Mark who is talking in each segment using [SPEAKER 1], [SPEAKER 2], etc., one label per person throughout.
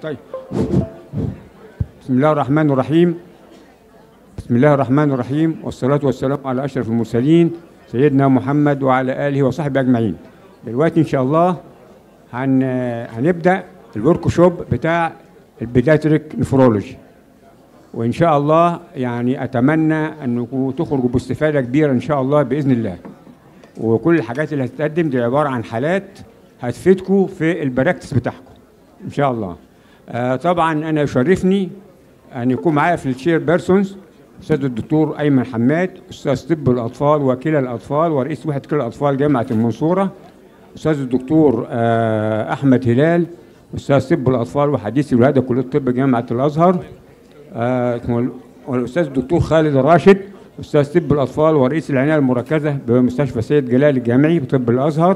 [SPEAKER 1] طيب. بسم الله الرحمن الرحيم. بسم الله الرحمن الرحيم، والصلاة والسلام على أشرف المرسلين سيدنا محمد وعلى آله وصحبه أجمعين. دلوقتي إن شاء الله هنبدأ الورك شوب بتاع البيدياتريك نفرولوجي، وإن شاء الله يعني أتمنى أنكم تخرجوا باستفادة كبيرة إن شاء الله بإذن الله. وكل الحاجات اللي هتتقدم دي عبارة عن حالات هتفيدكم في البراكتس بتاعكم إن شاء الله. طبعا أنا يشرفني أن يكون معايا في التشير بيرسونز أستاذ الدكتور أيمن حماد، أستاذ طب الأطفال وكلى الأطفال ورئيس وحدة كلى الأطفال جامعة المنصورة، أستاذ الدكتور أحمد هلال، أستاذ طب الأطفال وحديث الولادة كلية الطب جامعة الأزهر، والأستاذ الدكتور خالد الراشد، أستاذ طب الأطفال ورئيس العناية المركزة بمستشفى سيد جلال الجامعي بطب الأزهر،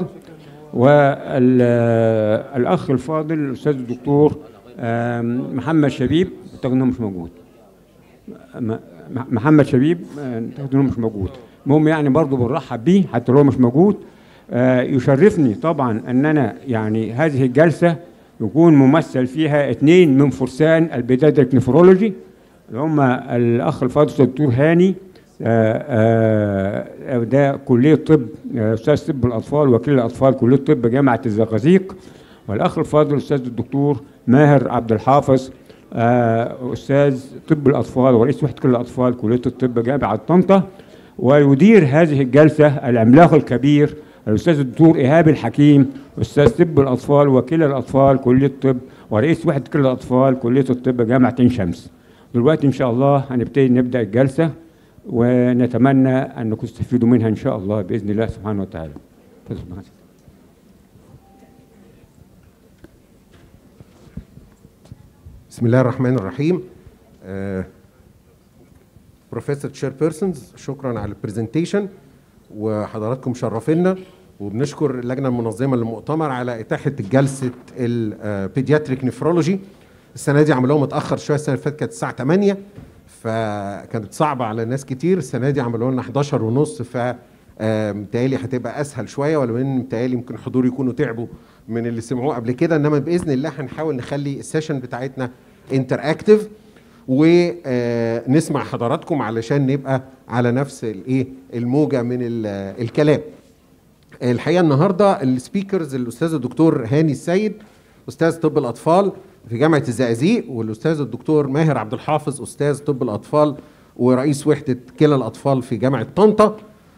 [SPEAKER 1] والأخ الفاضل الأستاذ الدكتور محمد شبيب، أعتقد إنه مش موجود. محمد شبيب أعتقد إنه مش موجود. المهم يعني برضه بنرحب بيه حتى لو مش موجود. يشرفني طبعا أن أنا يعني هذه الجلسة يكون ممثل فيها 2 من فرسان البيدياتريك نفرولوجي اللي هم الأخ الفاضل الدكتور هاني، ده كلية طب، أستاذ طب الأطفال وكيل الأطفال كلية طب جامعة الزقازيق، والأخ الفاضل الأستاذ الدكتور ماهر عبد الحافظ، أستاذ طب الأطفال ورئيس وحدة كلى الأطفال كلية الطب جامعة طنطا. ويدير هذه الجلسة العملاق الكبير الأستاذ الدكتور إيهاب الحكيم، أستاذ طب الأطفال وكيل الأطفال كلية الطب ورئيس وحدة كلى الأطفال كلية الطب جامعة عين شمس. دلوقتي إن شاء الله هنبتدي نبدأ الجلسة، ونتمنى أنكم تستفيدوا منها إن شاء الله بإذن الله سبحانه وتعالى.
[SPEAKER 2] بسم الله الرحمن الرحيم. بروفيسور تشير بيرسونز، شكرا على البرزنتيشن، وحضراتكم شرفنا، وبنشكر اللجنه المنظمه للمؤتمر على اتاحه جلسه البيدياتريك نفرولوجي. السنه دي عملوها متاخر شويه، السنه اللي فاتت كانت الساعه 8 فكانت صعبه على ناس كتير. السنه دي عملوها لنا 11:30، متهيألي هتبقى اسهل شويه، ولو ان متهيألي ممكن الحضور يكونوا تعبوا من اللي سمعوه قبل كده، انما باذن الله هنحاول نخلي السيشن بتاعتنا انتر اكتف ونسمع حضراتكم علشان نبقى على نفس الموجه من الكلام. الحقيقه النهارده السبيكرز الاستاذ الدكتور هاني السيد استاذ طب الاطفال في جامعه الزقازيق، والاستاذ الدكتور ماهر عبد الحافظ استاذ طب الاطفال ورئيس وحده كلى الاطفال في جامعه طنطا.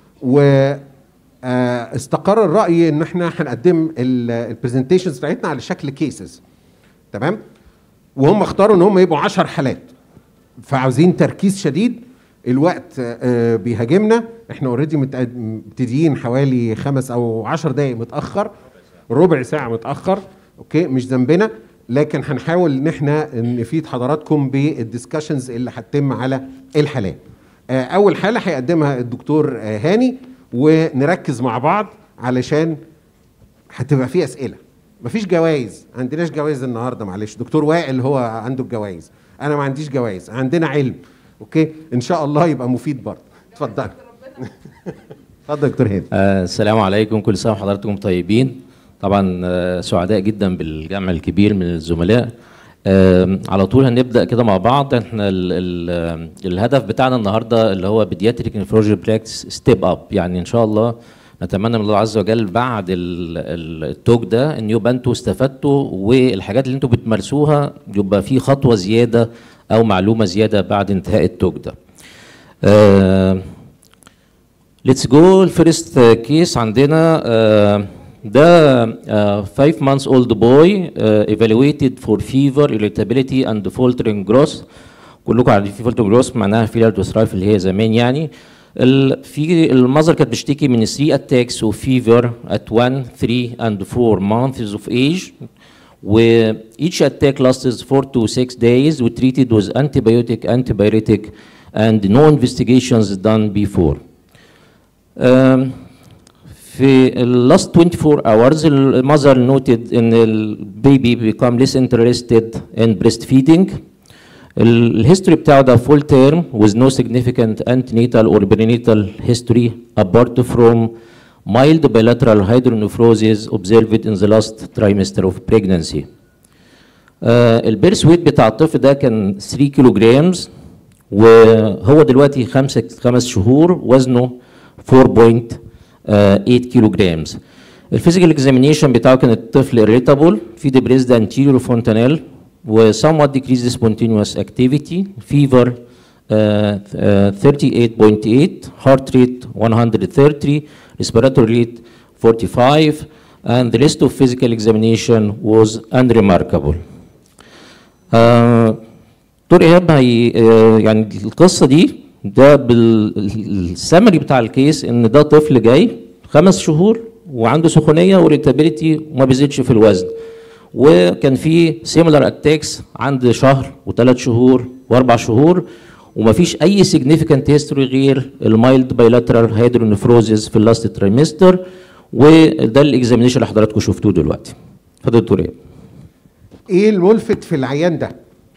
[SPEAKER 2] واستقر الراي ان احنا هنقدم البرزنتيشنز بتاعتنا على شكل كيسز، تمام؟ وهم اختاروا ان هم يبقوا 10 حالات، فعاوزين تركيز شديد. الوقت بيهاجمنا، احنا اوريدي مبتدئين حوالي 5 أو 10 دقائق متاخر، ربع ساعه متاخر، اوكي مش ذنبنا، لكن هنحاول ان احنا نفيد حضراتكم بالديسكشنز اللي هتتم على الحالات. اول حاله هيقدمها الدكتور هاني، ونركز مع بعض علشان هتبقى فيه اسئله. مفيش جوائز، ما عندناش جوائز النهارده، معلش. دكتور وائل هو عنده الجوائز، انا ما عنديش جوائز، عندنا علم، اوكي؟ ان شاء الله يبقى مفيد برضه. اتفضل. اتفضل دكتور هاني.
[SPEAKER 3] السلام عليكم، كل سنه وحضراتكم طيبين. طبعا سعداء جدا بالجمع الكبير من الزملاء. على طول هنبدا كده مع بعض. احنا الهدف بتاعنا النهارده اللي هو بيدياتريك نفرولوجي براكتس ستيب اب، يعني ان شاء الله نتمنى من الله عز وجل بعد التوك ده ان يبقى انتوا استفدتوا، والحاجات اللي انتوا بتمارسوها يبقى في خطوه زياده او معلومه زياده بعد انتهاء التوك ده. ليتس جو. الفيرست كيس عندنا ده 5 months old boy evaluated for fever, irritability and faltering growth. كلكم عارفين faltering growth معناها failure to thrive اللي هي زمان يعني. في المذر كانت بتشتكي من 3 attacks of fever at 1, 3 and 4 months of age. Each attack lasts 4 to 6 days. We treated with antibiotic and no investigations done before. في last 24 hours the mother noted in the baby become less interested in breastfeeding. الهيستوري بتاعه ده full term with no significant antenatal or perinatal history apart from mild bilateral hydronephrosis observed in the last trimester of pregnancy. البيرث ويت بتاع الطفل ده كان 3 كيلو جرامز، وهو دلوقتي 5 شهور وزنه 4.8 كيلو جرامز. الفيزيكال اكزامينيشن بتاعه كان الطفل irritable، في depressed anterior fontanelle و somewhat decreased spontaneous activity، fever 38.8، heart rate 130، respiratory rate 45، and the rest of physical examination was unremarkable. دكتور ايهاب يعني القصه دي ده بالسمري بتاع الكيس ان ده طفل جاي 5 شهور وعنده سخونيه وريتابيليتي وما بيزيدش في الوزن، وكان في سيميلار اتاكس عند شهر و3 شهور و4 شهور، وما فيش اي سيجنيفيكانت هيستوري غير المايلد بايلاترال هيدرونيفروزيس في اللاست تريمستر، وده الاكزامينيشن اللي حضراتكم شفتوه دلوقتي. اتفضل يا دكتور ايهاب.
[SPEAKER 2] ايه الملفت في العيان ده؟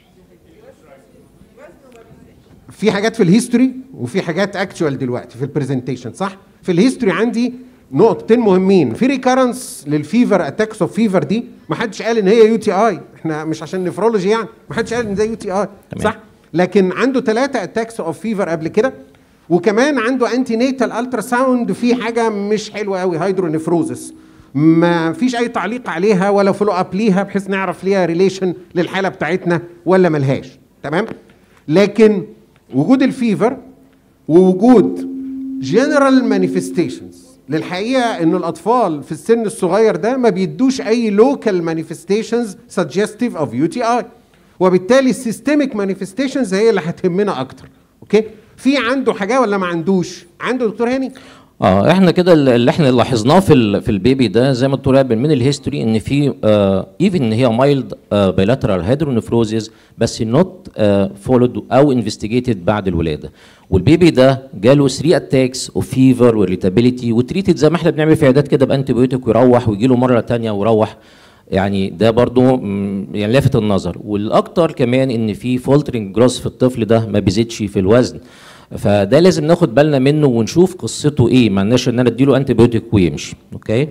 [SPEAKER 2] في حاجات في الهيستوري وفي حاجات اكتوال دلوقتي في البرزنتيشن، صح؟ في الهيستوري عندي نقطتين مهمين، في ريكارنس للفيفر اتاكس اوف فيفر دي، ما حدش قال ان هي يو تي اي، احنا مش عشان نفرولوجي يعني، ما حدش قال ان ده يو تي اي، صح؟ لكن عنده 3 اتاكس اوف فيفر قبل كده، وكمان عنده انتي نيتال الترا ساوند في حاجه مش حلوه قوي، هيدرونيفروزس، ما فيش اي تعليق عليها ولا فولو اب ليها بحيث نعرف ليها ريليشن للحاله بتاعتنا ولا ملهاش، تمام؟ لكن وجود الفيفر ووجود جنرال مانيفستيشنز، للحقيقه ان الاطفال في السن الصغير ده ما بيدوش اي لوكال مانيفستيشنز سجستيف اوف يو تي اي، وبالتالي السيستميك مانيفستيشنز هي اللي هتهمنا اكتر. اوكي، في عنده حاجه ولا ما عندوش؟ عنده دكتور هاني؟
[SPEAKER 3] احنا كده اللي احنا لاحظناه في البيبي ده زي ما الدكتور قال من الهيستوري ان في ايفن ان هي مايلد بايلاترال هيدرونيفروزيس بس نوت فولود او انفستيجيتد بعد الولاده، والبيبي ده جاله 3 اتاكس اوف فيفر واريتابيليتي وتريتد زي ما احنا بنعمل في عيادات كده بانتي بيوتيك ويروح ويجي له مره ثانيه ويروح، يعني ده برضو يعني لافت النظر. والاكتر كمان ان في فولترنج جروس في الطفل ده ما بيزيدش في الوزن، فده لازم ناخد بالنا منه ونشوف قصته ايه، ما لناش ان انا اديله انتي بيوتيك ويمشي. اوكي،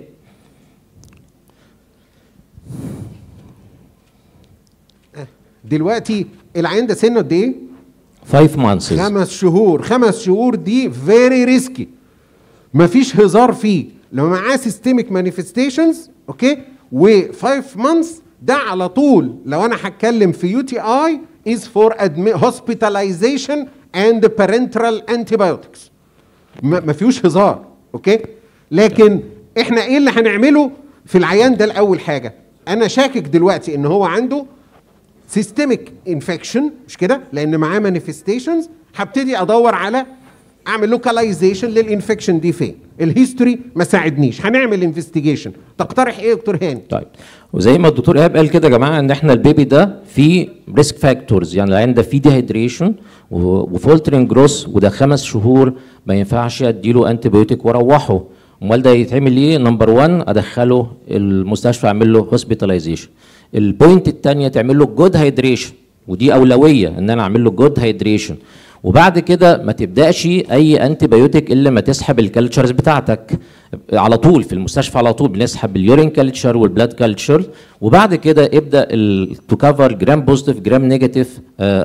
[SPEAKER 2] دلوقتي العيان ده سنه قد ايه؟
[SPEAKER 3] 5 months.
[SPEAKER 2] 5 شهور. 5 شهور دي فيري ريسكي، مفيش هزار فيه، لو معاه سيستميك مانيفستيشنز اوكي، و5 months ده على طول لو انا هتكلم في يو تي اي is for hospitalization and parenteral antibiotics، ما فيهوش هزار. اوكي، لكن احنا ايه اللي هنعمله في العيان ده؟ الاول حاجه انا شاكك دلوقتي ان هو عنده سيستميك انفكشن، مش كده؟ لان معاه مانيفستيشنز، هبتدي ادور على اعمل لوكاليزيشن للانفكشن دي فين. الهيستوري ما ساعدنيش، هنعمل انفستيجيشن. تقترح ايه يا دكتور هاني؟
[SPEAKER 3] طيب، وزي ما الدكتور ايهاب قال كده يا جماعه ان احنا البيبي ده فيه ريسك فاكتورز، يعني العيان ده فيه ديهيدريشن وفولترنج جروس، وده 5 شهور ما ينفعش اديله انتي بيوتيك واروحه. امال ده يتعمل ايه؟ نمبر 1 ادخله المستشفى اعمل له هوسبيتاليزيشن. البوينت الثانيه تعمل له جود هايدريشن، ودي اولويه ان انا اعمل له جود هايدريشن، وبعد كده ما تبداش اي انتي بايوتيك الا ما تسحب الكالتشرز بتاعتك على طول في المستشفى. على طول بنسحب اليورين كالتشر والبلاد كالتشر، وبعد كده ابدا تو كفر جرام بوزيتيف جرام نيجاتيف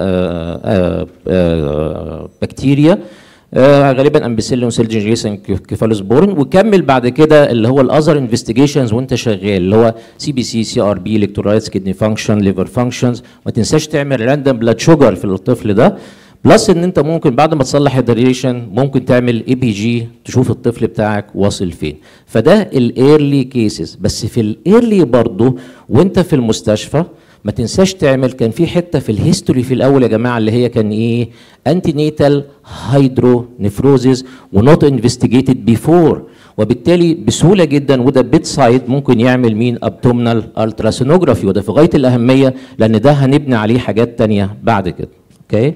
[SPEAKER 3] بكتيريا، غالبا امبيسيليوم سيلجنجيسن كيفالوسبورين، وكمل بعد كده اللي هو الاذر انفستيجيشنز وانت شغال، اللي هو سي بي سي، سي ار بي، الكترولايتس، كدني فانكشن، ليفر فانكشنز. ما تنساش تعمل راندوم بلاد شوجر في الطفل ده، بلس ان انت ممكن بعد ما تصلح الدريشن ممكن تعمل اي بي جي تشوف الطفل بتاعك واصل فين. فده الايرلي كيسز. بس في الايرلي برضه وانت في المستشفى ما تنساش تعمل، كان في حته في الهيستوري في الاول يا جماعه اللي هي كان ايه؟ انتي نيتال هيدرونيفروزيس ونوت انفستيجيتد بيفور، وبالتالي بسهوله جدا وده بيت سايد ممكن يعمل مين؟ ابدومينال التراسونوجرافي، وده في غايه الاهميه لان ده هنبني عليه حاجات ثانيه بعد كده. اوكي؟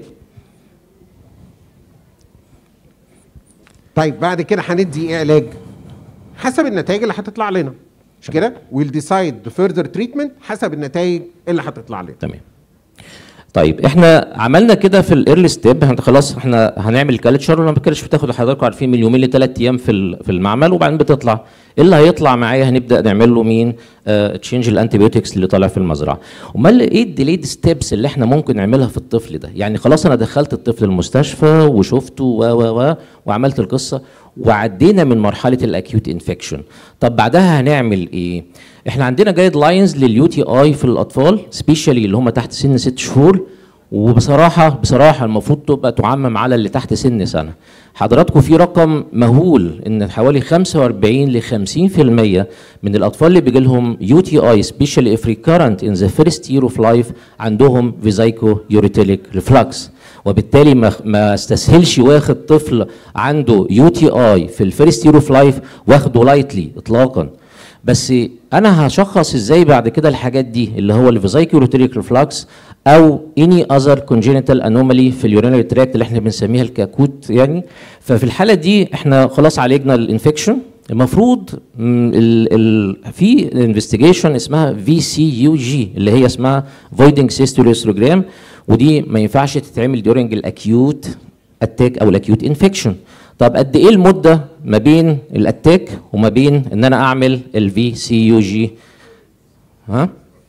[SPEAKER 2] طيب بعد كده هندي ايه علاج؟ حسب النتائج اللي هتطلع لنا، مش كده؟ ويل ديسايد فيرذر تريتمنت حسب النتائج اللي هتطلع لنا.
[SPEAKER 3] تمام. طيب احنا عملنا كده في الايرلي ستيب، انت خلاص احنا هنعمل كالتشر، ولما الكالتشر بتاخد حضراتكم عارفين من يومين ل3 ايام في المعمل، وبعدين بتطلع. ايه اللي هيطلع معايا؟ هنبدا نعمل له مين؟ تشينج الانتيبيوتكس اللي طالع في المزرعه. امال ايه الديليد ستيبس اللي احنا ممكن نعملها في الطفل ده؟ يعني خلاص انا دخلت الطفل المستشفى وشفته وعملت القصه وعدينا من مرحله الاكيوت انفكشن. طب بعدها هنعمل ايه؟ احنا عندنا جايد لاينز لليو تي اي في الاطفال سبيشالي اللي هم تحت سن 6 شهور، وبصراحه المفروض تبقى تعمم على اللي تحت سن سنه. حضراتكم في رقم مهول ان حوالي 45 ل 50% من الاطفال اللي بيجي لهم يو تي اي سبيشالي اف ريكارنت ان ذا فيرست يير اوف لايف عندهم فيزايكو يوريتيليك ريفلكس، وبالتالي ما استسهلش واخد طفل عنده يو تي اي في الفيرست يير اوف لايف واخده لايتلي اطلاقا. بس انا هشخص ازاي بعد كده الحاجات دي اللي هو الفيزايكو يوريتيليك ريفلكس او اني اذر كونجينيتال انومالي في اليورينري تراكت اللي احنا بنسميها الكاكوت يعني. ففي الحاله دي احنا خلاص عالجنا الانفكشن، المفروض في انفستيجيشن اسمها في سي يو جي اللي هي اسمها فويدنج سيستولوستروجرام، ودي ما ينفعش تتعمل ديورنج الاكيوت اتاك او الاكيوت انفكشن. طب قد ايه المده ما بين الاتاك وما بين ان انا اعمل الفي سي يو جي؟ ها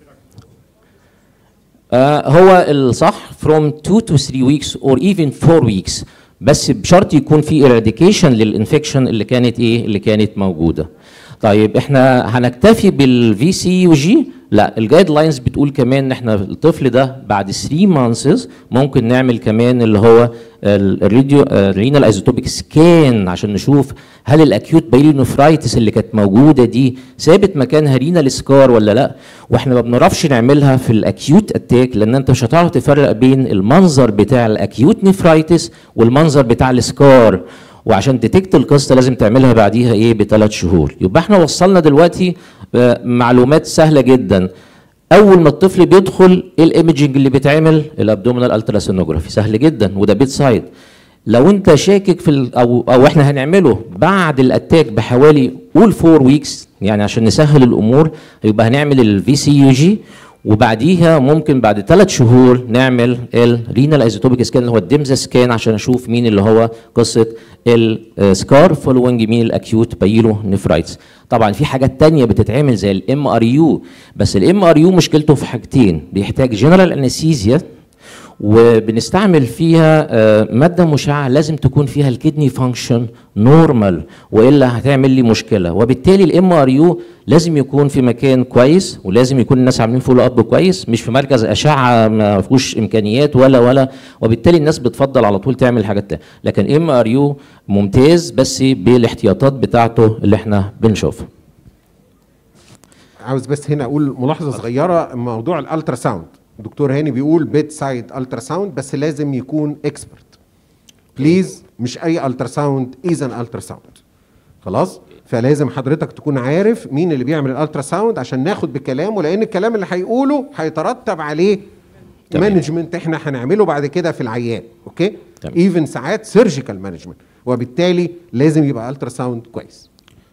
[SPEAKER 3] هو الصح from 2 to 3 weeks or even 4 weeks، بس بشرط يكون في eradication للانفكشن اللي كانت موجوده. طيب احنا هنكتفي بالفي سي يو جي؟ لا، الجايد لاينز بتقول كمان ان احنا الطفل ده بعد 3 مانثس ممكن نعمل كمان اللي هو الرينال ايزوتوبيك سكان عشان نشوف هل الاكيوت بايلونفرايتس اللي كانت موجوده دي ثابت مكانها رينال سكار ولا لا. واحنا ما بنعرفش نعملها في الاكيوت اتاك لان انت مش هتعرف تفرق بين المنظر بتاع الاكيوت نفرايتس والمنظر بتاع السكار، وعشان تتكت القصه لازم تعملها بعديها ايه ب3 شهور. يبقى احنا وصلنا دلوقتي معلومات سهله جدا. اول ما الطفل بيدخل ايه الايمجنج اللي بيتعمل؟ الابدومينال التراسونوجرافي، سهل جدا وده بيت سايد. لو انت شاكك في او احنا هنعمله بعد الاتاك بحوالي قول 4 ويكس يعني عشان نسهل الامور، يبقى هنعمل الفي سي يو جي، وبعديها ممكن بعد 3 شهور نعمل الرينال ايزوتوبيك سكان اللي هو الدمزا سكان عشان اشوف مين اللي هو قصه السكار فولوينج مين الاكيوت بايلو نفرايتس. طبعا في حاجات تانية بتتعمل زي الام ار يو، بس الام ار يو مشكلته في حاجتين، بيحتاج جنرال انستيزيا وبنستعمل فيها ماده مشعه لازم تكون فيها الكدني فانكشن نورمال والا هتعمل لي مشكله، وبالتالي الام ار يو لازم يكون في مكان كويس ولازم يكون الناس عاملين فولو اب كويس، مش في مركز اشعه ما فيهوش امكانيات ولا وبالتالي الناس بتفضل على طول تعمل الحاجات دي. لكن ام ار يو ممتاز بس بالاحتياطات بتاعته اللي احنا بنشوفها.
[SPEAKER 2] عاوز بس هنا اقول ملاحظه صغيره، موضوع الالترا ساوند دكتور هاني بيقول بيت سايد الترا ساوند بس لازم يكون اكسبرت بليز، مش اي الترا ساوند اذا الترا ساوند خلاص. فلازم حضرتك تكون عارف مين اللي بيعمل الالترا ساوند عشان ناخد بكلامه، لان الكلام اللي هيقوله هيترتب عليه مانجمنت احنا هنعمله بعد كده في العيان. اوكي ايفن ساعات سيرجيكال مانجمنت، وبالتالي لازم يبقى الترا ساوند كويس.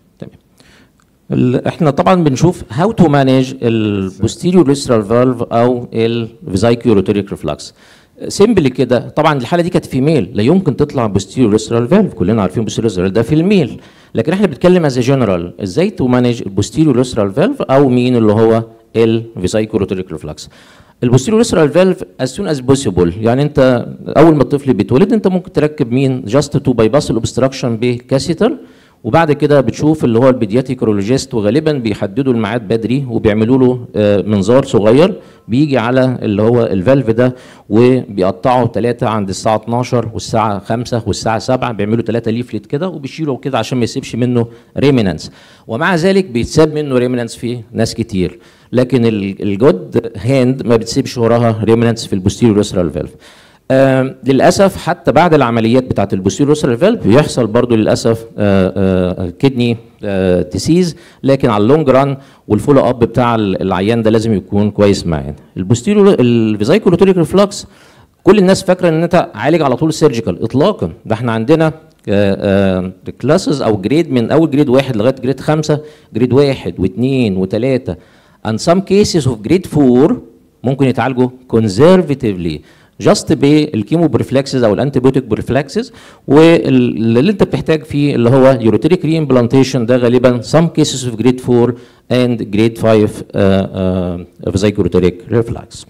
[SPEAKER 3] احنا طبعا بنشوف هاو تو مانج البوستيريور ريسترال فالف او الفيزايكو يوريتيليك ريفلكس. سيمبل كده، طبعا الحاله دي كانت في ميل، لا يمكن تطلع بوستيريور ريسترال فالف، كلنا عارفين بوستيريور ريسترال ده في الميل، لكن احنا بنتكلم از جنرال ازاي تو مانج البوستيريور ريسترال فالف او مين اللي هو الفيزايكو يوريتيليك ريفلكس. البوستيريور ريسترال فالف as soon as possible، يعني انت اول ما الطفل بيتولد انت ممكن تركب مين جاست تو باي باس الاوبستراكشن بكاسيتر، وبعد كده بتشوف اللي هو البيدياتريك رولوجيست وغالبا بيحددوا الميعاد بدري وبيعملوا له منظار صغير بيجي على اللي هو الفالف ده وبيقطعوا 3 عند الساعه 12 والساعه 5 والساعه 7 بيعملوا 3 ليفلت كده وبيشيلوا كده عشان ما يسيبش منه ريمينانس، ومع ذلك بيتساب منه ريمينانس في ناس كتير، لكن الجود هاند ما بتسيبش وراها ريمينانس في البوستيريور ريسترال فالف. للاسف حتى بعد العمليات بتاعه البوستيريور ريسترال فالف بيحصل برضو للاسف كدني ديسيز، لكن على اللونج ران والفولو اب بتاع العيان ده لازم يكون كويس معانا. البوستيريور الفيزايكو يوريتيليك ريفلكس كل الناس فاكره ان انت عالج على طول سيرجيكال، اطلاقا. ده احنا عندنا كلاسز او جريد من اول جريد 1 لغايه جريد 5، جريد 1 و2 و3 and some cases of grade 4 ممكن يتعالجوا كونزرفتيفلي جاست بالكيمو بريفلكسز او الانتيبيوتيك بريفلكسز، واللي انت بتحتاج فيه اللي هو يوروتيريك ري امبلانتيشن، ده غالبا some cases of grade 4 and grade 5 of zygoteric reflux.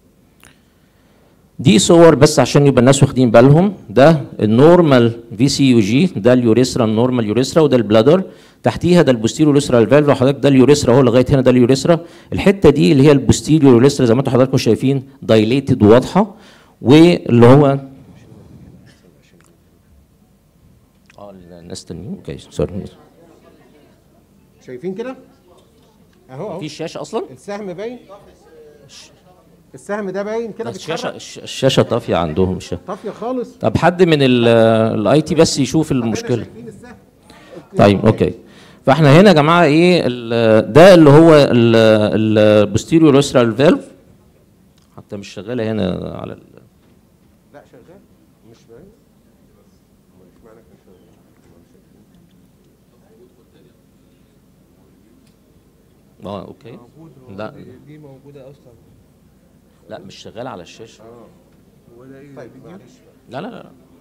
[SPEAKER 3] دي صور بس عشان يبقى الناس واخدين بالهم. ده النورمال في سي يو جي، ده اليوريثرا النورمال يوريثرا، وده البلادر تحتيها ده البوستيريو يوريثرال فالف. حضرتك ده اليوريثرا اهو لغايه هنا، ده اليوريثرا. الحته دي اللي هي البوستيريو يوريثرا زي ما انتم حضراتكم شايفين دايليتد واضحه، واللي هو الناس تانيين اوكي سوري
[SPEAKER 2] شايفين كده اهو
[SPEAKER 3] في الشاشه اصلا
[SPEAKER 2] السهم باين، السهم ده باين كده
[SPEAKER 3] بيتحرك. الشاشه طافيه عندهم،
[SPEAKER 2] طافيه خالص.
[SPEAKER 3] طب حد من الاي تي بس يشوف المشكله. طيب اوكي. فاحنا هنا يا جماعه ايه ده اللي هو البوستيريو يوريثرال فالف، حتى مش شغاله هنا على
[SPEAKER 2] لا شغال مش باين. مش معنى كان
[SPEAKER 3] شغال. اوكي. لا
[SPEAKER 4] دي موجوده اصلا.
[SPEAKER 3] لا مش شغاله على الشاشه.
[SPEAKER 4] هو ده ايه؟
[SPEAKER 2] طيب معلش.
[SPEAKER 3] لا لا لا.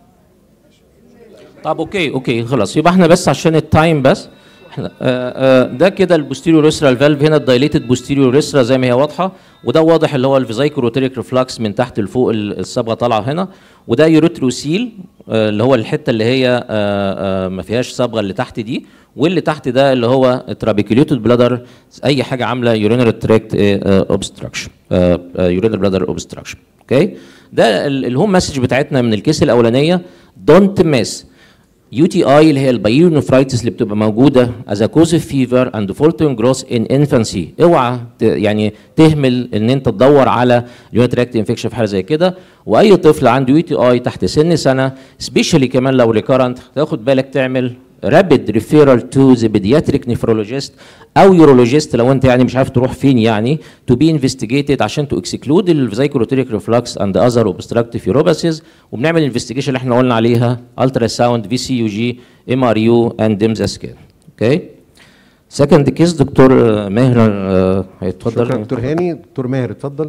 [SPEAKER 3] طب اوكي خلاص، يبقى احنا بس عشان التايم بس احنا ده كده البوستيريو يوريثرال فالف، هنا الدايليتد بوستيريو يوريثرا زي ما هي واضحه، وده واضح اللي هو الفيزايكوروتيريك ريفلكس من تحت لفوق، الصبغه طالعه هنا، وده يوريتروسيل اللي هو الحته اللي هي ما فيهاش صبغه اللي تحت دي، واللي تحت ده اللي هو ترابيكيوليتد بلادر، اي حاجه عامله يورينري تراكت اوبستراكشن، يورينري بلادر اوبستراكشن. اوكي. ده الهوم مسج بتاعتنا من الكيس الاولانيه. دونت ميس يو تي اي اللي هي البايلونيفرايتس اللي بتبقى موجوده از ا كوز اوف فيفر اند فولتون جروث ان انفانسي. اوعى يعني تهمل ان انت تدور على يورينري تراكت انفكشن في حاله زي كده. واي طفل عنده يو تي اي تحت سنه سبيشالي كمان لو ريكارنت، تاخد بالك تعمل رابيد ريفيرال تو ذا بيدياتريك نيفرولوجيست او يورولوجيست لو انت يعني مش عارف تروح فين، يعني تو بي انفستيجيتد عشان تو اكسكلود الفيزايكوروتيريك ريفلكس اند اذر اوبستراكتيف يوروباثيز. وبنعمل انفستيجيشن اللي احنا قلنا عليها الترا ساوند، في سي يو جي، ام ار يو اند ديمز سكان. اوكي. سكند كيس دكتور ماهر هيتفضل.
[SPEAKER 2] شكرا دكتور هاني. دكتور ماهر اتفضل.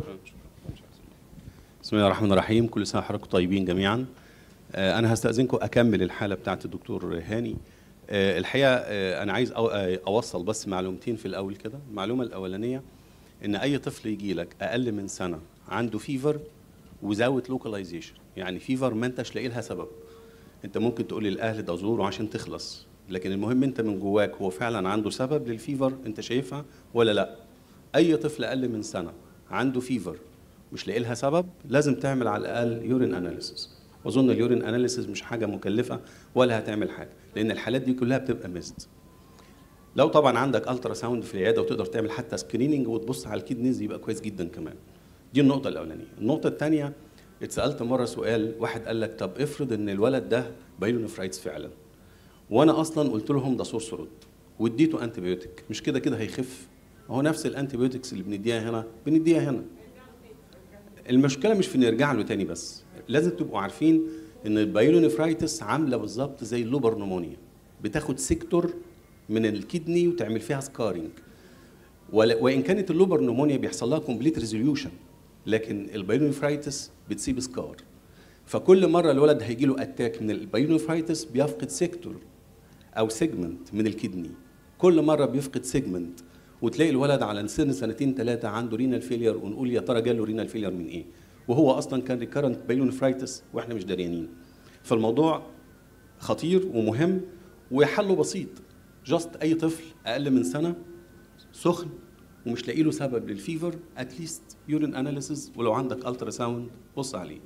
[SPEAKER 5] بسم الله الرحمن الرحيم. كل سنه وحضراتكم طيبين جميعا. انا هستاذنكم اكمل الحاله بتاعت الدكتور هاني. الحقيقه انا عايز اوصل بس معلومتين في الاول كده. المعلومه الاولانيه ان اي طفل يجي لك اقل من سنه عنده فيفر وزاوت لوكاليزيشن، يعني فيفر ما انتش لاقي لها سبب. انت ممكن تقول للاهل ده زوره عشان تخلص، لكن المهم انت من جواك هو فعلا عنده سبب للفيفر انت شايفها ولا لا. اي طفل اقل من سنه عنده فيفر مش لاقي لها سبب لازم تعمل على الاقل يورين اناليسيس. واظن اليورين اناليسيس مش حاجه مكلفه ولا هتعمل حاجه، لان الحالات دي كلها بتبقى ميزد. لو طبعا عندك الترا ساوند في العياده وتقدر تعمل حتى سكريننج وتبص على الكيدنيز يبقى كويس جدا كمان. دي النقطه الاولانيه. النقطه الثانيه، اتسالت مره سؤال، واحد قال لك طب افرض ان الولد ده بايلونيفرايتس فعلا، وانا اصلا قلت لهم ده سورس رود واديته انتي بيوتيك، مش كده كده هيخف؟ هو نفس الانتي بيوتكس اللي بنديها هنا بنديها هنا. المشكله مش في نرجع له تاني، بس لازم تبقوا عارفين ان البايلونيفرايتس عامله بالظبط زي اللوبر نمونيا، بتاخد سيكتور من الكدني وتعمل فيها سكارينج. وان كانت اللوبر نمونيا بيحصل لها كومبليت ريزوليوشن، لكن البايلونيفرايتس بتسيب سكار. فكل مره الولد هيجي له اتاك من البايلونيفرايتس بيفقد سيكتور او سيجمنت من الكدني، كل مره بيفقد سيجمنت، وتلاقي الولد على سن سنتين ثلاثه عنده رينال فيلير، ونقول يا ترى جاله رينال فيلير من ايه؟ وهو اصلا كان ريكارنت بايلونيفرايتس واحنا مش داريانين. فالموضوع خطير ومهم وحله بسيط. جاست اي طفل اقل من سنه سخن ومش لاقي له سبب للفيفر، اتليست يورين اناليسيس، ولو عندك الترا ساوند بص عليه.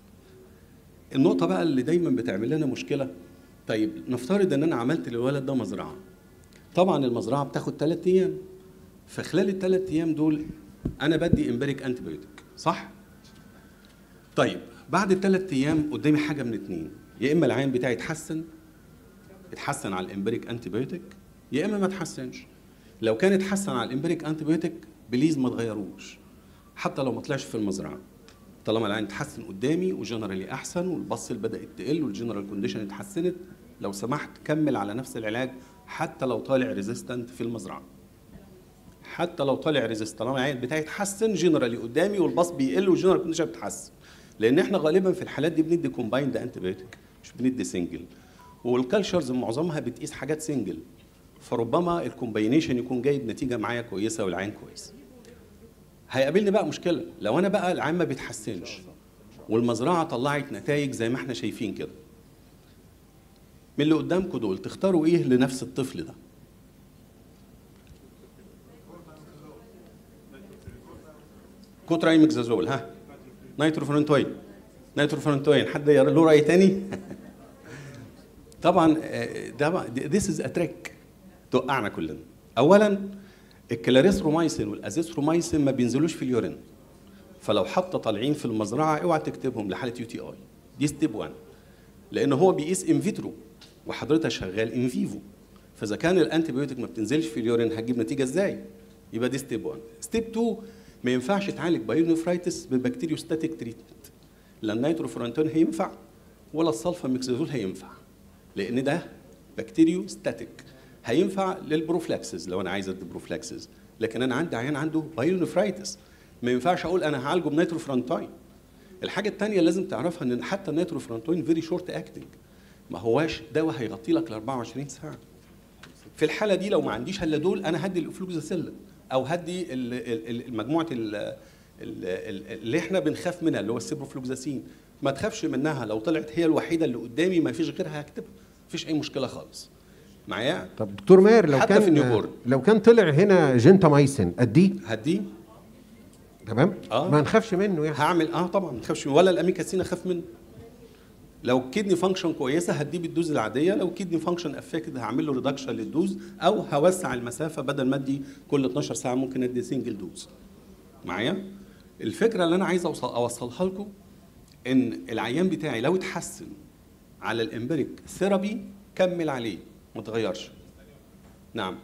[SPEAKER 5] النقطه بقى اللي دايما بتعمل لنا مشكله، طيب نفترض ان انا عملت للولد ده مزرعه. طبعا المزرعه بتاخد 3 ايام، فخلال ال3 ايام دول انا بدي امباريك انتي بيوتيك، صح؟ طيب بعد ال3 ايام قدامي حاجه من اتنين، يا اما العيان بتاعي اتحسن على الامباريك انتي بيوتيك، يا اما ما اتحسنش. لو كان اتحسن على الامباريك انتي بيوتيك بليز ما تغيروش حتى لو ما طلعش في المزرعه، طالما العيان اتحسن قدامي وجنرالي احسن والبصل بدات تقل والجنرال كونديشن اتحسنت، لو سمحت كمل على نفس العلاج حتى لو طالع ريزيستنت في المزرعه. حتى لو طلع ريزيست طالما العيان بتاعي اتحسن جنرالي قدامي والباص بيقل والجنرال كونديشن بتتحسن. لان احنا غالبا في الحالات دي بندي كومبايند انتي بايوتيك مش بندي سنجل، والكالتشرز معظمها بتقيس حاجات سنجل، فربما الكومباينيشن يكون جايب نتيجه معايا كويسه والعين كويس. هيقابلني بقى مشكله لو انا بقى العين ما بيتحسنش والمزرعه طلعت نتائج زي ما احنا شايفين كده. من اللي قدامكم دول تختاروا ايه لنفس الطفل ده؟ كوترايمكزازول، ها، نيتروفورنتوين، نيتروفورنتوين، حد له راي تاني؟ طبعا ده ذيس از اتريك توقعنا كلنا. اولا الكلاريثرومايسين والازيثرومايسين ما بينزلوش في اليورين، فلو حتى طالعين في المزرعه اوعى تكتبهم لحاله يو تي اي، دي ستيب 1، لان هو بيقيس ان فيترو وحضرتك شغال ان فيفو، فاذا كان الانتي بايوتيك ما بتنزلش في اليورين هتجيب نتيجه ازاي؟ يبقى دي ستيب 1. ستيب 2 ما ينفعش تعالج بايونيفرايتس بالبكتيريوستاتيك تريتمنت، لا النيتروفورنتون هينفع ولا السلفاميكسازول هينفع، لان ده بكتيريوستاتيك. هينفع للبروفلاكسز لو انا عايز ادي بروفلاكسز، لكن انا عندي عيان عنده بايونيفرايتس ما ينفعش اقول انا هعالجه بنيتروفورنتين. الحاجه الثانيه لازم تعرفها ان حتى النيتروفورنتين فيري شورت اكتنج، ما هواش دواء هيغطي لك ل 24 ساعه. في الحاله دي لو ما عنديش الا دول انا هدي الافلوكزاسيلين او هدي المجموعه اللي احنا بنخاف منها اللي هو السيبروفلوكزاسين. ما تخافش منها، لو طلعت هي الوحيده اللي قدامي ما فيش غيرها هكتبها، مفيش اي مشكله خالص معايا.
[SPEAKER 2] طب دكتور ماهر لو
[SPEAKER 5] حتى
[SPEAKER 2] كان
[SPEAKER 5] في النيوبورن
[SPEAKER 2] لو كان طلع هنا جنتامايسين اديه؟
[SPEAKER 5] هديه
[SPEAKER 2] تمام. ما نخافش منه يعني.
[SPEAKER 5] هعمل طبعا ما تخافش، ولا الاميكاسين اخاف منه. لو كيدني فانكشن كويسه هديه بالدوز العاديه، لو كيدني فانكشن افكت هعمل له ريدكشن للدوز او هوسع المسافه، بدل ما ادي كل 12 ساعه ممكن ادي سنجل دوز معايا. الفكره اللي انا عايز اوصلها لكم ان العيان بتاعي لو اتحسن على الامبريك ثيرابي كمل عليه ما تغيرش. نعم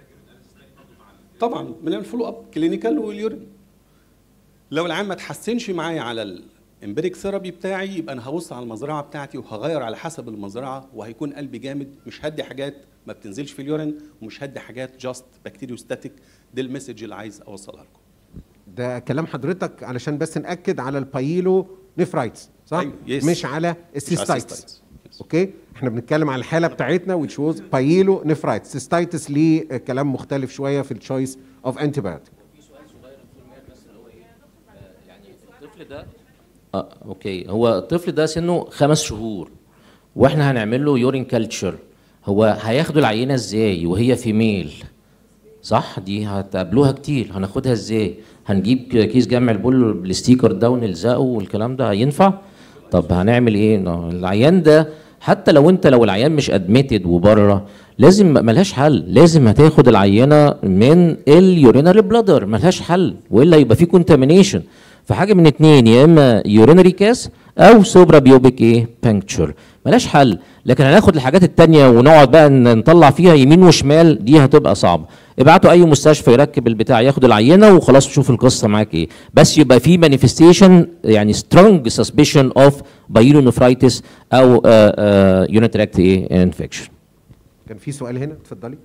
[SPEAKER 5] طبعا بنعمل فولو اب كلينيكال واليورين. لو العيان ما اتحسنش معايا على الامبريك ثيرابي بتاعي يبقى انا هبص على المزرعه بتاعتي وهغير على حسب المزرعه، وهيكون قلبي جامد، مش هدي حاجات ما بتنزلش في اليورين ومش هدي حاجات جاست بكتيريوستاتيك. دي المسج اللي عايز اوصلها لكم.
[SPEAKER 2] ده كلام حضرتك علشان بس ناكد على البايلو نفرايتس صح؟
[SPEAKER 5] أيوة.
[SPEAKER 2] مش على السيستايتس. اوكي احنا بنتكلم على الحاله بتاعتنا which was بايلو نفرايتس. سيستايتس ليه كلام مختلف شويه في التشويس اوف انتي بايوتيك.
[SPEAKER 3] في سؤال صغير بس اللي هو ايه يعني الطفل ده اوكي هو الطفل ده سنه 5 شهور واحنا هنعمل له يورين كلتشر، هو هياخدوا العينه ازاي وهي فيميل؟ صح، دي هتقابلوها كتير، هناخدها ازاي؟ هنجيب كيس جمع البول بالستيكر ده ونلزقه والكلام ده هينفع؟ طب هنعمل ايه؟ العيان ده حتى لو العيان مش ادميتد وبره لازم ملهاش حل، لازم هتاخد العينه من اليورينري بلادر، ملهاش حل والا يبقى في كونتامينيشن. فحاجه من اتنين، يا اما يورينري كاس او سوبرا بيوبيك بانكتشر، ملهاش حل. لكن هناخد الحاجات التانية ونقعد بقى نطلع فيها يمين وشمال، دي هتبقى صعبه. ابعتوا اي مستشفى يركب البتاع ياخد العينه وخلاص شوف القصه معاك ايه، بس يبقى في مانيفستيشن يعني سترونج سسبشن اوف بايلونيفرايتس او يونيتراكت انفكشن.
[SPEAKER 2] كان في سؤال هنا، اتفضلي.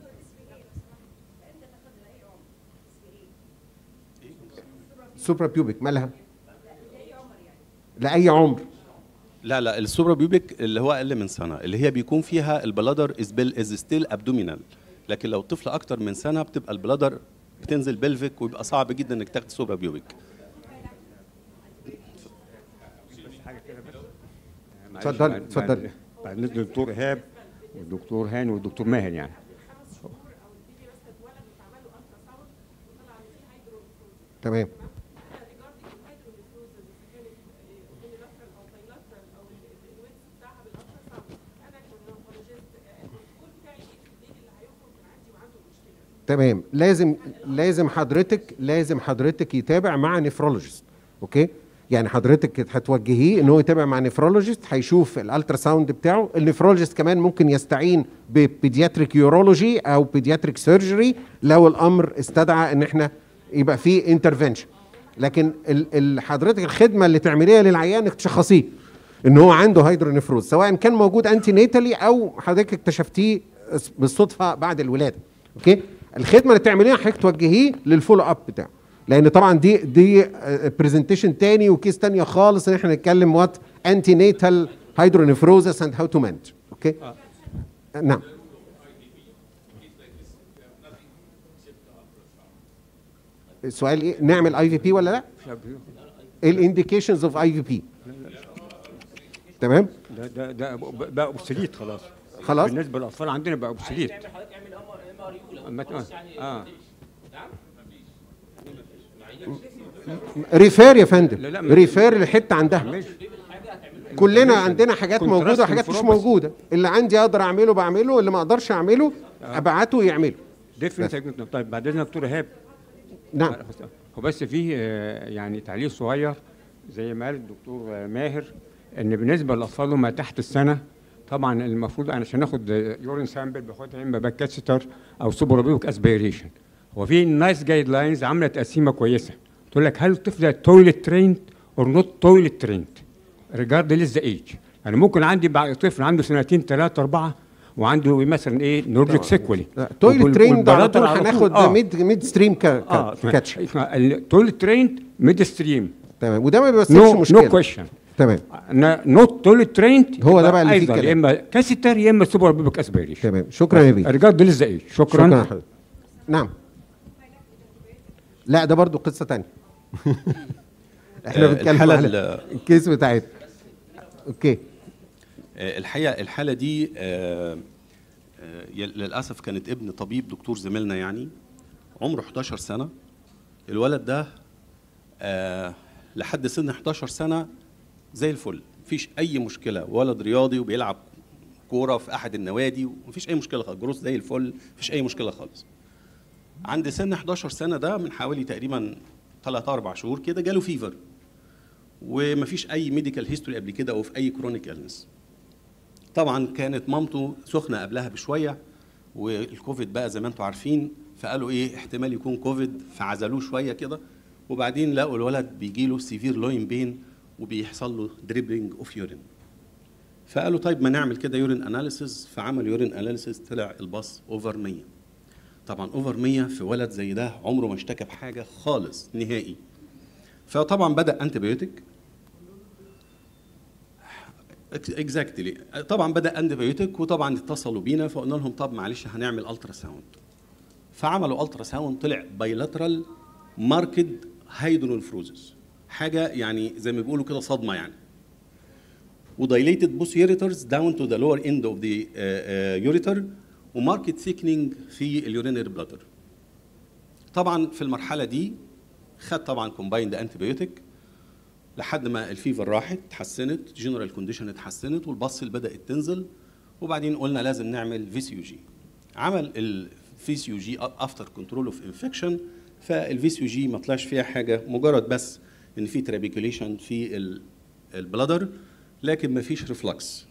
[SPEAKER 2] سوبرا بيوبيك مالها؟ لاي عمر؟
[SPEAKER 5] لا السوبرا بيوبيك اللي هو اقل من سنه، اللي هي بيكون فيها البلادر از ستيل ابدومينال، لكن لو طفل اكتر من سنه بتبقى البلادر بتنزل بلفيك ويبقى صعب جدا انك تاخد سوبرا بيوبيك.
[SPEAKER 2] اتفضل.
[SPEAKER 1] بعد نزل الدكتور ايهاب والدكتور هاني والدكتور ماهر يعني.
[SPEAKER 2] تمام. تمام. لازم حضرتك يتابع مع نفرولوجيست. اوكي، يعني حضرتك هتوجهيه ان هو يتابع مع نفرولوجيست، هيشوف الالترا ساوند بتاعه. النفرولوجيست كمان ممكن يستعين ببيدياتريك يورولوجي او بيدياتريك سيرجري لو الامر استدعى ان احنا يبقى فيه انترفنشن. لكن حضرتك الخدمه اللي تعمليها للعيان انك تشخصيه ان هو عنده هيدرونيفروز، سواء كان موجود انتي نيتالي او حضرتك اكتشفتيه بالصدفه بعد الولاده. اوكي، الخدمه اللي تعمليها حضرتك توجهيه للفولو اب بتاعه، لان طبعا دي برزنتيشن تاني وكيس تانيه خالص ان احنا نتكلم وات انتي ناتال هيدرونيفروزس اند هاو تو مانج. اوكي. نعم. السؤال ايه؟ نعمل اي في بي ولا لا؟ ايه الانديكيشنز اوف اي في بي؟ تمام؟
[SPEAKER 1] ده بقى اوبسوليت خلاص.
[SPEAKER 2] خلاص؟
[SPEAKER 1] بالنسبه للاطفال عندنا بقى اوبسوليت.
[SPEAKER 2] ريفير يا فندم، ريفير لحته عندها. كلنا عندنا حاجات موجوده وحاجات مش موجوده، اللي عندي اقدر اعمله بعمله، اللي ما اقدرش اعمله ابعته يعمله.
[SPEAKER 1] طيب بعد اذنك دكتور ايهاب.
[SPEAKER 2] نعم.
[SPEAKER 1] هو بس فيه يعني تعليق صغير زي ما قال الدكتور ماهر، ان بالنسبه للاطفال ما تحت السنه طبعا المفروض انا عشان اخد يورين سامبل باخدها اما باك كاتستر او سوبرابيوك اسبيريشن. هو في نايس جايد لاينز عامله تقسيمه كويسه تقول لك هل الطفل ده تويلت تريند اور نوت تويلت تريند ريجاردلس ذا ايج. يعني ممكن عندي طفل عنده سنتين 3 4 وعنده مثلا ايه نورجيك سيكولي
[SPEAKER 2] تويلت تريند على طول هناخد ميد ستريم كاتش.
[SPEAKER 1] تويلت تريند ميد ستريم
[SPEAKER 2] تمام، وده ما بيمثلش مشكله.
[SPEAKER 1] نو كويشن.
[SPEAKER 2] تمام.
[SPEAKER 1] نوت تويلت تريند
[SPEAKER 2] هو ده بقى اللي فيه الكلام.
[SPEAKER 1] يا اما كاسيتر يا اما سوبر بيبك اسبيريشن.
[SPEAKER 2] تمام، شكرا يا بيه.
[SPEAKER 1] ريجاردلس ذا ايج. شكرا
[SPEAKER 2] حضرتك. نعم. لا ده برضو قصه ثانيه. احنا بنتكلم على الكيس بتاعتنا. اوكي.
[SPEAKER 5] الحقيقه الحاله دي للاسف كانت ابن طبيب دكتور زميلنا، يعني عمره 11 سنه. الولد ده لحد سن 11 سنه زي الفل، مفيش اي مشكله، ولد رياضي وبيلعب كوره في احد النوادي ومفيش اي مشكله خالص، جروس زي الفل، مفيش اي مشكله خالص. عند سن 11 سنه ده من حوالي تقريبا 3 4 شهور كده جاله فيفر، ومفيش اي ميديكال هيستوري قبل كده او في اي كرونيك النس. طبعا كانت مامته سخنه قبلها بشويه، والكوفيد بقى زي ما انتم عارفين، فقالوا ايه احتمال يكون كوفيد، فعزلوه شويه كده، وبعدين لقوا الولد بيجي له سيفير لوين بين وبيحصل له دريبنج اوف يورين. فقالوا طيب ما نعمل كده يورين اناليسيس، فعمل يورين اناليسيس طلع الباص اوفر 100. طبعا اوفر 100 في ولد زي ده عمره ما اشتكى بحاجه خالص نهائي. فطبعا بدا انتيبيوتيك اكزاكتلي، طبعا بدا انتيبيوتيك، وطبعا اتصلوا بينا فقلنا لهم طب معلش هنعمل الترا ساوند. فعملوا الترا ساوند طلع بايلاترال ماركد هيدرونفروزس، حاجه يعني زي ما بيقولوا كده صدمه يعني. ودايليتد بوس يوريترز داون تو ذا لور اند اوف ذا يوريتر، وماركت ثيكنينج في اليورينري بلادر. طبعا في المرحله دي خد طبعا كومبايند انتيبيوتيك لحد ما الفيفر راحت اتحسنت، جنرال كونديشن اتحسنت، والبصل بدات تنزل، وبعدين قلنا لازم نعمل في سي يو جي. عمل الفي سي يو جي افتر كنترول اوف انفكشن، فالفي سي يو جي ما طلعش فيها حاجه، مجرد بس ان في ترابيكوليشن في البلادر، لكن ما فيش ريفلكس.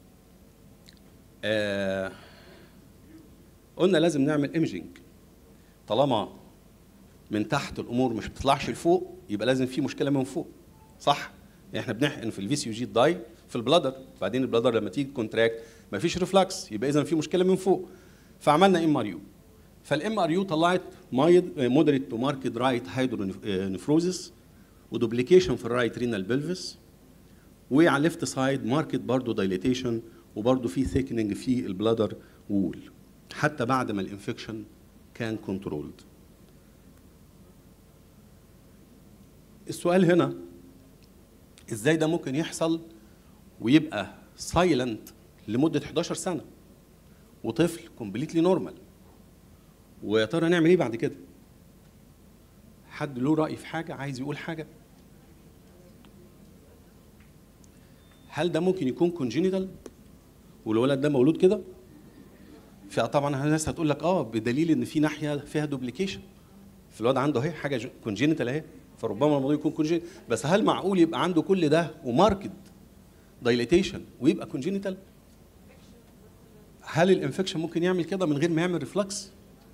[SPEAKER 5] قلنا لازم نعمل ايمجينج، طالما من تحت الامور مش بتطلعش لفوق يبقى لازم في مشكله من فوق، صح؟ احنا بنحقن في الفي سي يو جي الداي في البلادر، بعدين البلادر لما تيجي كونتراكت مفيش ريفلكس، يبقى اذا في مشكله من فوق. فعملنا ام ار يو، فالام ار يو طلعت مودريت تو ماركت رايت هيدرونيفروزس ودوبليكيشن في الرايت رينال بلفس، وعلى الليفت سايد ماركت برضه دايليتيشن، وبرضه في ثيكنينج في البلادر وول حتى بعد ما الانفكشن كان كنترولد. السؤال هنا ازاي ده ممكن يحصل ويبقى سايلنت لمده 11 سنه وطفل كومبليتلي نورمال؟ ويا ترى نعمل ايه بعد كده؟ حد له راي في حاجه؟ عايز يقول حاجه؟ هل ده ممكن يكون كونجينيتال والولد ده مولود كده؟ فطبعا الناس هتقول لك بدليل ان في ناحيه فيها دوبليكيشن، فالواد عنده اهي حاجه كونجينيتال اهي، فربما الموضوع يكون كونجينيتال. بس هل معقول يبقى عنده كل ده وماركت دايليتيشن ويبقى كونجينيتال؟ هل الانفكشن ممكن يعمل كده من غير ما يعمل ريفلكس؟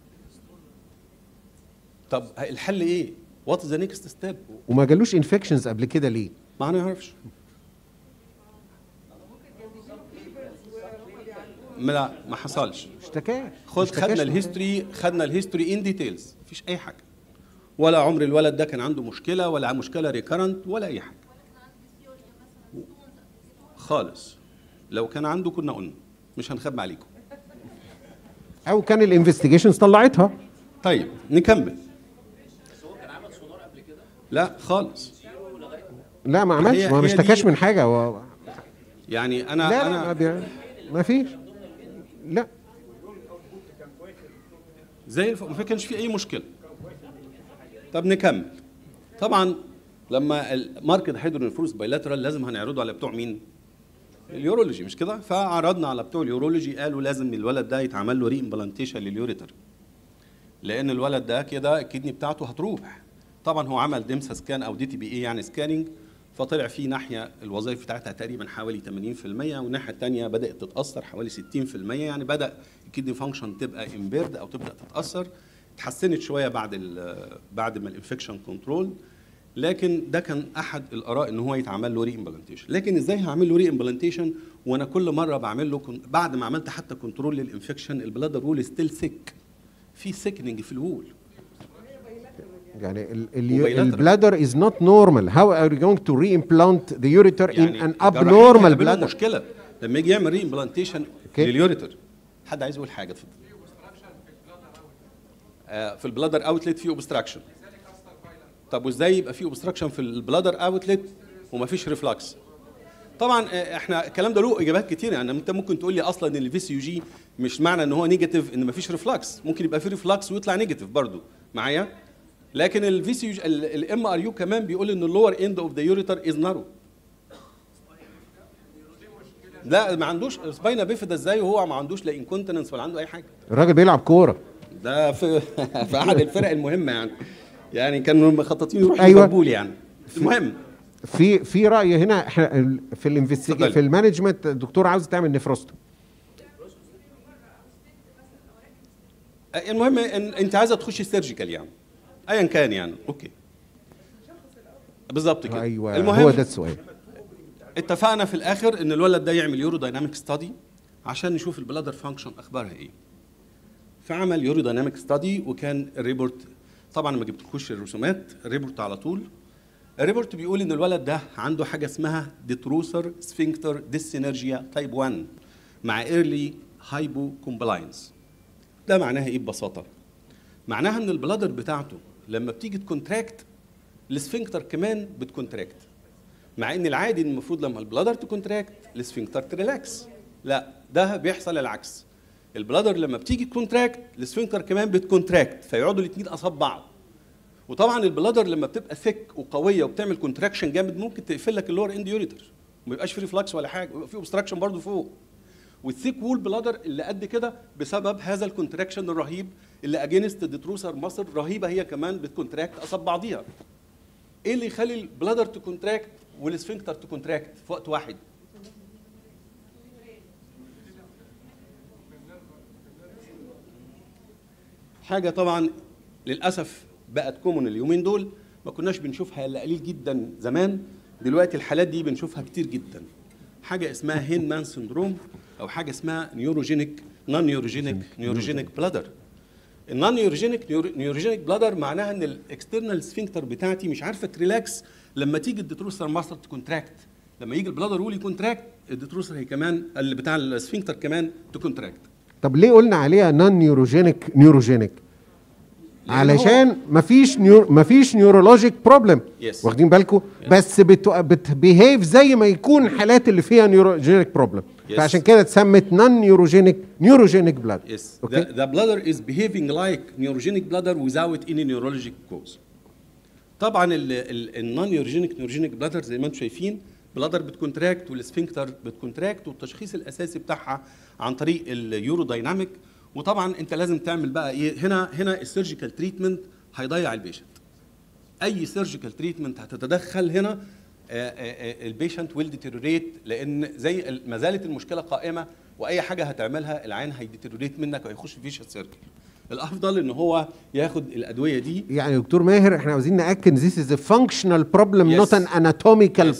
[SPEAKER 5] طب الحل ايه؟ وات ذا نيكست ستيب؟
[SPEAKER 2] وما جالوش انفكشنز قبل كده ليه؟
[SPEAKER 5] ما نعرفش. لا ما حصلش.
[SPEAKER 2] اشتكاش
[SPEAKER 5] خدنا الهيستوري ان ديتيلز، مفيش اي حاجه، ولا عمر الولد ده كان عنده مشكله ولا مشكله ريكرنت ولا اي حاجه خالص. لو كان عنده كنا قلنا، مش هنخبي عليكم.
[SPEAKER 2] او كان الانفستيجيشنز طلعتها.
[SPEAKER 5] طيب نكمل. لا خالص.
[SPEAKER 2] لا ما عملش، ما اشتكاش من حاجه
[SPEAKER 5] يعني انا
[SPEAKER 2] لا ما فيش. لا
[SPEAKER 5] زي ما كانش في اي مشكله. طب نكمل. طبعا لما الماركت هيدرونيفروس بايلاترال لازم هنعرضه على بتوع مين؟ اليورولوجي، مش كده؟ فعرضنا على بتوع اليورولوجي، قالوا لازم الولد ده يتعمل له ري امبلانتيشن لليوريتر، لان الولد ده كده الكدني بتاعته هتروح. طبعا هو عمل ديمسا سكان او دي تي بي اي يعني سكاننج، فطلع فيه ناحيه الوظائف بتاعتها تقريبا حوالي 80%، والناحيه الثانيه بدات تتاثر حوالي 60%، يعني بدا الكدني فانكشن تبقى امبيرد او تبدا تتاثر. اتحسنت شويه بعد ما الانفكشن كنترول، لكن ده كان احد الاراء ان هو يتعمل له ري امبلانتيشن. لكن ازاي هعمل له ري امبلانتيشن وانا كل مره بعمل له بعد ما عملت حتى كنترول للانفكشن البلادر وول ستيل سيك، في سيكنينج في الوول.
[SPEAKER 2] يعني البلادر is not normal. How are you going to re-implant the ureter in an abnormal bladder؟
[SPEAKER 5] مشكله لما يجي يعمل ري امبلانتيشن لليوريتر. حد عايز يقول حاجه؟ اتفضل. في البلادر اوتلت في اوبستراكشن. طب وازاي يبقى في اوبستراكشن في البلادر اوتلت ومفيش ريفلكس؟ طبعا احنا الكلام ده له اجابات كتير. يعني انت ممكن تقول لي اصلا ان الفي سي يو جي مش معنى ان هو نيجاتيف ان مفيش ريفلكس، ممكن يبقى في ريفلكس ويطلع نيجاتيف برضو معايا. لكن الفي سي يو جي الام ار يو كمان بيقول ان اللور اند اوف ذا يوريتر از نارو. لا ما عندوش سباينا بيفيدا ازاي وهو ما عندوش لا انكونتيننس ولا عنده اي حاجه.
[SPEAKER 2] الراجل بيلعب كوره.
[SPEAKER 5] ده في احد الفرق المهمه يعني كانوا مخططين يروحوا
[SPEAKER 2] أيوة.
[SPEAKER 5] ليفربول يعني. المهم
[SPEAKER 2] في راي هنا احنا في الانفستيجيشن في المانجمنت الدكتور عاوز تعمل نفروستو.
[SPEAKER 5] المهم ان انت عايزه تخشي سيرجيكال يعني ايا كان يعني اوكي بالظبط كده.
[SPEAKER 2] ايوه
[SPEAKER 5] المهم
[SPEAKER 2] هو ده السؤال.
[SPEAKER 5] اتفقنا في الاخر ان الولد ده يعمل يورو دايناميك ستادي عشان نشوف البلادر فانكشن اخبارها ايه. فعمل يورو دايناميك ستادي وكان الريبورت طبعا ما جبتلكوش الرسومات، الريبورت على طول. الريبورت بيقول ان الولد ده عنده حاجه اسمها ديتروسر سفنكتر ديسينرجيا تايب 1 مع ايرلي هايبو كومبلاينس. ده معناها ايه ببساطه؟ معناها ان البلادر بتاعته لما بتيجي تكونتراكت السفنكتر كمان بتكونتراكت، مع ان العادي المفروض لما البلادر تكونتراكت السفنكتر تريلاكس. لا ده بيحصل العكس، البلادر لما بتيجي تكونتراكت السفنكتر كمان بتكونتراكت، فيقعدوا الاثنين قصاد بعض. وطبعا البلادر لما بتبقى ثيك وقويه وبتعمل كونتراكشن جامد ممكن تقفل لك اللور اند يوريتر وما يبقاش في ريفلكس ولا حاجه ويبقى في اوبستراكشن برضه فوق. والثيك وول بلادر اللي قد كده بسبب هذا الكونتراكشن الرهيب اللي اجينست ديتروسر مصر رهيبه هي كمان بتكونتراكت قصاد بعضيها. ايه اللي يخلي البلادر تكونتراكت والسفنكتر تكونتراكت في وقت واحد؟ حاجه طبعا للاسف بقت كومون اليومين دول، ما كناش بنشوفها الا قليل جدا زمان، دلوقتي الحالات دي بنشوفها كتير جدا. حاجه اسمها هين مان سندروم او حاجه اسمها نون نيوروجينيك بلادر. النون نيوروجينيك بلادر معناها ان الاكسترنال سفنكتر بتاعتي مش عارفه تريلاكس لما تيجي الديتروسر ماستر تكونتراكت. لما يجي البلادر وول يكونتراكت الديتروسر هي كمان اللي بتاع السفنكتر كمان تكونتراكت.
[SPEAKER 2] طب ليه قلنا عليها نون نيوروجينيك؟ علشان مفيش نيورولوجيك بروبلم. واخدين بالكم؟ بس بتبيهيف زي ما يكون حالات اللي فيها نيوروجينيك بروبلم. فعشان كده اتسمت نون نيوروجينيك بلاد.
[SPEAKER 5] The bladder is behaving like neurogenic bladder without any neurologic cause. طبعا النون نيوروجينيك بلادر زي ما انتم شايفين بلادر بتكونتراكت والسفنكتر بتكونتراكت، والتشخيص الاساسي بتاعها عن طريق اليورو دايناميك. وطبعا انت لازم تعمل بقى ايه هنا السيرجيكال تريتمنت هيضيع البيشنت. اي سيرجيكال تريتمنت هتتدخل هنا البيشنت ويل ديتيروريت، لان زي ما زالت المشكله قائمه واي حاجه هتعملها العين هيديتيروريت منك وهيخش في فيشن سيركل. الافضل ان هو ياخد الادويه دي.
[SPEAKER 2] يعني دكتور ماهر احنا عاوزين ناكد this is a functional problem not an anatomical problem.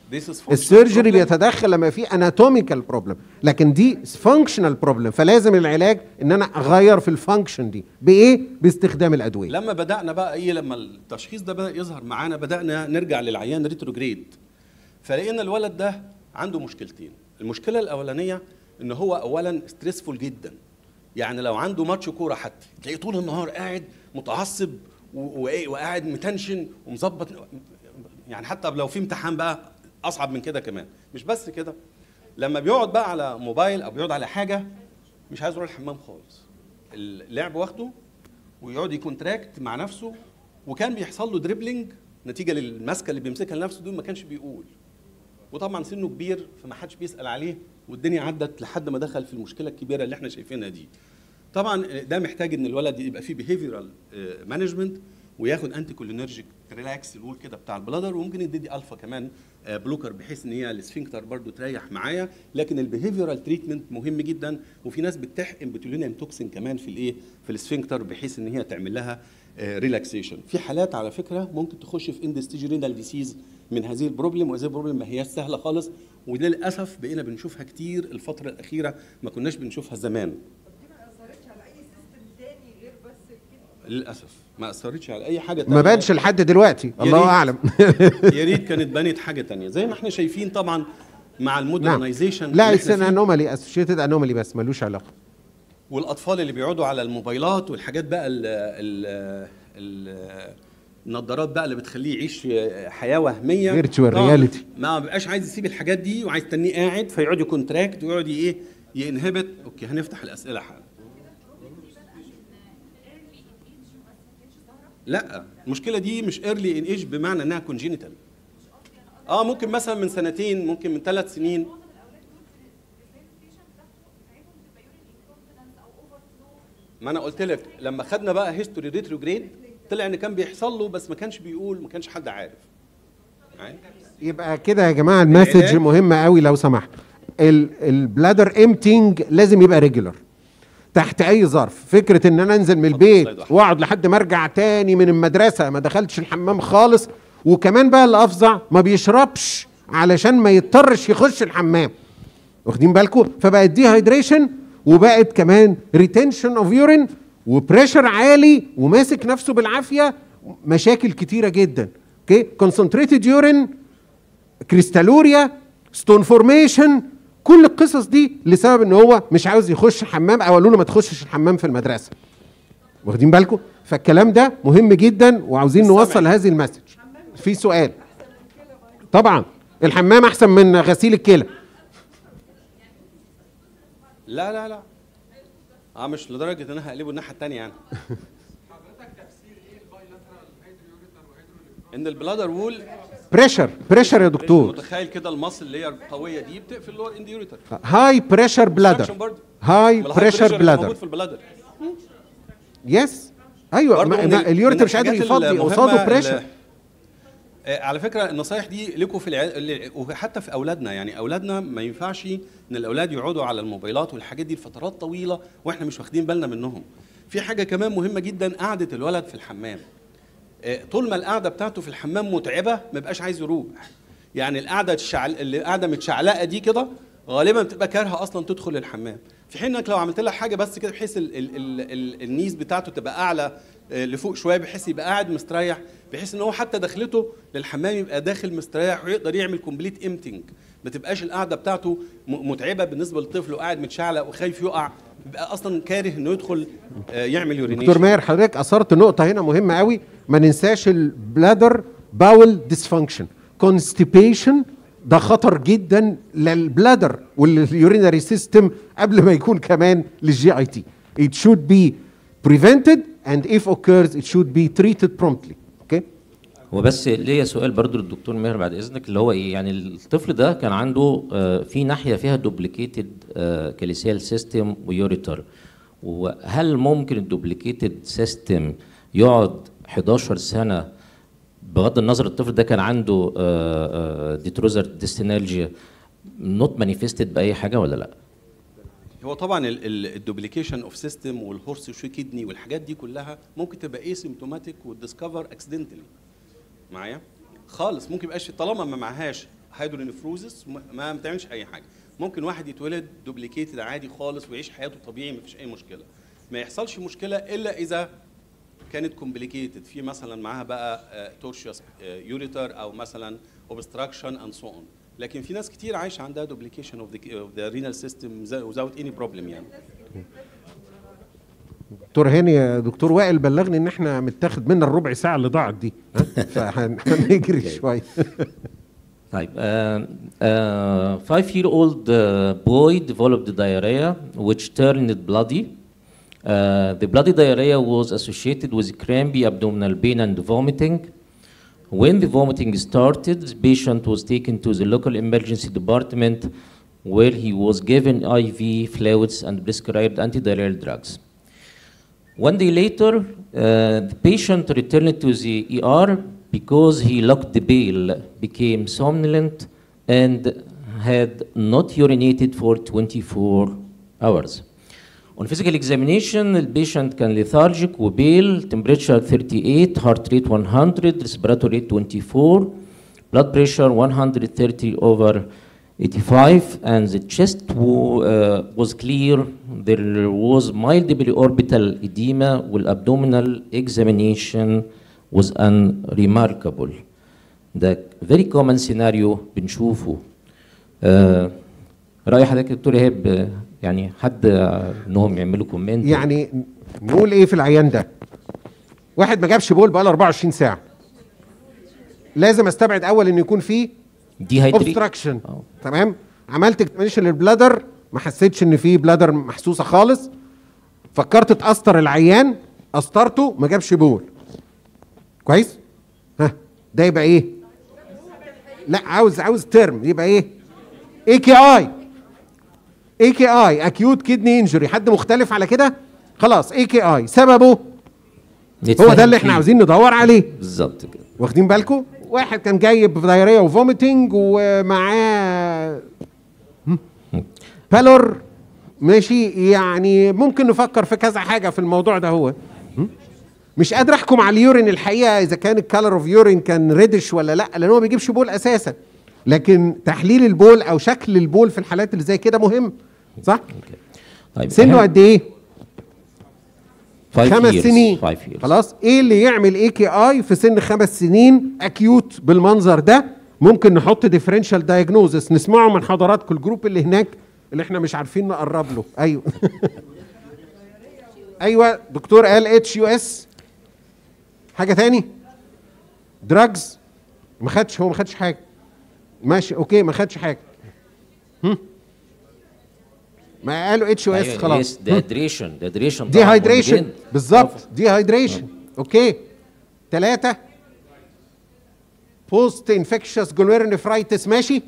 [SPEAKER 2] السيرجري بيتدخل لما في اناتوميكال بروبلم، لكن دي فانكشنال بروبلم، فلازم العلاج ان انا اغير في الفانكشن دي بايه؟ باستخدام الادويه.
[SPEAKER 5] لما بدانا بقى ايه، لما التشخيص ده بدا يظهر معانا بدانا نرجع للعيان ريتروجريد، فلقينا الولد ده عنده مشكلتين. المشكله الاولانيه ان هو اولا ستريسفول جدا، يعني لو عنده ماتش كوره حتى تلاقيه طول النهار قاعد متعصب وقاعد متنشن ومظبط، يعني حتى لو في امتحان بقى اصعب من كده كمان. مش بس كده، لما بيقعد بقى على موبايل او بيقعد على حاجه مش عايز يروح الحمام خالص، اللعب واخده ويقعد يكونتراكت مع نفسه، وكان بيحصل له دريبلينج نتيجه للماسكه اللي بيمسكها لنفسه دي، ما كانش بيقول. وطبعا سنه كبير فما حدش بيسال عليه، والدنيا عدت لحد ما دخل في المشكله الكبيره اللي احنا شايفينها دي. طبعا ده محتاج ان الولد يبقى فيه بيهيفيرال مانجمنت، وياخد انتي كولينرجيك ريلاكس الول كده بتاع البلادر، وممكن يدي الفا كمان بلوكر بحيث ان هي السفنكتر برضو تريح معايا. لكن البيهيفيرال تريتمنت مهم جدا، وفي ناس بتحقن بوتولينيوم توكسين كمان في الايه، في السفنكتر، بحيث ان هي تعمل لها ريلاكسيشن. في حالات على فكره ممكن تخش في اند ستيج رينال ديسيز من هذه البروبلم، وهذه البروبلم ما هياش سهله خالص، وللاسف بقينا بنشوفها كتير الفتره الاخيره، ما كناش بنشوفها زمان. للاسف ما اثرتش على اي حاجه تانية،
[SPEAKER 2] ما بانش لحد دلوقتي، الله اعلم.
[SPEAKER 5] يا ريت كانت بنت حاجه تانية زي ما احنا شايفين طبعا مع المودرنايزيشن.
[SPEAKER 2] لا السن انومالي، اسوشيتد انومالي، بس ملوش علاقه.
[SPEAKER 5] والاطفال اللي بيقعدوا على الموبايلات والحاجات بقى النظارات بقى اللي بتخليه يعيش حياه وهميه،
[SPEAKER 2] فيرتشوال رياليتي،
[SPEAKER 5] ما بيبقاش عايز يسيب الحاجات دي، وعايز تنيه قاعد فيقعد يكونتراكت ويقعد ايه ينهبت. اوكي هنفتح الاسئله حالا. لا المشكله دي مش ايرلي ان ايج بمعنى انها كونجينيتال. ممكن مثلا من سنتين، ممكن من 3 سنين. ما انا قلت لك لما خدنا بقى هيستوري ريتروجريد طلع ان كان بيحصل له بس ما كانش بيقول، ما كانش حد عارف.
[SPEAKER 2] يبقى كده يا جماعه المسج مهمه قوي لو سمحت. البلادر امتينج لازم يبقى ريجولار تحت اي ظرف. فكره ان انا انزل من البيت واقعد لحد ما ارجع تاني من المدرسه ما دخلتش الحمام خالص، وكمان بقى اللي افظع ما بيشربش علشان ما يضطرش يخش الحمام، واخدين بالكم؟ فبقت دي هايدريشن، وبقت كمان ريتنشن اوف يورين، وبريشر عالي، وماسك نفسه بالعافيه، مشاكل كتيره جدا. اوكي، كونسنتريتد يورين، كريستالوريا، ستون فورميشن، كل القصص دي لسبب ان هو مش عاوز يخش حمام، او قالوا له ما تخشش الحمام في المدرسه، واخدين بالكم؟ فالكلام ده مهم جدا، وعاوزين نوصل هذه المسج. في سؤال؟ طبعا الحمام احسن من غسيل الكلى.
[SPEAKER 5] لا لا لا مش لدرجه ان انا هقلبه الناحيه الثانيه يعني.
[SPEAKER 6] حضرتك تفسير ايه البايلاترال هيدرويوريتر وهيدروليك؟
[SPEAKER 5] ان البلادر وول
[SPEAKER 2] بريشر يا دكتور.
[SPEAKER 5] متخيل كده المصل اللي هي القويه دي بتقفل اللور انديوريتر.
[SPEAKER 2] هاي بريشر بلادر، هاي بريشر بلادر
[SPEAKER 5] موجود في البلادر.
[SPEAKER 2] يس ايوه، اليوريتر مش قادر يفضي قصاده بريشر.
[SPEAKER 5] على فكره النصايح دي لكم في وحتى في اولادنا، يعني اولادنا ما ينفعش ان الاولاد يقعدوا على الموبايلات والحاجات دي لفترات طويله واحنا مش واخدين بالنا منهم. في حاجه كمان مهمه جدا، قعده الولد في الحمام. طول ما القعده بتاعته في الحمام متعبه ما بيبقاش عايز يروح. يعني القعده اللي قاعده متشعلقه دي كده غالبا بتبقى كارهه اصلا تدخل الحمام، في حين انك لو عملت لها حاجه بس كده بحيث النيز بتاعته تبقى اعلى لفوق شويه، بحيث يبقى قاعد مستريح، بحيث ان هو حتى دخلته للحمام يبقى داخل مستريح ويقدر يعمل كومبليت امتنج، ما تبقاش القعده بتاعته متعبه بالنسبه للطفل وقاعد متشعلق وخايف يقع، بيبقى اصلا كاره انه يدخل يعمل يورينيشن.
[SPEAKER 2] دكتور ماهر حضرتك اثرت نقطه هنا مهمه قوي، ما ننساش البلادر باول ديسفانكشن، كونستيبيشن، ده خطر جدا للبلادر واليورينري سيستم قبل ما يكون كمان للجي اي تي. It should be prevented and if occurs it should be treated promptly. اوكي؟
[SPEAKER 3] وبس ليا سؤال برضو للدكتور ماهر بعد اذنك، اللي هو ايه يعني الطفل ده كان عنده في ناحيه فيها دوبليكيتد كاليسيال سيستم ويوريتر، وهل ممكن الدوبليكيتد سيستم يقعد 11 سنه بغض النظر الطفل ده كان عنده ديتروزر ديستينالجيا نوت مانيفستد باي حاجه ولا لا؟
[SPEAKER 5] هو طبعا الدوبليكيشن اوف سيستم والهورس شو كيدني والحاجات دي كلها ممكن تبقى ايه سيمتوماتيك والديسكفر اكسيدنتالي معايا خالص، ممكن يبقاش طالما ما معهاش هيدرونيفروزس ما بتعملش اي حاجه. ممكن واحد يتولد دوبليكيتد عادي خالص ويعيش حياته طبيعي ما فيش اي مشكله. ما يحصلش مشكله الا اذا كانت كومبليكيتد، في مثلا معاها بقى تورشيوس يوريتر او مثلا اوبستراكشن اند سو اون. لكن في ناس كتير عايشه عندها دوبليكيشن اوف ذا رينال سيستم without any problem يعني.
[SPEAKER 2] دكتور هاني، يا دكتور وائل بلغني ان احنا متاخد منا الربع ساعه اللي ضاعت دي، فهنجري شويه.
[SPEAKER 3] طيب 5-year-old boy developed diarrhea which turned bloody. The bloody diarrhea was associated with crampy abdominal pain and vomiting. When the vomiting started, the patient was taken to the local emergency department where he was given IV fluids and prescribed antidiarrheal drugs. One day later, the patient returned to the ER because he lacked the bile, became somnolent, and had not urinated for 24 hours. On physical examination, the patient كان lethargic وبيل, temperature 38, heart rate 100, respiratory rate 24, blood pressure 130/85, and the chest was clear. There was mild periorbital edema, والabdominal examination was unremarkable. ده very common scenario بنشوفه. رأي حضرتك يا دكتور إيهاب، يعني حد انهم يعملوا كومنت؟
[SPEAKER 2] يعني نقول ايه في العيان ده؟ واحد ما جابش بول بقاله 24 ساعه، لازم استبعد اول ان يكون فيه اوبستراكشن. تمام. عملت اكزامينشن للبلادر، ما حسيتش ان فيه بلادر محسوسه خالص. فكرت تقسطر العيان، قسطرته ما جابش بول. كويس؟ ها ده يبقى ايه؟ لا، عاوز ترم يبقى ايه؟ اي كي اي. اي كي اي اكيوت كيدني انجري. حد مختلف على كده؟ خلاص اي كي اي سببه هو ده اللي احنا عاوزين ندور عليه.
[SPEAKER 3] بالظبط كده.
[SPEAKER 2] واخدين بالكم؟ واحد كان جاي بدايريه وفوميتنج ومعاه بالور، ماشي، يعني ممكن نفكر في كذا حاجه في الموضوع ده. هو مش قادر احكم على اليورين الحقيقه اذا كان الكالر اوف يورين كان ريدش ولا لا، لان هو ما بيجيبش بول اساسا. لكن تحليل البول او شكل البول في الحالات اللي زي كده مهم، صح؟
[SPEAKER 3] طيب
[SPEAKER 2] سنه قد ايه؟
[SPEAKER 3] 5
[SPEAKER 2] سنين.
[SPEAKER 3] 5 years.
[SPEAKER 2] خلاص. ايه اللي يعمل اي كي اي في سن 5 سنين اكيوت بالمنظر ده؟ ممكن نحط ديفرنشال دايجنوزس نسمعه من حضراتكم، الجروب اللي هناك اللي احنا مش عارفين نقرب له. ايوه ايوه دكتور قال اتش يو اس. حاجه تاني؟ دراجز ما خدش، هو ما خدش حاجه. ماشي اوكي، ما خدش حاجه. ما قالوا اتش او اس خلاص.
[SPEAKER 3] ديهايدريشن
[SPEAKER 2] دي هايدريشن بالظبط، دي هايدريشن. اوكي. 3 بوست انفكشس جلوميرونيفرايتس. ماشي.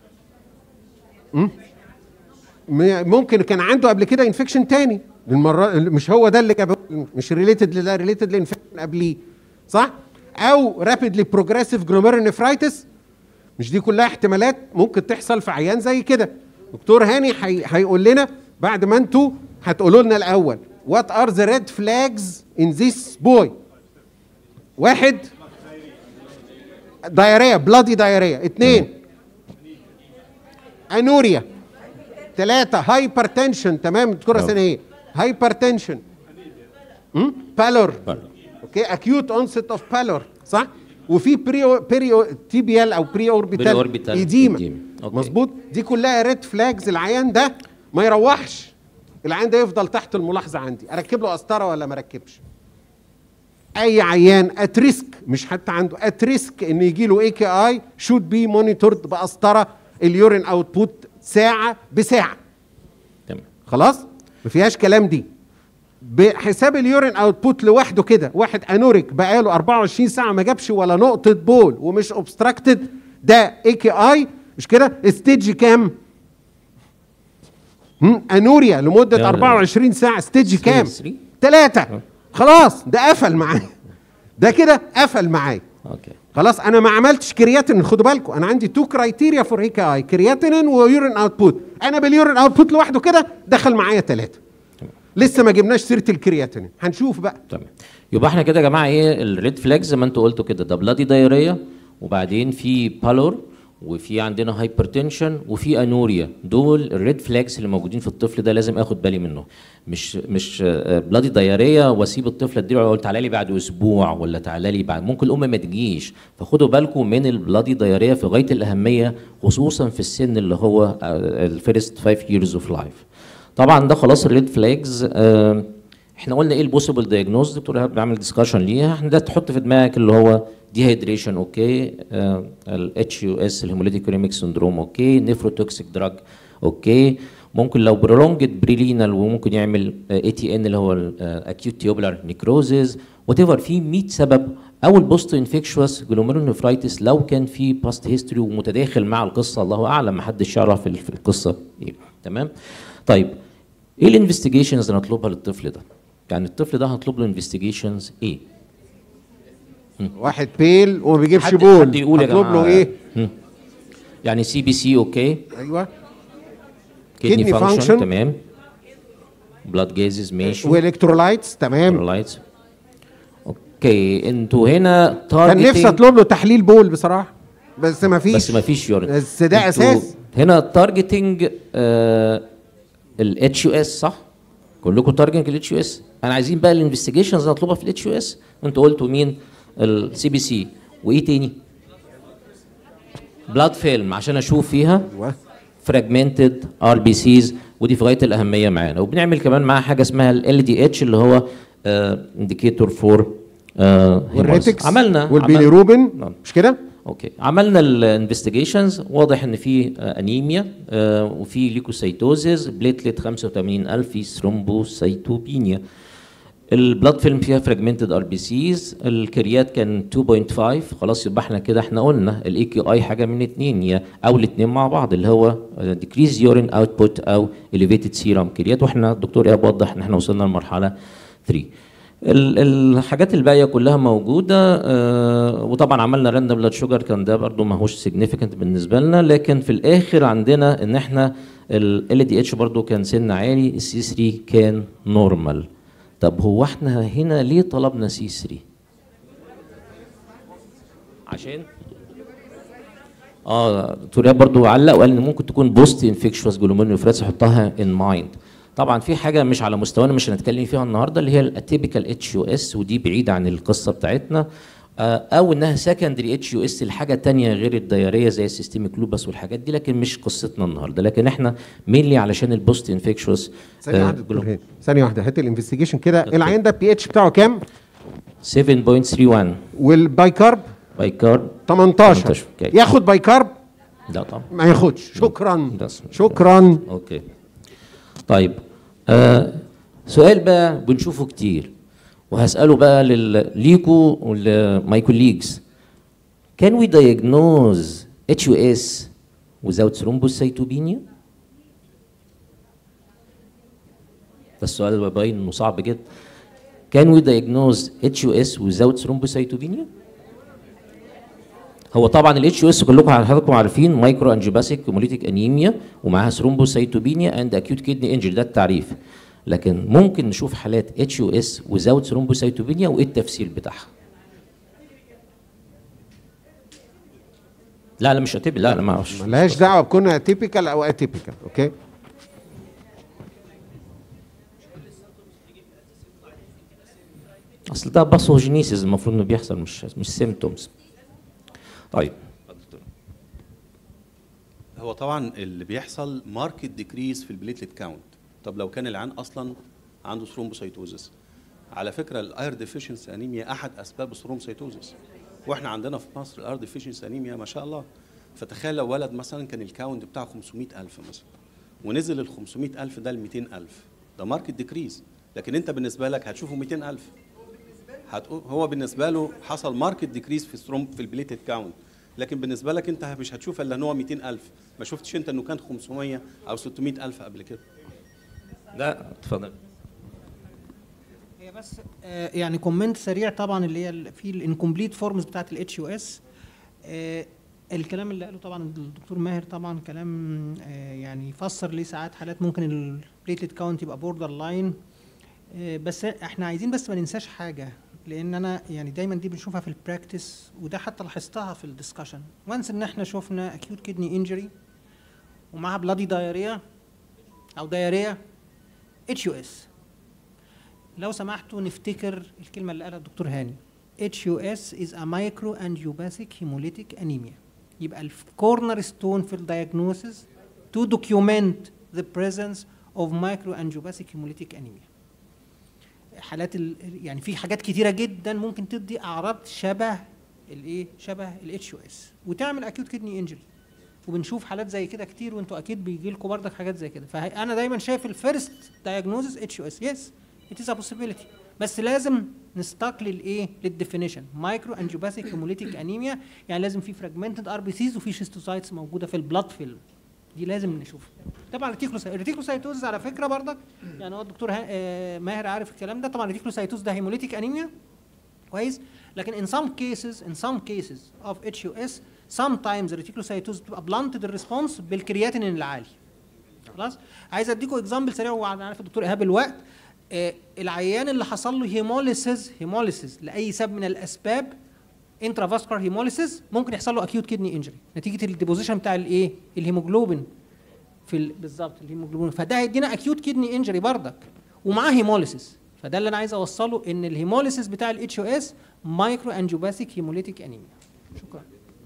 [SPEAKER 2] ممكن كان عنده قبل كده انفكشن تاني، المره مش هو ده اللي جابه، مش ريليتد لده، ريليتد لانفكشن قبليه، صح؟ او رابيدلي بروجريسيف جلوميرونيفرايتس. مش دي كلها احتمالات ممكن تحصل في عيان زي كده. دكتور هاني هيقول لنا بعد ما انتوا هتقولوا لنا الاول what are the red flags in this boy. 1 دايريا، بلادي دايريا. 2 انوريا. 3 هايبرتنشن. تمام دكتوره سنيه؟ هايبرتنشن. بالور. اوكي، اكيوت اونست اوف بالور، صح؟ وفي بريو تيبيال او بري اوربيتال ايديما. مظبوط. دي كلها ريد فلاجز. العيان ده ما يروحش، العيان ده يفضل تحت الملاحظه عندي. اركب له قسطره ولا ما اركبش؟ اي عيان ات ريسك، مش حتى عنده ات ريسك ان يجي له اي كي اي شود بي مونيتورد بقسطره اليورين اوتبوت ساعه بساعه.
[SPEAKER 3] تمام.
[SPEAKER 2] خلاص؟ ما فيهاش كلام دي. بحساب اليورين اوتبوت لوحده كده، واحد انوريك بقاله 24 ساعه ما جابش ولا نقطه بول ومش اوبستراكتد، ده اي كي اي. مش كده؟ ستيج كام؟ انوريا لمده 24 ساعه، ستيج كام؟ 3. خلاص ده قفل معايا، ده كده قفل معايا.
[SPEAKER 3] اوكي
[SPEAKER 2] خلاص. انا ما عملتش كرياتين، خدوا بالكم انا عندي 2 كرايتيريا فور اي كي اي، كرياتين ويورين اوتبوت. انا باليورين اوتبوت لوحده كده دخل معايا 3. لسه ما جبناش سيره الكرياتين، هنشوف بقى.
[SPEAKER 3] تمام. يبقى احنا كده يا جماعه ايه الريد فلاجز زي ما انتوا قلتوا كده؟ ده بلادي دايريا، وبعدين في بالور، وفي عندنا هايبرتنشن وفي انوريا، دول الريد فلاجز اللي موجودين في الطفل ده لازم اخد بالي منه. مش بلادي دايريه واسيب الطفل اديله اقول تعالى لي بعد اسبوع ولا تعالى لي بعد، ممكن الام ما تجيش، فخدوا بالكم من البلادي دايريه في غايه الاهميه خصوصا في السن اللي هو الفيرست 5 years اوف لايف. طبعا ده خلاص الريد فلاجز. احنا قلنا ايه البوسيبل دايجنوز، دكتور ايهاب بيعمل ديسكشن ليها. احنا ده تحط في دماغك اللي هو ديهايدريشن اوكي، الاتش يو اس الهيموليتيك يوريميك سندروم اوكي، نيفروتوكسيك دراج اوكي، ممكن لو برولونجد بريلينال وممكن يعمل اي تي ان اللي هو اكيوت تيوبولار نيكروزز وات ايفر، في 100 سبب. او البوست انفكشوس جلوميرونيفرايتس لو كان في باست هيستوري ومتداخل مع القصه، الله اعلم، ما حدش يعرف في القصه ايه. تمام. طيب ايه الانفستيجيشنز اللي هنطلبها للطفل ده؟ يعني الطفل ده هنطلب له انفستيجيشنز ايه؟
[SPEAKER 2] واحد بيل وما بيجيبش
[SPEAKER 3] حد
[SPEAKER 2] بول،
[SPEAKER 3] يقول يا
[SPEAKER 2] هطلب له
[SPEAKER 3] جماعه
[SPEAKER 2] ايه؟
[SPEAKER 3] يعني سي بي سي اوكي،
[SPEAKER 2] ايوه
[SPEAKER 3] كدني
[SPEAKER 2] Kidney
[SPEAKER 3] فانكشن
[SPEAKER 2] function.
[SPEAKER 3] تمام، بلاد جازز ماشي،
[SPEAKER 2] والكترولايتس تمام.
[SPEAKER 3] الكترولايتس اوكي. انتوا هنا
[SPEAKER 2] كان
[SPEAKER 3] تارجتنج،
[SPEAKER 2] نفسي اطلب له تحليل بول بصراحه، بس ما فيش.
[SPEAKER 3] بس ما فيش يورين،
[SPEAKER 2] بس ده اساس.
[SPEAKER 3] هنا تارجتنج الاتش يو اس صح؟ كلكم تارجتنج الاتش يو اس. انا عايزين بقى الانفستيجيشنز اللي هطلبها في الاتش يو اس. انتوا قلتوا مين؟ السي بي سي، وايه تاني؟ بلاد فيلم عشان اشوف فيها
[SPEAKER 2] ايوه
[SPEAKER 3] فراجمنتد ار بي سيز، ودي في غايه الاهميه معانا. وبنعمل كمان معاها حاجه اسمها ال دي اتش اللي هو انديكيتور فور
[SPEAKER 2] والريتكس
[SPEAKER 3] عملنا
[SPEAKER 2] والبيليروبين
[SPEAKER 3] نعم.
[SPEAKER 2] مش كده؟
[SPEAKER 3] اوكي، عملنا الانفستيجيشنز، واضح ان في انيميا وفي ليكوسايتوزيز، بليتلت 85,000، في ثرومبوسايتوبينيا. البلاد فيلم فيها فراجمنتد ار بي سيز، الكريات كان 2.5. خلاص يبقى احنا كده احنا قلنا الاي كيو اي حاجه من اثنين، او الاثنين مع بعض اللي هو ديكريز يورين اوتبوت او اليفيتد سيرم كريات، واحنا الدكتور ايهاب وضح ان احنا وصلنا لمرحله 3. الحاجات الباقيه كلها موجوده. وطبعا عملنا راندم بلاد شوجر، كان ده برضو ما هوش سيجنيفيكانت بالنسبه لنا، لكن في الاخر عندنا ان احنا ال دي اتش برضو كان سن عالي، السي 3 كان نورمال. طب هو احنا هنا ليه طلبنا سي 3؟ عشان دكتور ايهاب برضو علق وقال ان ممكن تكون بوست انفكشوس جلوميرونيفرايتس، حطها ان مايند. طبعا في حاجه مش على مستوانا مش هنتكلم فيها النهارده، اللي هي الاتيبيكال اتش يو اس، ودي بعيده عن القصه بتاعتنا، او انها سكندري اتش يو اس لحاجه ثانيه غير الدياريه زي السيستميك لوبس والحاجات دي، لكن مش قصتنا النهارده. لكن احنا مينلي علشان البوست انفكشوس.
[SPEAKER 2] ثانيه واحده دكتور هاني، ثانيه واحده، هات الانفستيجيشن كده. العيان ده البي اتش بتاعه كام؟
[SPEAKER 3] 7.31
[SPEAKER 2] والبايكارب
[SPEAKER 3] بايكارب
[SPEAKER 2] 18.
[SPEAKER 3] أوكي.
[SPEAKER 2] ياخد بايكارب؟
[SPEAKER 3] لا طبعا
[SPEAKER 2] ما ياخدش. شكرا
[SPEAKER 3] بس.
[SPEAKER 2] شكرا.
[SPEAKER 3] اوكي. طيب سؤال بقى بنشوفه كتير وهسأله بقى ليكو ولماي كوليجز. Can we diagnose HUS without thrombocytopenia؟ ده السؤال اللي باين انه صعب جدا. Can we diagnose HUS without thrombocytopenia؟ هو طبعا الاتش يو اس كلكم حضراتكم عارفين مايكرو انجيوباسيك هيموليتيك انيميا ومعاها ثرومبوسايتوبينيا اند اكيوت كيدني انجري، ده التعريف. لكن ممكن نشوف حالات اتش يو اس وزاوت ثرومبوسايتوبينيا، وايه التفسير بتاعها؟ لا مش اتيبي، لا ما اعرفش،
[SPEAKER 2] ملهاش دعوه بكونها تيبيكال او اتيبيكال. اوكي.
[SPEAKER 3] اصل ده باثوجينيسيس المفروض انه بيحصل، مش سيمتومز. طيب
[SPEAKER 5] هو طبعا اللي بيحصل ماركت ديكريز في البليتلت كاونت. طب لو كان العيان اصلا عنده ثرومبوسايتوزس، على فكره الاير ديفيشنسي انيميا احد اسباب الثرومبوسايتوزس، واحنا عندنا في مصر الاير ديفيشنسي انيميا ما شاء الله. فتخيل لو ولد مثلا كان الكاونت بتاعه 500,000 مثلا، ونزل ال 500,000 ده ل 200,000، ده ماركت ديكريز. لكن انت بالنسبه لك هتشوفه 200,000، هتقول هو بالنسبه له حصل ماركت ديكريز في البليتلت كاونت، لكن بالنسبه لك انت مش هتشوف الا ان هو 200,000، ما شفتش انت انه كان 500 او 600,000 قبل كده.
[SPEAKER 3] لا اتفضل.
[SPEAKER 7] هي بس يعني كومنت سريع طبعا اللي هي في الانكمبليت فورمز بتاعت الاتش يو اس. الكلام اللي قاله طبعا الدكتور ماهر طبعا كلام يعني يفسر ليه ساعات حالات ممكن البليتلت كاونت يبقى بوردر لاين. بس احنا عايزين بس ما ننساش حاجه، لان انا يعني دايما دي بنشوفها في البراكتس، وده حتى لاحظتها في الدسكشن. وانس ان احنا شفنا اكيوت كيدني انجري ومعها بلادي دايريا او دايريا HUS، لو سمحتوا نفتكر الكلمه اللي قالها الدكتور هاني، HUS is a microangiopathic hemolytic anemia. يبقى الكورنر ستون في الدايجنوسيس to document the presence of microangiopathic hemolytic anemia. حالات يعني في حاجات كتيره جدا ممكن تدي اعراض شبه الايه، شبه HUS وتعمل اكيوت كيدني انجري، وبنشوف حالات زي كده كتير، وانتوا اكيد بيجي لكم بردك حاجات زي كده. فانا دايما شايف الفيرست دايجنوزس HUS، يس ات از ا possibility، بس لازم نستاك للايه، للديفينيشن. مايكرو انجيوباثيك هيموليتيك انيميا يعني لازم في فراجمنتد RBCs وفي شيستوسايتس موجوده في البلاد فيلم، دي لازم نشوفها. طبعا الريتيكلوسايتوز على فكره بردك، يعني هو الدكتور ماهر عارف الكلام ده. طبعا الريتيكلوسايتوز ده هيموليتيك انيميا كويس، لكن in some cases of HUS sometimes الريتيكلوسايتوز بتبقى blunted الريسبونس بالكرياتينين العالي. خلاص، عايز اديكم اكزامبل سريع، وانا عارف الدكتور ايهاب الوقت. العيان اللي حصل له هيموليسيس لاي سبب من الاسباب، انترافاسكولار هيموليسيس، ممكن يحصل له اكيوت كيدني انجري نتيجه الديبوزيشن بتاع الايه، الهيموجلوبين في بالظبط الهيموجلوبين، فده هيدينا اكيوت كيدني انجري بردك ومعاه هيموليسيس. فده اللي انا عايز اوصله، ان الهيموليسيس بتاع HUS مايكرو انجيوباثيك هيموليتيك انيميا. شكرا.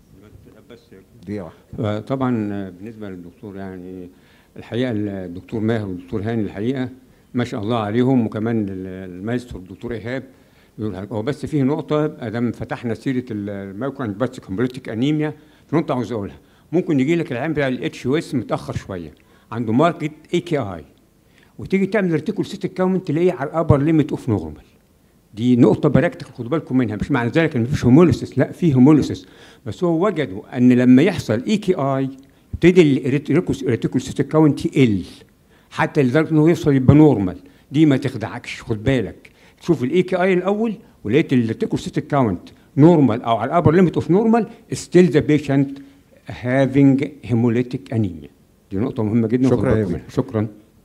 [SPEAKER 2] دي واحده.
[SPEAKER 1] طبعا بالنسبه للدكتور، يعني الحقيقه الدكتور ماهر والدكتور هاني الحقيقه ما شاء الله عليهم، وكمان المايسترو الدكتور ايهاب. هو بس فيه نقطه، ادام فتحنا سيره المايكرو انجيوباثيك هيموليتيك انيميا، في نقطه عاوز اقولها. ممكن يجي لك العيان بتاع HUS متاخر شويه، عنده ماركت AKI، وتيجي تعمل ريتيكولوسيتيك كاونت تلاقيه على الابر ليميت اوف نورمال. دي نقطه براكتيك خدوا بالكم منها، مش معنى ذلك ان مفيش هيموليسيس، لا في هيموليسيس، بس هو وجدوا ان لما يحصل AKI يبتدي الريتيكولوسيتيك كاونت يقل حتى لدرجه انه يوصل يبقى نورمال. دي ما تخدعكش، خد بالك تشوف AKI الاول، ولقيت الريتيكولوسيتيك كاونت نورمال او على الابر ليميت اوف نورمال، ستيل ذا بيشنت هافينج هيموليتيك انيميا. دي نقطه مهمه جدا.
[SPEAKER 2] شكرا.
[SPEAKER 1] شكرا.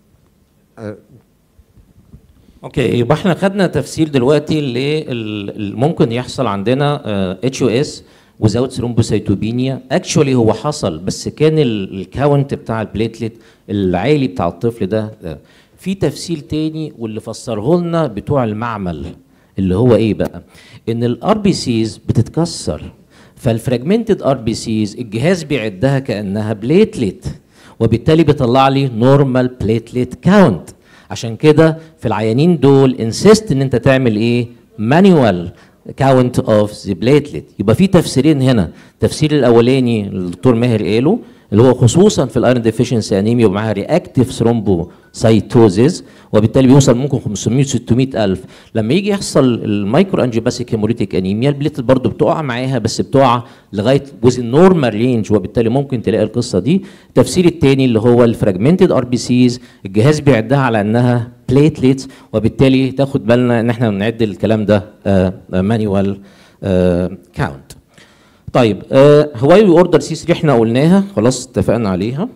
[SPEAKER 3] اوكي، يبقى احنا خدنا تفسير دلوقتي اللي ممكن يحصل عندنا HUS without thrombocytopenia. اكشولي هو حصل، بس كان الكاونت بتاع البليتلت العالي بتاع الطفل ده. في تفسير تاني واللي فسره لنا بتوع المعمل، اللي هو ايه بقى؟ ان الRBCs بتتكسر، فالفراجمنتد RBCs الجهاز بيعدها كانها بليتلت، وبالتالي بيطلع لي نورمال بليتلت كاونت. عشان كده في العيانين دول انسيست ان انت تعمل ايه؟ مانيوال كاونت اوف ذا بليتلت. يبقى في تفسيرين هنا، التفسير الاولاني اللي الدكتور ماهر قاله، اللي هو خصوصا في الايرون ديفيشنسي انيميا ومعاها رياكتيف ثرومبوسايتوزيس، وبالتالي بيوصل ممكن 500 600 الف. لما يجي يحصل المايكرو انجيوباثيك هيموليتيك انيميا، البليتلت برضه بتقع معاها، بس بتقع لغايه ويز النورمال رينج، وبالتالي ممكن تلاقي القصه دي. التفسير الثاني اللي هو الفراجمنتد RBCs الجهاز بيعدها على انها بليتليتس، وبالتالي تاخد بالنا ان احنا بنعد الكلام ده مانيوال كاونت. طيب هواي اوردر سي 3 احنا قلناها خلاص، اتفقنا عليها.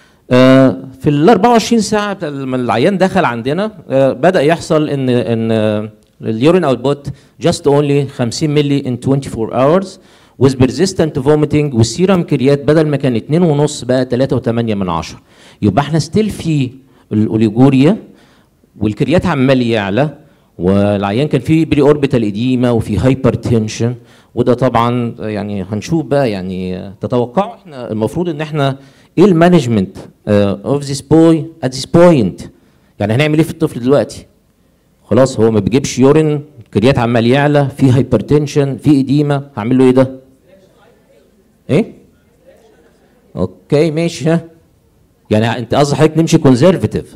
[SPEAKER 3] في ال 24 ساعه لما العيان دخل عندنا بدا يحصل ان اليورين اوتبوت جاست اونلي 50 مللي ان 24 hours with persistent vomiting، والسيرم كريات بدل ما كان 2.5 بقى 3.8. يبقى احنا ستيل في الاوليجوريا، والكريات عمال يعلى، والعيان كان فيه بري اوربيتال اديما وفي هايبرتنشن. وده طبعا يعني هنشوف بقى، يعني تتوقعوا احنا المفروض ان احنا ايه المانجمنت اوف ذيس بوي ات ذيس بوينت؟ يعني هنعمل ايه في الطفل دلوقتي؟ خلاص هو ما بيجيبش يورين، الكريات عمال يعلى، في هايبرتنشن، في اديما، هعمل له ايه ده؟ ايه؟ اوكي ماشي. ها يعني انت قصدك حضرتك نمشي كونزرفتيف؟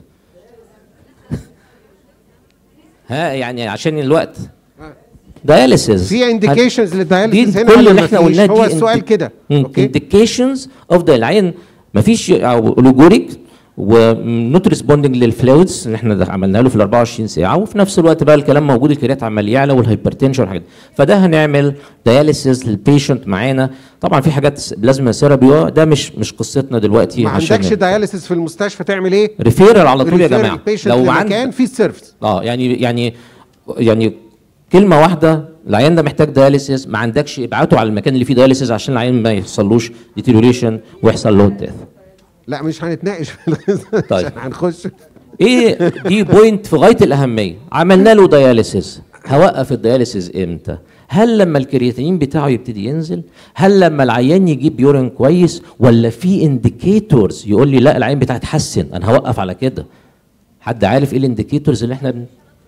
[SPEAKER 3] ها يعني عشان الوقت داياليسيس
[SPEAKER 2] في انديكيشنز للداياليسيس هنا
[SPEAKER 3] كل اللي احنا قلناه
[SPEAKER 2] هو السؤال كده.
[SPEAKER 3] اوكي، انديكيشنز اوف ذا العين مفيش اوليجوريك ونوت ريسبوندنج للفلويدز اللي احنا عملنا له في ال 24 ساعه، وفي نفس الوقت بقى الكلام موجود، الكريات عمال يعلى والهايبرتنشن والحاجات دي. فده هنعمل داياليسيس للبيشنت معانا. طبعا في حاجات بلازما ثيرابي، ده مش قصتنا دلوقتي.
[SPEAKER 2] ما عندكش داياليسيس في المستشفى تعمل ايه؟
[SPEAKER 3] ريفيرال على طول يا جماعه.
[SPEAKER 2] لو عندك في السيرفيس
[SPEAKER 3] يعني كلمه واحده، العيان ده محتاج دياليسيس، ما عندكش ابعته على المكان اللي فيه دياليسيس عشان العيان ما يحصلوش ديتيريوريشن ويحصل له ديث.
[SPEAKER 2] لا مش هنتناقش في القصة،
[SPEAKER 3] طيب.
[SPEAKER 2] عشان هنخش
[SPEAKER 3] ايه دي بوينت في غايه الاهميه. عملنا له دياليسيس، هوقف الدياليسيس امتى؟ هل لما الكرياتينين بتاعه يبتدي ينزل؟ هل لما العيان يجيب يورين كويس؟ ولا في انديكيتورز يقول لي لا العيان بتاعي اتحسن انا هوقف على كده؟ حد عارف ايه الانديكيتورز اللي احنا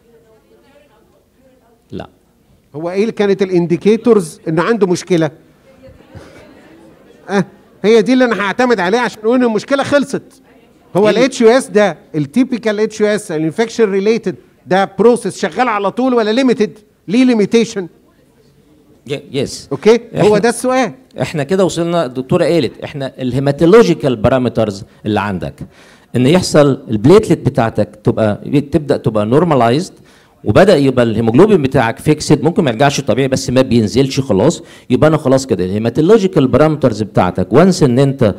[SPEAKER 3] لا.
[SPEAKER 2] هو ايه اللي كانت الانديكيتورز ان عنده مشكله؟ هي دي اللي انا هعتمد عليها عشان اقول ان المشكله خلصت. هو الاتش يو اس ده التيبيكال اتش يو اس الانفكشن ريليتد ده بروسيس شغال على طول ولا ليميتد؟ ليه ليميتيشن؟
[SPEAKER 3] يس
[SPEAKER 2] اوكي هو ده السؤال.
[SPEAKER 3] احنا كده وصلنا، الدكتوره قالت احنا الهيماتولوجيكال بارامترز اللي عندك ان يحصل البليتلت بتاعتك تبدا تبقى نورماليزد، وبدا يبقى الهيموجلوبين بتاعك فيكسد، ممكن ما يرجعش طبيعي بس ما بينزلش خلاص، يبقى انا خلاص كده الهيماتولوجيكال بارامترز بتاعتك وانس ان انت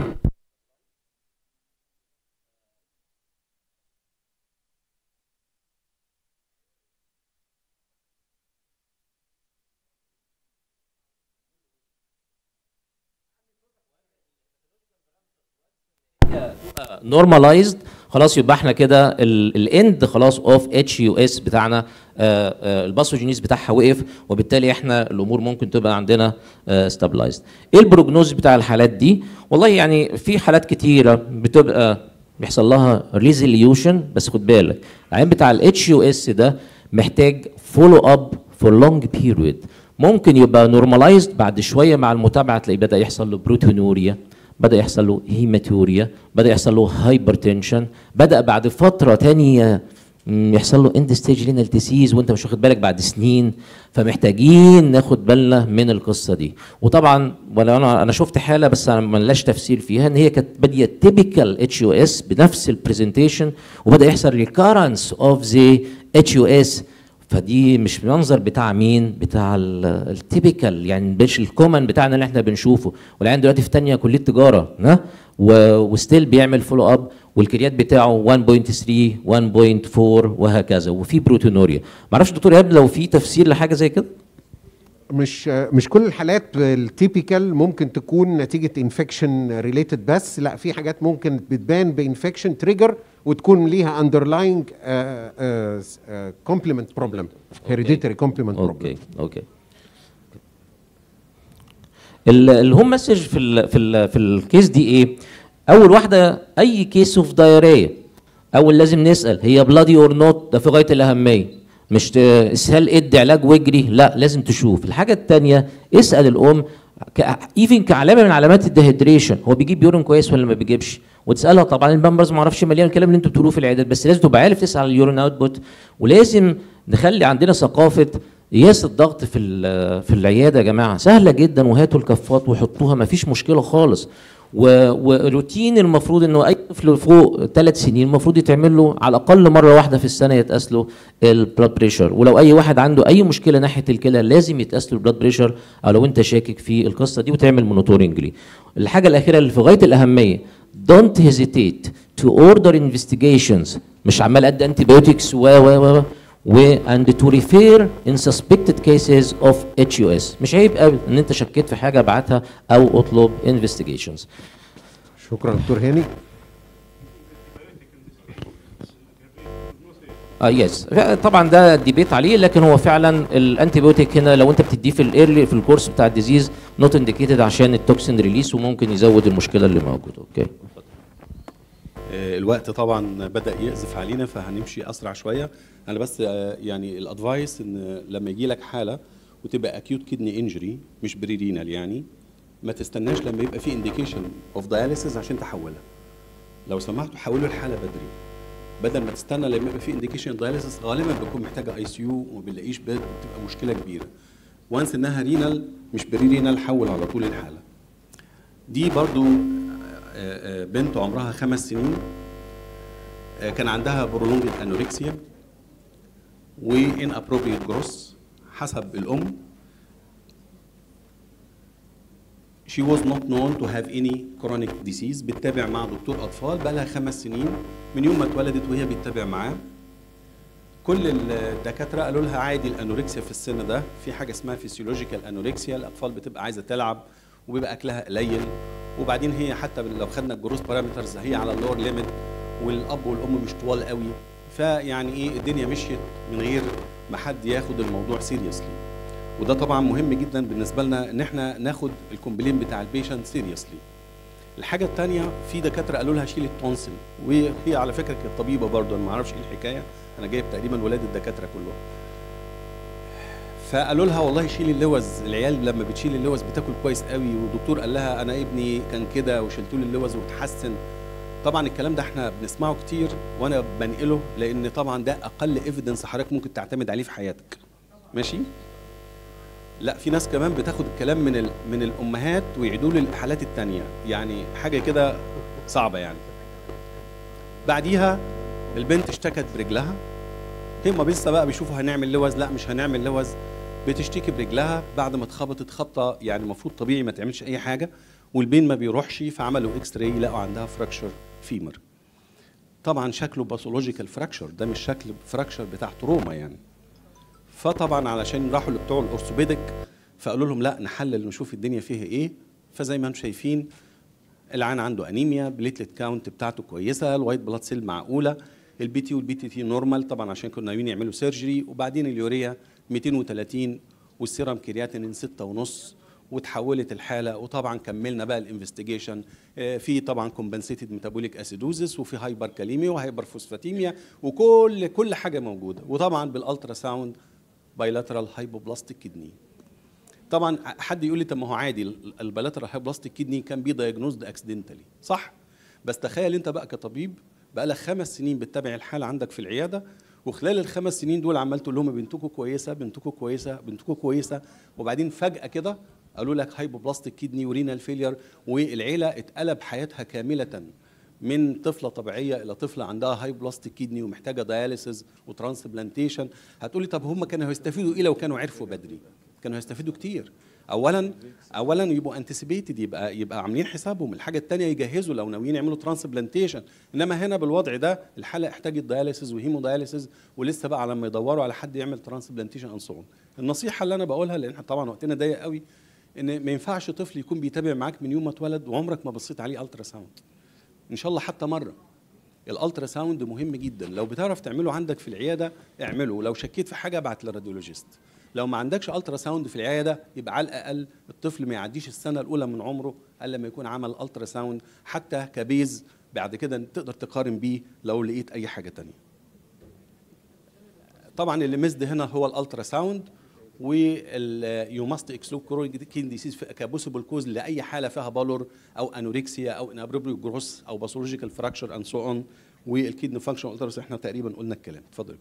[SPEAKER 3] نورماليزد خلاص، يبقى احنا كده الاند خلاص اوف اتش يو اس بتاعنا الباثوجينيز بتاعها وقف، وبالتالي احنا الامور ممكن تبقى عندنا ستابلايزد. ايه البروجنوز بتاع الحالات دي؟ والله يعني في حالات كتيره بتبقى بيحصل لها ريزوليوشن، بس خد بالك العين بتاع الاتش يو اس ده محتاج فولو اب فور لونج بيريود. ممكن يبقى نورماليزد بعد شويه مع المتابعه تلاقي بدا يحصل له بروتونوريا، بدأ يحصل له هيماتوريا، بدأ يحصل له هايبرتنشن، بدأ بعد فترة تانية يحصل له اند ستيج رينال ديسيز وانت مش واخد بالك بعد سنين. فمحتاجين ناخد بالنا من القصة دي. وطبعا ولا انا شفت حالة بس انا ملناش تفسير فيها، ان هي كانت بادية تيبيكال اتش يو اس بنفس البرزنتيشن، وبدأ يحصل ريكارنس اوف ذا اتش يو اس. فدي مش منظر بتاع مين؟ بتاع التيبيكال، يعني مش الكومن بتاعنا اللي احنا بنشوفه. والعيان دلوقتي في ثانيه كليه تجاره وستيل بيعمل فولو اب، والكريات بتاعه 1.3 1.4 وهكذا، وفي بروتونوريا. معرفش دكتور ايهاب لو في تفسير لحاجه زي كده؟
[SPEAKER 2] مش كل الحالات التيبيكال ممكن تكون نتيجه انفكشن ريليتد بس، لا في حاجات ممكن بتبان بانفكشن تريجر وتكون ليها اندرلاينج كومبلمنت بروبلم، هيريديتري كومبلمنت بروبلم.
[SPEAKER 3] اوكي الهوم مسج في الكيس دي ايه؟ اول واحده اي كيس اوف دايريا اول لازم نسال هي بلادي اور نوت، ده في غايه الاهميه. مش اسهال ادي علاج واجري، لا لازم تشوف. الحاجه الثانيه اسال الام ايفن كعلامه من علامات الديهيدريشن، هو بيجيب يورين كويس ولا ما بيجيبش؟ وتسالها طبعا البامبرز ما اعرفش مليان الكلام اللي انتوا بتقولوه في العيادات، بس لازم تبقى عارف تسال على اليورين اوتبوت. ولازم نخلي عندنا ثقافه قياس الضغط في العياده يا جماعه، سهله جدا، وهاتوا الكفات وحطوها ما فيش مشكله خالص. وروتين المفروض انه اي طفل فوق 3 سنين المفروض يتعمل له على الاقل مره واحده في السنه يتقاس له البلاد بريشر. ولو اي واحد عنده اي مشكله ناحيه الكلى لازم يتقاس له البلاد بريشر، او لو انت شاكك في القصه دي وتعمل مونيتورنج ليه. الحاجه الاخيره اللي في غايه الاهميه don't hesitate to order investigations، مش عمال قد انتي بايوتكس and to refer in suspected cases of HUS. مش عيب قوي ان انت شكيت في حاجه ابعتها او اطلب investigations.
[SPEAKER 2] شكرا دكتور هاني.
[SPEAKER 3] يس طبعا ده ديبيت عليه، لكن هو فعلا الانتيبيوتيك هنا لو انت بتديه في الايرلي في الكورس بتاع الديزيز نوت انديكيتد عشان التوكسين ريليس، وممكن يزود المشكله اللي موجوده. اوكي.
[SPEAKER 5] الوقت طبعا بدأ يقذف علينا فهنمشي أسرع شوية. أنا بس يعني الأدفايس إن لما يجي لك حالة وتبقى أكيوت كيدني إنجري مش بريرينال، يعني ما تستناش لما يبقى في إنديكيشن أوف داياليسيس عشان تحولها. لو سمحتوا حولوا الحالة بدري بدل ما تستنى لما يبقى في إنديكيشن داياليسيس. غالبا بتكون محتاجة ICU وما بنلاقيش بيد، بتبقى مشكلة كبيرة. وانس إنها رينال مش بريرينال حول على طول الحالة. دي برضو بنت عمرها 5 سنين كان عندها برولونجد انوركسيا وان ابروبريت جروس حسب الام. she was not known to have any chronic disease. بتتابع مع دكتور اطفال بقى لها 5 سنين من يوم ما اتولدت وهي بتتابع معاه. كل الدكاتره قالوا لها عادي الانوركسيا في السن ده، في حاجه اسمها فيسيولوجيكال انوركسيا، الاطفال بتبقى عايزه تلعب وبيبقى اكلها قليل، وبعدين هي حتى لو خدنا الجروس بارامترز هي على اللور ليميت، والاب والام مش طوال قوي، فيعني ايه الدنيا مشيت من غير ما حد ياخد الموضوع سيريسلي. وده طبعا مهم جدا بالنسبه لنا ان احنا ناخد الكومبلين بتاع البيشنت سيريسلي. الحاجه الثانيه في دكاتره قالوا لها شيل التونسل، وهي على فكره كانت طبيبه برضه، انا ما اعرفش ايه الحكايه، انا جايب تقريبا ولاد الدكاتره كلهم. فقالوا لها والله شيل اللوز، العيال لما بتشيل اللوز بتاكل كويس قوي، والدكتور قال لها انا ابني كان كده وشلت له اللوز وتحسن. طبعا الكلام ده احنا بنسمعه كتير وانا بنقله لان طبعا ده اقل ايفيدنس حضرتك ممكن تعتمد عليه في حياتك. ماشي؟ لا في ناس كمان بتاخد الكلام من الامهات ويعيدوا له الحالات الثانيه، يعني حاجه كده صعبه يعني. بعديها البنت اشتكت برجلها، هم لسه بقى بيشوفوا هنعمل لوز لا مش هنعمل لوز، بتشتكي برجلها بعد ما اتخبطت خبطه يعني المفروض طبيعي ما تعملش اي حاجه، والبين ما بيروحش، فعملوا اكس راي لقوا عندها فراكشر فيمر. طبعا شكله باثولوجيكال فراكشر، ده مش شكل فراكشر بتاع تروما يعني. فطبعا علشان راحوا لبتوع الاورثوبيدك فقالوا لهم لا نحلل نشوف الدنيا فيها ايه. فزي ما انتم شايفين العين عنده انيميا، بليتلت كاونت بتاعته كويسه، الوايت بلاد سيل معقوله، البي تي والبي تي تي نورمال طبعا عشان كنا ناويين يعملوا سيرجري، وبعدين اليوريا 230 والسيرم كرياتينين 6.5 وتحولت الحاله. وطبعا كملنا بقى الانفستيجيشن، في طبعا كومبنسيتد ميتابوليك اسيدوزس وفي هايبر كاليميا وهايبر فوسفاتيميا وكل حاجه موجوده، وطبعا بالالترا ساوند بايلاترال هايبوبلاستيك كدني. طبعا حد يقول لي طب ما هو عادي البايلاترال هايبوبلاستيك كدني كان بي دايجنوزد اكسيدنتالي، صح؟ بس تخيل انت بقى كطبيب بقى لك 5 سنين بتتابع الحاله عندك في العياده، وخلال ال5 سنين دول عمال تقول لهم بنتكم كويسه بنتكم كويسه بنتكم كويسه، وبعدين فجاه كده قالوا لك هايبوبلاستيك كدني ورينال فيلير، والعيله اتقلب حياتها كامله من طفله طبيعيه الى طفله عندها هايبوبلاستيك كدني ومحتاجه دياليسيس وترانسبلانتيشن. هتقولي طب هم كانوا هيستفيدوا ايه لو كانوا عرفوا بدري؟ كانوا هيستفيدوا كتير. اولا يبقوا انتسيبيتد، يبقى عاملين حسابهم. الحاجه الثانيه يجهزوا لو ناويين يعملوا ترانسبلانتيشن، انما هنا بالوضع ده الحاله احتاجت دياليسيس وهيمو دياليسيس، ولسه بقى لما يدوروا على حد يعمل ترانسبلانتيشن انصون. النصيحه اللي انا بقولها لان احنا طبعا وقتنا ضيق قوي، ان ما ينفعش طفل يكون بيتابع معاك من يوم ما اتولد وعمرك ما بصيت عليه الترا ساوند، ان شاء الله حتى مره. الالترا ساوند مهم جدا، لو بتعرف تعمله عندك في العياده اعمله، لو شكيت في حاجه ابعت للراديولوجيست. لو ما عندكش الترا ساوند في العياده يبقى على الاقل الطفل ما يعديش السنه الاولى من عمره الا لما يكون عمل الترا ساوند حتى كبيز، بعد كده تقدر تقارن بيه لو لقيت اي حاجه تانية. طبعا اللي مزد هنا هو الالترا ساوند، ويو ماست اكسلود كرونيك كيدني ديسيز كبوسيبل كوز لاي حاله فيها بالور او انوركسيا او انابروبريت جروس او باثولوجيكال فراكشر اند سو اون. والكيدني فانكشن الترس احنا تقريبا قلنا الكلام. اتفضل.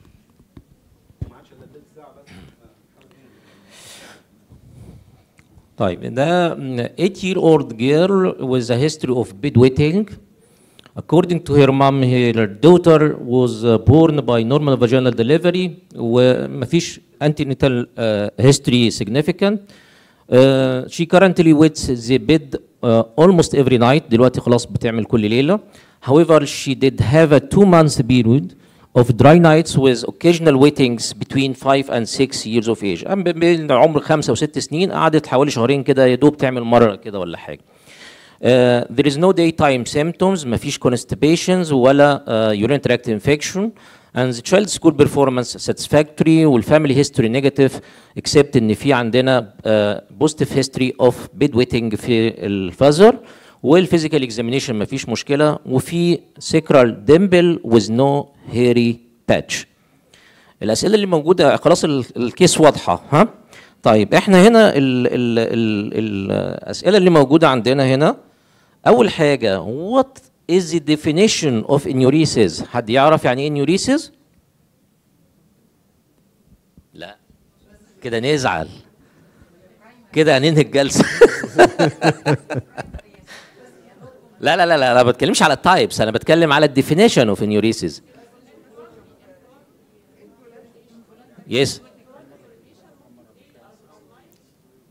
[SPEAKER 3] طيب ده 8-year-old girl with a history of bedwetting. According to her mom, her daughter was born by normal vaginal delivery ومفيش antenatal history significant. She currently wets the bed almost every night. دلوقتي خلاص بتعمل كل ليلة. However, she did have a 2-month period of dry nights with occasional wettings between 5 and 6 years of age. بين عمر 5 و6 سنين قعدت حوالي شهرين كده يا دوب تعمل مرة كده ولا حاجة. There is no daytime symptoms, مفيش constipations ولا urinary tract infection, and the child's school performance satisfactory والfamily history negative except ان في عندنا positive history of bedwetting في الفازر، والphysical examination مفيش مشكلة، وفي sacral dimple with no hairy patch. الأسئلة اللي موجودة خلاص الكيس واضحة ها؟ طيب احنا هنا الأسئلة اللي موجودة عندنا هنا، أول حاجة what is the definition of enuresis؟ حد يعرف يعني ايه enuresis؟ لا كده نزعل كده هننهي الجلسة. لا لا لا لا انا ما بتكلمش على التايبس، انا بتكلم على الديفينيشن اوف انيوريسيس. يس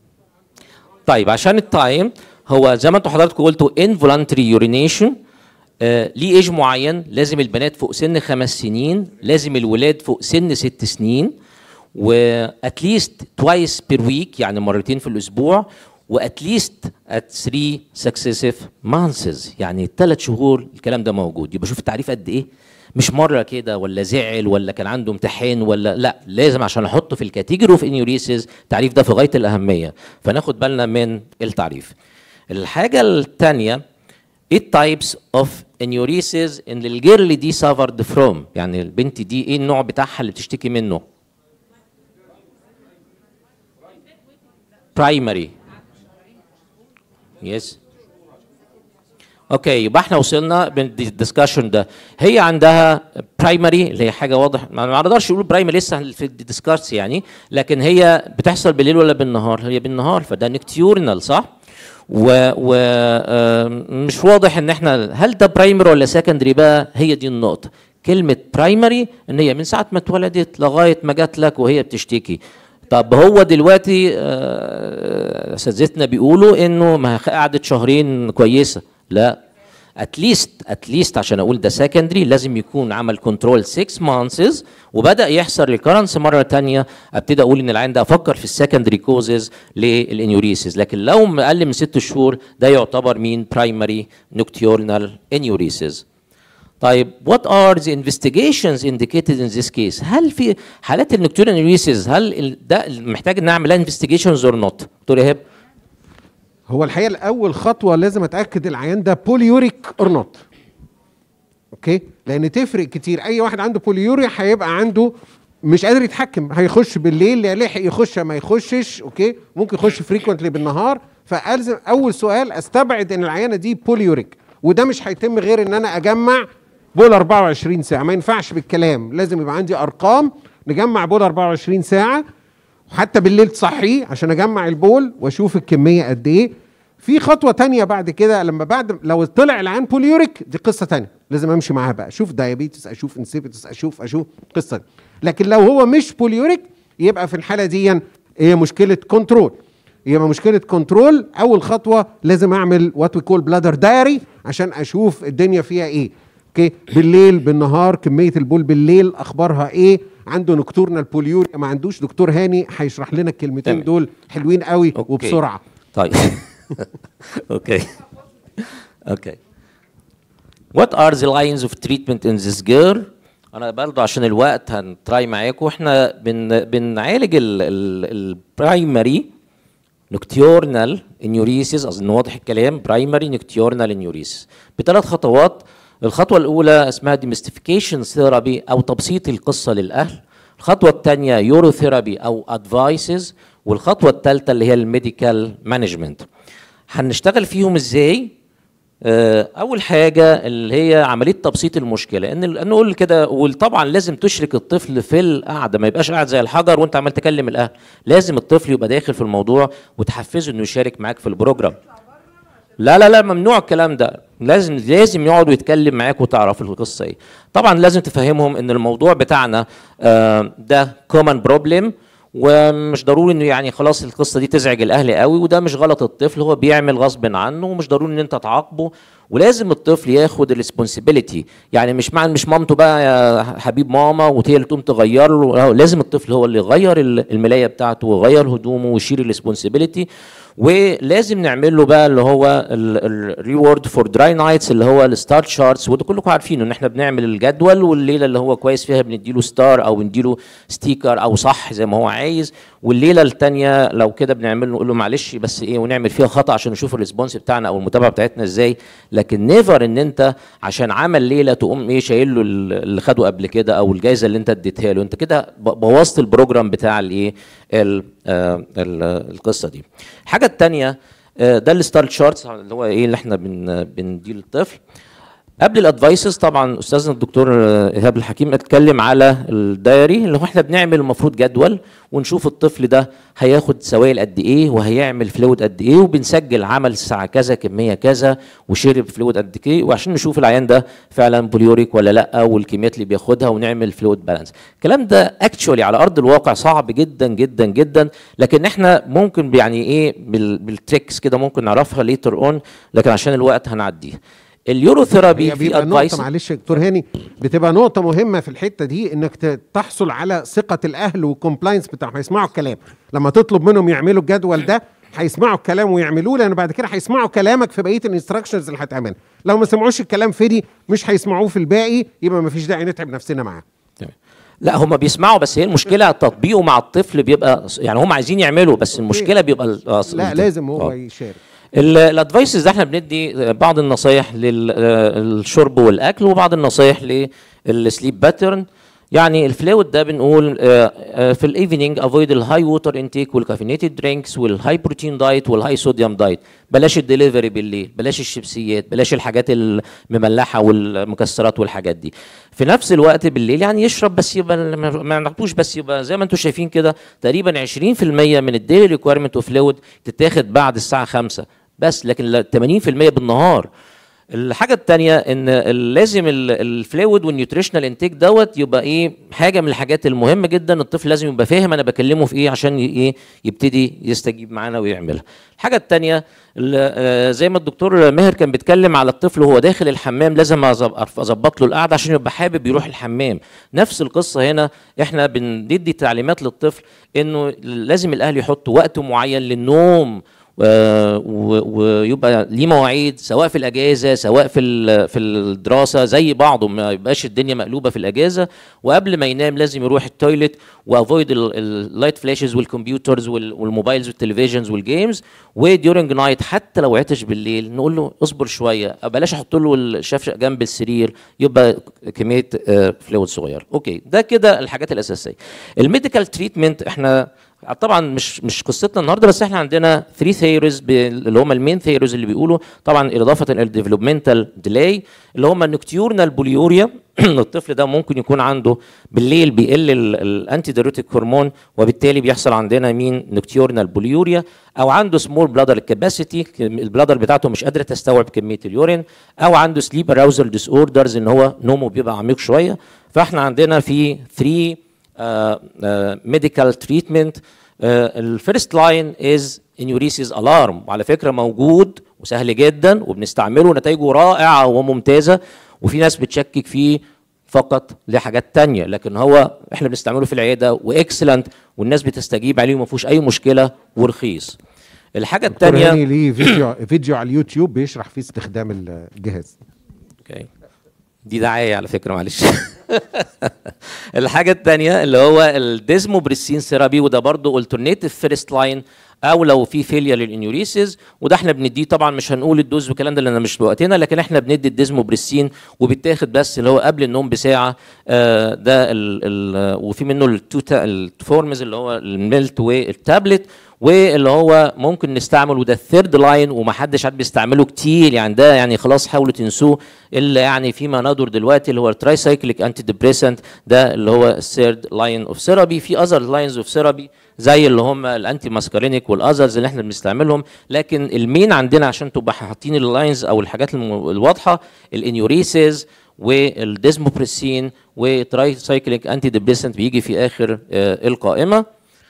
[SPEAKER 3] طيب عشان التايم، هو زي ما انتوا حضراتكم قلتوا involuntary urination ليه ايج معين، لازم البنات فوق سن 5 سنين، لازم الولاد فوق سن 6 سنين، واتليست توايس بير ويك يعني مرتين في الاسبوع، واتليست ات 3 سكسيسيف مانثز يعني 3 شهور الكلام ده موجود. يبقى شوف التعريف قد ايه، مش مره كده ولا زعل ولا كان عنده امتحان ولا لا، لازم عشان احطه في الكاتيجوري اوف انيوريسيس التعريف ده في غايه الاهميه، فناخد بالنا من التعريف. الحاجه الثانيه ايه types of enuresis ان الجيرل دي suffered from، يعني البنت دي ايه النوع بتاعها اللي بتشتكي منه؟ primary. يس اوكي، يبقى احنا وصلنا بالدسكشن ده. هي عندها برايمري اللي هي حاجه واضح، ما نقدرش نقول برايمري لسه في الديسكاس يعني، لكن هي بتحصل بالليل ولا بالنهار؟ هي بالنهار، فده نكتيورنال صح؟ ومش واضح ان احنا هل ده برايمري ولا سكندري بقى، هي دي النقطه. كلمه برايمري ان هي من ساعه ما اتولدت لغايه ما جات لك وهي بتشتكي. طب هو دلوقتي اساتذتنا بيقولوا انه ما قعدت شهرين كويسه، لا اتليست عشان اقول ده سكندري لازم يكون عمل كنترول 6 مانثز وبدا يحصل ريكورنس مره ثانيه، ابتدي اقول ان العين ده افكر في السكندري كوزز للانيوريسيس. لكن لو اقل من 6 شهور ده يعتبر مين؟ برايمري نوكتيورنال انيوريسيس. طيب what are the investigations indicated in this case؟ هل في حالات النوكتيورنال انيوريسيس هل ده محتاج نعمل لها investigations or not؟ دكتور ايهاب؟
[SPEAKER 2] هو الحقيقه الاول خطوه لازم اتاكد العيان ده بوليوريك اور نوت. اوكي، لان تفرق كتير. اي واحد عنده بوليوريا هيبقى عنده مش قادر يتحكم، هيخش بالليل يا لحق يخش ما يخشش، اوكي، ممكن يخش فريكوينتلي بالنهار. فالزم اول سؤال استبعد ان العيانه دي بوليوريك، وده مش هيتم غير ان انا اجمع بول 24 ساعه. ما ينفعش بالكلام، لازم يبقى عندي ارقام نجمع بول 24 ساعه، وحتى بالليل تصحيه عشان اجمع البول واشوف الكميه قد ايه. في خطوه تانية بعد كده، لما بعد لو طلع العيان بوليوريك دي قصه تانية لازم امشي معاها بقى، اشوف دايابيتس، اشوف انسيبيتس، اشوف قصه دي. لكن لو هو مش بوليوريك يبقى في الحاله دي هي مشكله كنترول. يبقى مشكله كنترول، اول خطوه لازم اعمل وات وي كول بلادر دايري عشان اشوف الدنيا فيها ايه. اوكي، بالليل بالنهار كميه البول بالليل اخبارها ايه، عنده نكتورنال بوليوريا ما عندوش؟ دكتور هاني هيشرح لنا الكلمتين دول حلوين قوي وبسرعه.
[SPEAKER 3] طيب اوكي what are the lines of treatment in this girl؟ انا برضه عشان الوقت هنتراي معاكم. احنا بنعالج البرايمري نوكتيورنال انيوريسيس، اظن واضح الكلام، برايمري نوكتيورنال انيوريسيس بثلاث خطوات. الخطوه الاولى اسمها ديميستيفيكيشن ثيرابي او تبسيط القصه للاهل. الخطوه الثانيه يوروثيرابي او ادفايسز، والخطوه الثالثه اللي هي الميديكال مانجمنت. هنشتغل فيهم ازاي؟ اول حاجه اللي هي عمليه تبسيط المشكله، ان نقول كده، وطبعا لازم تشرك الطفل في القعده، ما يبقاش قاعد زي الحجر وانت عمال تكلم الاهل. لازم الطفل يبقى داخل في الموضوع وتحفزه انه يشارك معاك في البروجرام. لا ممنوع الكلام ده، لازم يقعد ويتكلم معاك وتعرف القصه ايه. طبعا لازم تفهمهم ان الموضوع بتاعنا ده كومن بروبلم، ومش ضروري انه يعني خلاص القصه دي تزعج الاهل قوي، وده مش غلط الطفل، هو بيعمل غصب عنه ومش ضروري ان انت تعاقبه. ولازم الطفل ياخد الريسبونسبيلتي، يعني مش مامته بقى يا حبيب ماما وهي اللي تقوم تغير له، لازم الطفل هو اللي يغير الملايه بتاعته ويغير هدومه ويشيل الريسبونسبيلتي. ولازم نعمل له بقى اللي هو الريورد فور دراي نايتس اللي هو الستار شارتس، وده كلكم عارفينه ان احنا بنعمل الجدول، والليله اللي هو كويس فيها بنديله ستار او بنديله ستيكر او صح زي ما هو عايز، والليله الثانيه لو كده بنعمل نقول له معلش بس ايه ونعمل فيها خطا عشان نشوف الريسبونس بتاعنا او المتابعه بتاعتنا ازاي. لكن نيفر ان انت عشان عمل ليله تقوم ايه شايل له اللي خده قبل كده او الجائزه اللي انت اديتها له، انت كده بوظت البروجرام بتاع الايه القصه دي. الحاجه الثانيه ده الستار تشارتس اللي هو ايه اللي احنا بنديه للطفل. قبل الادفايسز طبعا استاذنا الدكتور ايهاب الحكيم اتكلم على الدايري اللي هو احنا بنعمل المفروض جدول ونشوف الطفل ده هياخد سوائل قد ايه وهيعمل فلويد قد ايه، وبنسجل عمل الساعه كذا كميه كذا وشرب فلويد قد ايه، وعشان نشوف العيان ده فعلا بوليوريك ولا لا والكميات اللي بياخدها ونعمل فلويد بالانس. الكلام ده اكشولي على ارض الواقع صعب جدا جدا جدا، لكن احنا ممكن يعني ايه بالتريكس كده ممكن نعرفها ليتر اون، لكن عشان الوقت هنعديه. اليوروثيرابي
[SPEAKER 2] هي
[SPEAKER 3] في
[SPEAKER 2] بيبقى
[SPEAKER 3] ادفايس.
[SPEAKER 2] نقطة، معلش يا دكتور هاني، بتبقى نقطة مهمة في الحتة دي انك تحصل على ثقة الاهل والكومبلاينس بتاعهم، هيسمعوا الكلام لما تطلب منهم يعملوا الجدول ده، هيسمعوا الكلام ويعملوه، لان بعد كده هيسمعوا كلامك في بقية الانستراكشنز اللي هتعملها. لو ما سمعوش الكلام في دي مش هيسمعوه في الباقي، يبقى ما فيش داعي نتعب نفسنا معاه.
[SPEAKER 3] لا هم بيسمعوا، بس هي المشكله تطبيقه مع الطفل بيبقى يعني هم عايزين يعملوا، بس المشكله بيبقى
[SPEAKER 2] لا لازم هو يشارك.
[SPEAKER 3] الادفايسز احنا بندي بعض النصايح للشرب والاكل وبعض النصايح للسليب باترن. يعني الفلويد ده بنقول في الايفنينج افويد الهاي ووتر انتيك والكافينيتد درينكس والهاي بروتين دايت والهاي صوديوم دايت. بلاش الدليفري بالليل، بلاش الشيبسيات، بلاش الحاجات المملحه والمكسرات والحاجات دي. في نفس الوقت بالليل يعني يشرب، بس يبقى ما نعطوش، بس يبقى زي ما انتم شايفين كده تقريبا 20% من الديلي ريكويرمنت اوف فلويد تتاخد بعد الساعه 5 بس، لكن 80% بالنهار. الحاجة التانية ان لازم الفلويد والنيوتريشنال انتيك دوت يبقى ايه حاجة من الحاجات المهمة جدا. الطفل لازم يبقى فاهم انا بكلمه في ايه عشان ايه يبتدي يستجيب معانا ويعملها. الحاجة التانية زي ما الدكتور ماهر كان بيتكلم على الطفل وهو داخل الحمام، لازم اظبط له القعدة عشان يبقى حابب يروح الحمام. نفس القصة هنا، احنا بندي تعليمات للطفل انه لازم الاهل يحطوا وقت معين للنوم ويبقى ليه مواعيد، سواء في الاجازه سواء في الدراسه زي بعضه، ما يبقاش الدنيا مقلوبه في الاجازه. وقبل ما ينام لازم يروح التويلت وافويد اللايت فلاشز والكمبيوترز والموبايلز والتلفزيونز والجيمز. وديورنج نايت حتى لو عطش بالليل نقول له اصبر شويه، بلاش احط له الشفشق جنب السرير، يبقى كميه فلويد صغيره. اوكي، ده كده الحاجات الاساسيه. الميديكال تريتمنت احنا طبعا مش قصتنا النهارده، بس احنا عندنا 3 ثيوريز اللي هم المين ثيوريز اللي بيقولوا طبعا اضافه للديفلوبمنتال ديلاي اللي هم النكتيورنال بوليوريا. الطفل ده ممكن يكون عنده بالليل بيقل الانتي دايوريتيك هرمون، وبالتالي بيحصل عندنا نكتيورنال بوليوريا، او عنده سمول بلادر كاباسيتي، البلادر بتاعته مش قادره تستوعب كميه اليورين، او عنده سليب اراوزل ديس اوردرز ان هو نومه بيبقى عميق شويه. فاحنا عندنا في 3 medical treatment. الفيرست لاين از انيوريسيس الارم، وعلى فكره موجود وسهل جدا وبنستعمله ونتائجه رائعه وممتازه، وفي ناس بتشكك فيه فقط لحاجات تانية، لكن هو احنا بنستعمله في العياده واكسلنت والناس بتستجيب عليه وما فيهوش اي مشكله ورخيص. الحاجه الثانيه
[SPEAKER 2] ليه فيديو على اليوتيوب بيشرح فيه استخدام الجهاز.
[SPEAKER 3] اوكي، دي دعايه على فكره، معلش. الحاجه الثانيه اللي هو الديزموبريسين ثيرابي، وده برضه الترناتيف فيرست لاين، او لو في فيليا للانيوريسيس، وده احنا بنديه طبعا مش هنقول الدوز والكلام ده لان مش وقتنا، لكن احنا بندي الديزموبريسين وبيتاخد بس اللي هو قبل النوم بساعه. ده وفي منه الفورمز اللي هو الميلت والتابلت، واللي هو ممكن نستعمل، وده الثيرد لاين ومحدش عاد بيستعمله كتير، يعني ده يعني خلاص حاولوا تنسوه، الا يعني فيما ندر دلوقتي اللي هو التراي سايكليك انتي ديبريسنت، ده اللي هو الثيرد لاين اوف ثيرابي. في اذر لاينز اوف ثيرابي زي اللي هم الانتي ماسكارينيك والاذرز اللي احنا بنستعملهم، لكن المين عندنا عشان تبقى حاطين اللاينز او الحاجات الواضحه الانيوريسيز والديزموبريسين وتراي سايكليك انتي ديبريسنت بيجي في اخر القائمه.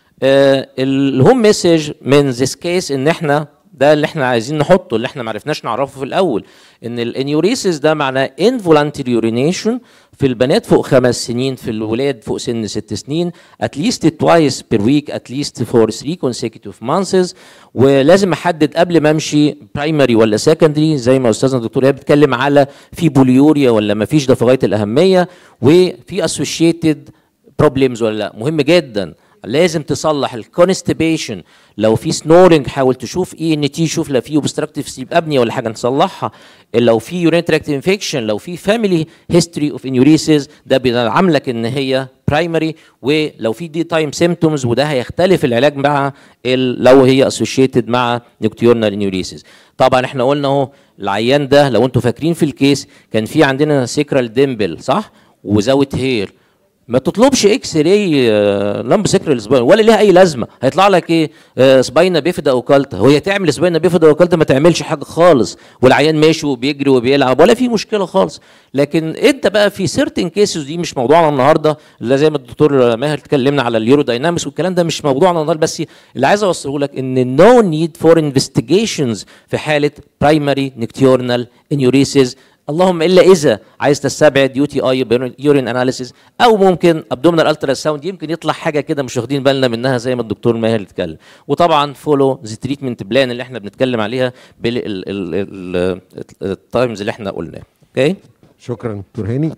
[SPEAKER 3] الهوم مسج من ذيس كيس ان احنا ده اللي احنا عايزين نحطه، اللي احنا ما عرفناش نعرفه في الاول، ان الانيوريسيس ده معناه involuntary urination في البنات فوق 5 سنين، في الولاد فوق سن 6 سنين at least twice per week at least for 3 consecutive months. ولازم احدد قبل ما امشي برايمري ولا سكندري، زي ما استاذنا الدكتور هي بتتكلم على في بوليوريا ولا ما فيش، ده في غايه الاهميه، وفي associated problems ولا لا. مهم جدا لازم تصلح الكونستيبيشن، لو في سنورنج حاول تشوف اي ان تي، شوف لو في اوبستراكتيف سليب ابنيا ولا حاجه نصلحها، لو في يورين تراكت انفكشن، لو في فاميلي هيستوري اوف انيوريسيس ده بيعاملك ان هي برايمري، ولو في دي تايم سيمبتومز وده هيختلف العلاج مع لو هي اسوشيتد مع نكتيورنال انيوريسيس. طبعا احنا قلنا اهو العيان ده لو انتم فاكرين في الكيس كان في عندنا سيكرال ديمبل صح وزاوت هير، ما تطلبش اكس راي لامب سكرال سباين ولا ليها اي لازمه. هيطلع لك ايه؟ سباينا بيفيدا اوكالتا. هي تعمل سباينا بيفيدا اوكالتا ما تعملش حاجه خالص، والعيان ماشي وبيجري وبيلعب ولا في مشكله خالص. لكن انت بقى في سيرتن كيسز، دي مش موضوعنا النهارده، اللي زي ما الدكتور ماهر اتكلمنا على اليورو داينامكس والكلام ده مش موضوعنا النهارده، بس اللي عايز اوصله لك ان نو نيد فور انفستيجيشنز في حاله برايمري نكتيورنال انيوريسيس، اللهم الا اذا عايز تستبعد يو تي اي يورين اناليسيس، او ممكن ابدومينال الترا ساوند يمكن يطلع حاجه كده مش واخدين بالنا منها زي ما الدكتور ماهر اتكلم. وطبعا فولو ذا تريتمنت بلان اللي احنا بنتكلم عليها بالتايمز اللي احنا قلناه. اوكي،
[SPEAKER 2] شكرا دكتور هاني.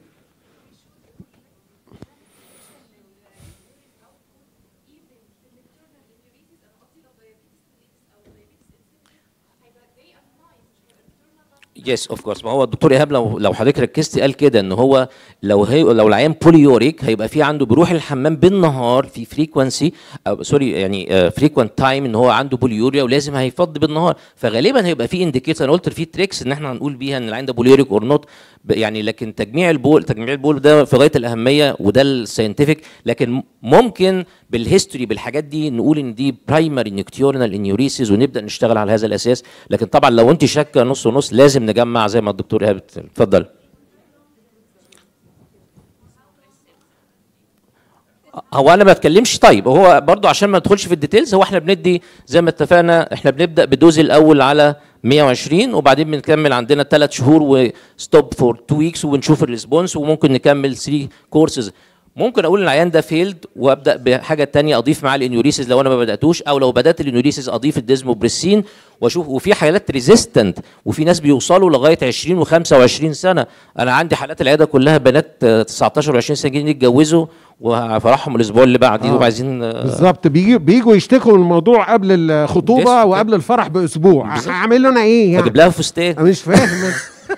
[SPEAKER 3] يس اوف كورس. ما هو الدكتور ايهاب لو حضرتك ركزتي قال كده ان هو لو العيان بوليوريك هيبقى في عنده بيروح الحمام بالنهار في فريكونسي او سوري يعني فريكوينت تايم ان هو عنده بوليوريا ولازم هيفضي بالنهار، فغالبا هيبقى في انديكيتور. انا قلت في تريكس ان احنا هنقول بيها ان العيان ده بوليوريك اور نوت يعني، لكن تجميع البول ده في غايه الاهميه وده الساينتفك. لكن ممكن بالهيستوري بالحاجات دي نقول ان دي برايمري نكتيورنال انيوريسيس ونبدا نشتغل على هذا الاساس. لكن طبعا لو انت شاكه نص ونص لازم نجمع زي ما الدكتور ايهاب اتفضل. هو انا ما اتكلمش. طيب هو برضو عشان ما ندخلش في الديتيلز، هو احنا بندي زي ما اتفقنا، احنا بنبدا بالدوز الاول على 120 وبعدين بنكمل عندنا 3 شهور وستوب فور 2 ويكس وبنشوف الريسبونس، وممكن نكمل 3 كورسز. ممكن اقول العيان ده فيلد وابدا بحاجه ثانيه اضيف معاه الانيوريسيس لو انا ما بداتوش، او لو بدات الانيوريسيس اضيف الديزموبريسين واشوف. وفي حالات ريزيستنت وفي ناس بيوصلوا لغايه 20 و25 سنه. انا عندي حالات العياده كلها بنات 19 و20 سنه جايين يتجوزوا وفرحهم الاسبوع اللي بعديه وعايزين
[SPEAKER 2] بالظبط بيجوا يشتكوا من الموضوع قبل الخطوبه وقبل الفرح باسبوع. هعمل انا ايه يعني؟
[SPEAKER 3] اجيب لها فستان؟
[SPEAKER 2] انا مش فاهم.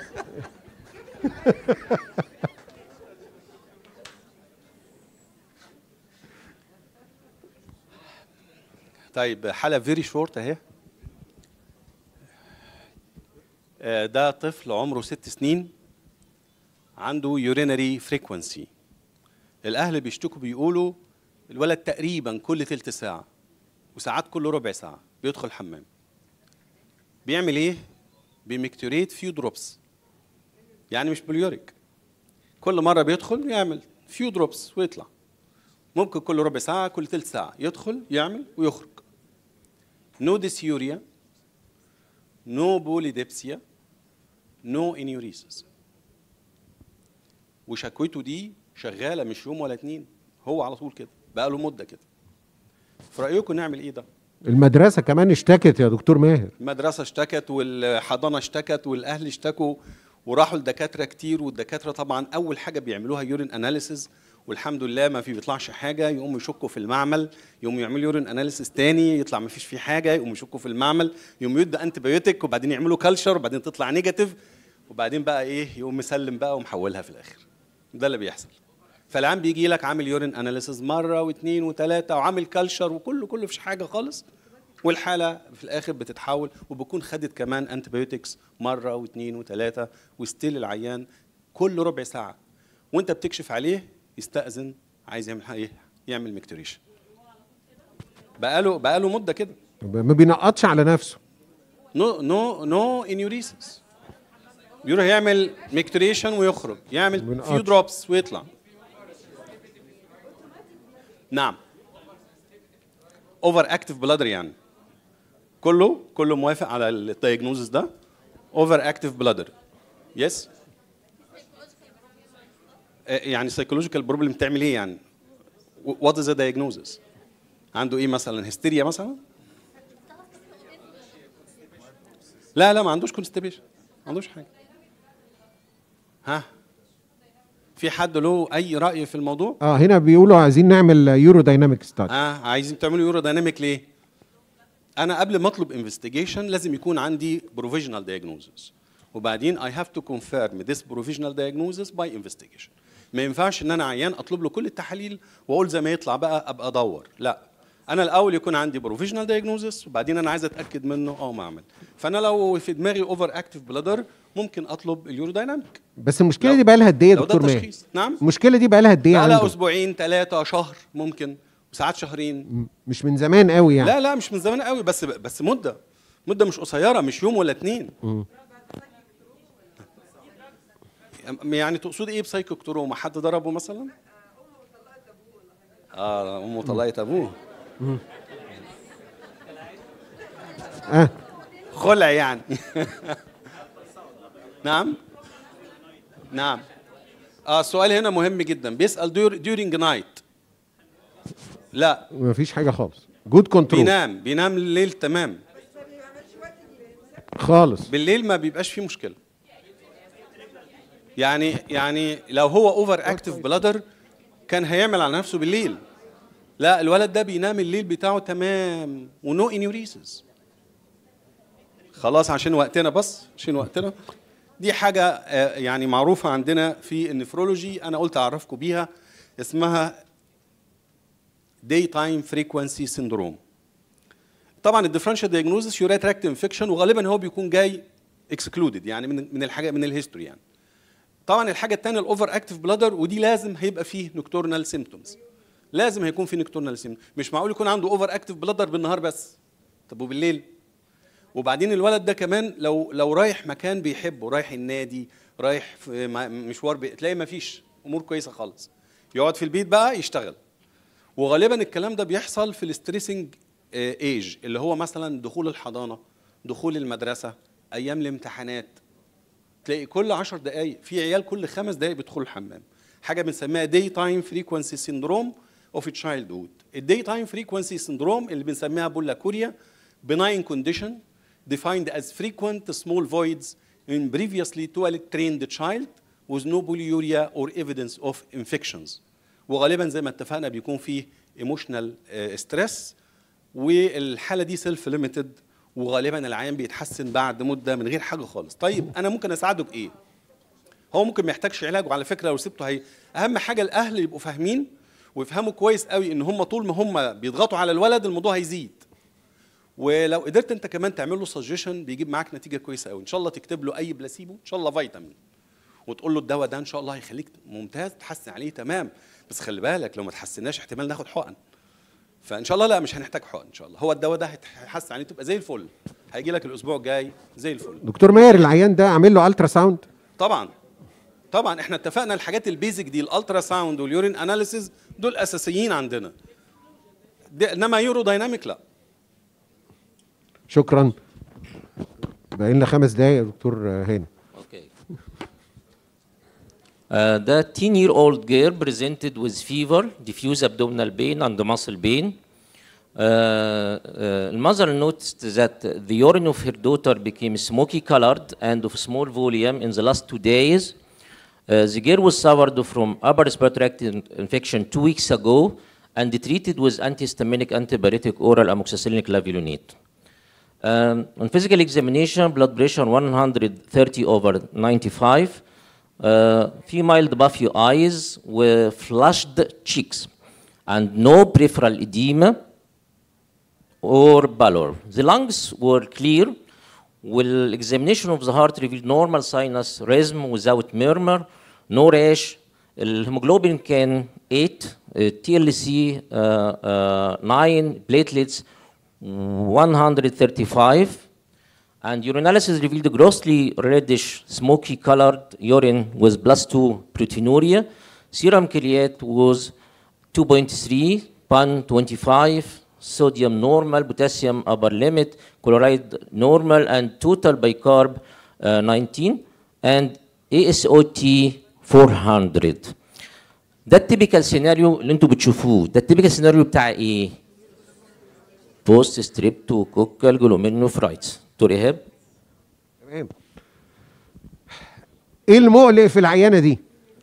[SPEAKER 5] طيب حالة فيري شورت اهي. ده طفل عمره 6 سنين عنده يورينري فريكونسي. الأهل بيشتكوا بيقولوا الولد تقريبا كل تلت ساعة وساعات كل ربع ساعة بيدخل حمام. بيعمل ايه؟ بيمكتوريت فيو دروبس، يعني مش بوليوريك. كل مرة بيدخل يعمل فيو دروبس ويطلع. ممكن كل ربع ساعة كل تلت ساعة يدخل يعمل ويخرج. No dysuria, no polydipsia, no enuresis. وشكوته دي شغالة مش يوم ولا 2، هو على طول كده بقى له مدة كده. في رأيكم نعمل ايه ده؟
[SPEAKER 2] المدرسة كمان اشتكت يا دكتور ماهر.
[SPEAKER 5] المدرسة اشتكت والحضانة اشتكت والأهل اشتكوا وراحوا لدكاترة كتير، والدكاترة طبعا أول حاجة بيعملوها يورين أناليسيز، والحمد لله ما في بيطلعش حاجه. يقوموا يشكوا في المعمل، يقوموا يعملوا يورين اناليسيس تاني يطلع ما فيش فيه حاجه، يقوموا يشكوا في المعمل، يقوموا يدوا انتي بايوتيك وبعدين يعملوا كلشر وبعدين تطلع نيجاتيف، وبعدين بقى ايه يقوم مسلم بقى ومحولها في الاخر. ده اللي بيحصل. فالعام بيجي لك عامل يورين اناليسيس مره واثنين وثلاثه وعامل كلشر وكله مفيش حاجه خالص، والحاله في الاخر بتتحول وبكون خدت كمان انتي بايوتكس مره واثنين وثلاثه، وستيل العيان كل ربع ساعه وانت بتكشف عليه يستأذن عايز يعمل ايه؟ يعمل ميكتوريشن. بقاله مده كده
[SPEAKER 2] ما بينقطش على نفسه.
[SPEAKER 5] نو انيوريسيس. بيروح يعمل ميكتوريشن ويخرج، يعمل فيو دروبس ويطلع. نعم. اوفر اكتيف بلادر، يعني كله موافق على الدايجنوزس ده. اوفر اكتيف بلادر. يس. يعني سايكولوجيكال بروبلم تعمل ايه يعني؟ وات از ذا دايجنوزس؟ عنده ايه مثلا؟ هستيريا مثلا؟ لا ما عندوش كونستيبيشن، ما عندوش حاجه. ها، في حد له اي راي في الموضوع؟
[SPEAKER 2] هنا بيقولوا عايزين نعمل يورو دايناميك ستادي.
[SPEAKER 5] عايزين تعملوا يورو دايناميك ليه؟ انا قبل ما اطلب انفستيجيشن لازم يكون عندي بروفيجنال دايجنوزس، وبعدين I have to confirm this provisional diagnosis by investigation. ما ينفعش ان انا عيان اطلب له كل التحاليل واقول زي ما يطلع بقى ابقى ادور، لا. انا الاول يكون عندي بروفيجنال دايجنوزس وبعدين انا عايز اتاكد منه ما اعمل. فانا لو في دماغي اوفر اكتيف بلادر ممكن اطلب اليورو دايناميك.
[SPEAKER 2] بس المشكله دي بقى لها قد ايه يا
[SPEAKER 5] لو ده
[SPEAKER 2] دكتور ماهر؟
[SPEAKER 5] تشخيص. نعم.
[SPEAKER 2] المشكله دي بقى لها قد ايه
[SPEAKER 5] لا
[SPEAKER 2] عنده؟
[SPEAKER 5] اسبوعين 3 شهر ممكن، وساعات شهرين.
[SPEAKER 2] مش من زمان قوي يعني.
[SPEAKER 5] لا مش من زمان قوي، بس مده مش قصيره، مش يوم ولا اتنين. يعني تقصد ايه بسايكوكتروما؟ حد ضربه مثلا؟ امه طلقت ابوه. خلع يعني. نعم. السؤال هنا مهم جدا، بيسأل during night. لا
[SPEAKER 2] مفيش حاجه خالص. جود كنترول.
[SPEAKER 5] بينام الليل تمام
[SPEAKER 2] خالص.
[SPEAKER 5] بالليل ما بيبقاش فيه مشكله. يعني لو هو اوفر اكتف بلادر كان هيعمل على نفسه بالليل. لا، الولد ده بينام الليل بتاعه تمام ونو انيوريسز. خلاص عشان وقتنا دي حاجه يعني معروفه عندنا في النفرولوجي، انا قلت اعرفكم بيها، اسمها داي تايم فريكوانسي سيندروم. طبعا الديفرنشال دايجنوزس يوريا تراكت انفكشن، وغالبا هو بيكون جاي اكسكلودد يعني من الحاجه من الهيستوري يعني. طبعا الحاجه الثانيه الاوفر اكتف بلادر، ودي لازم هيبقى فيه نوكتورنال سيمبتومز. لازم هيكون فيه نوكتورنال سيمبتومز، مش معقول يكون عنده اوفر اكتف بلادر بالنهار بس. طب وبالليل؟ وبعدين الولد ده كمان لو رايح مكان بيحبه، رايح النادي، رايح في مشوار تلاقي ما فيش امور كويسه خالص، يقعد في البيت بقى يشتغل. وغالبا الكلام ده بيحصل في الستريسنج ايج، اللي هو مثلا دخول الحضانه، دخول المدرسه، ايام الامتحانات. تلاقي كل 10 دقائق في عيال كل 5 دقائق بيدخلوا الحمام. حاجه بنسميها داي تايم فريكوانسي سيندروم اوف تشايلد هود. الداي تايم فريكوانسي سيندروم اللي بنسميها بولاكوريا benign condition defined as frequent small voids in previously toilet trained child with no polyuria or evidence of infections. وغالبا زي ما اتفقنا بيكون فيه emotional stress، والحاله دي سيلف ليميتد، وغالبا العيان بيتحسن بعد مده من غير حاجه خالص. طيب انا ممكن اساعده بايه؟ هو ممكن ما يحتاجش علاج، وعلى فكره لو سبته اهم حاجه الاهل يبقوا فاهمين ويفهموا كويس قوي ان هم طول ما هم بيضغطوا على الولد الموضوع هيزيد. ولو قدرت انت كمان تعمل له سجيشن بيجيب معاك نتيجه كويسه قوي. ان شاء الله تكتب له اي بلاسيبو، ان شاء الله فيتامين، وتقول له الدواء ده ان شاء الله هيخليك ممتاز، تحسن عليه تمام، بس خلي بالك لو ما تحسناش احتمال ناخد حقن. فان شاء الله لا، مش هنحتاج حقن ان شاء الله. هو الدواء ده هيحسن عليه تبقى زي الفل، هيجي لك الاسبوع الجاي زي الفل.
[SPEAKER 2] دكتور ماهر، العيان ده عامل له الترا ساوند؟
[SPEAKER 5] طبعا احنا اتفقنا الحاجات البيزك دي، الالترا ساوند واليورين اناليسيز دول اساسيين عندنا، انما يورو دايناميك لا.
[SPEAKER 2] شكرا. باقي لنا 5 دقايق يا دكتور هاني.
[SPEAKER 3] Okay. The 10-year-old girl presented with fever, diffuse abdominal pain, and muscle pain. The mother noticed that the urine of her daughter became smoky colored and of small volume in the last 2 days. The girl was suffered from upper respiratory tract infection 2 weeks ago and treated with antihistaminic antibiotic oral amoxicillin clavulanate. On physical examination, blood pressure 130/95, في mild puffy eyes with flushed cheeks and no peripheral edema or pallor. The lungs were clear. Examination of the heart revealed normal sinus rhythm without murmur, no rash. الهيموجلوبين كان 8, TLC 9, platelets 135, and urinalysis revealed grossly reddish, smoky colored urine with +2 proteinuria. Serum creatinine was 2.3, PAN 25, sodium normal, potassium upper limit, chloride normal, and total bicarb 19, and ASOT 400. ده التيبيكال سيناريو اللي انتوا بتشوفوه. ده التيبيكال سيناريو بتاع ايه؟ بوست ستريبتوكوكال جلوميرولونيفرايتس. دكتور ايهاب.
[SPEAKER 2] تمام. ايه المقلق في العيانه دي؟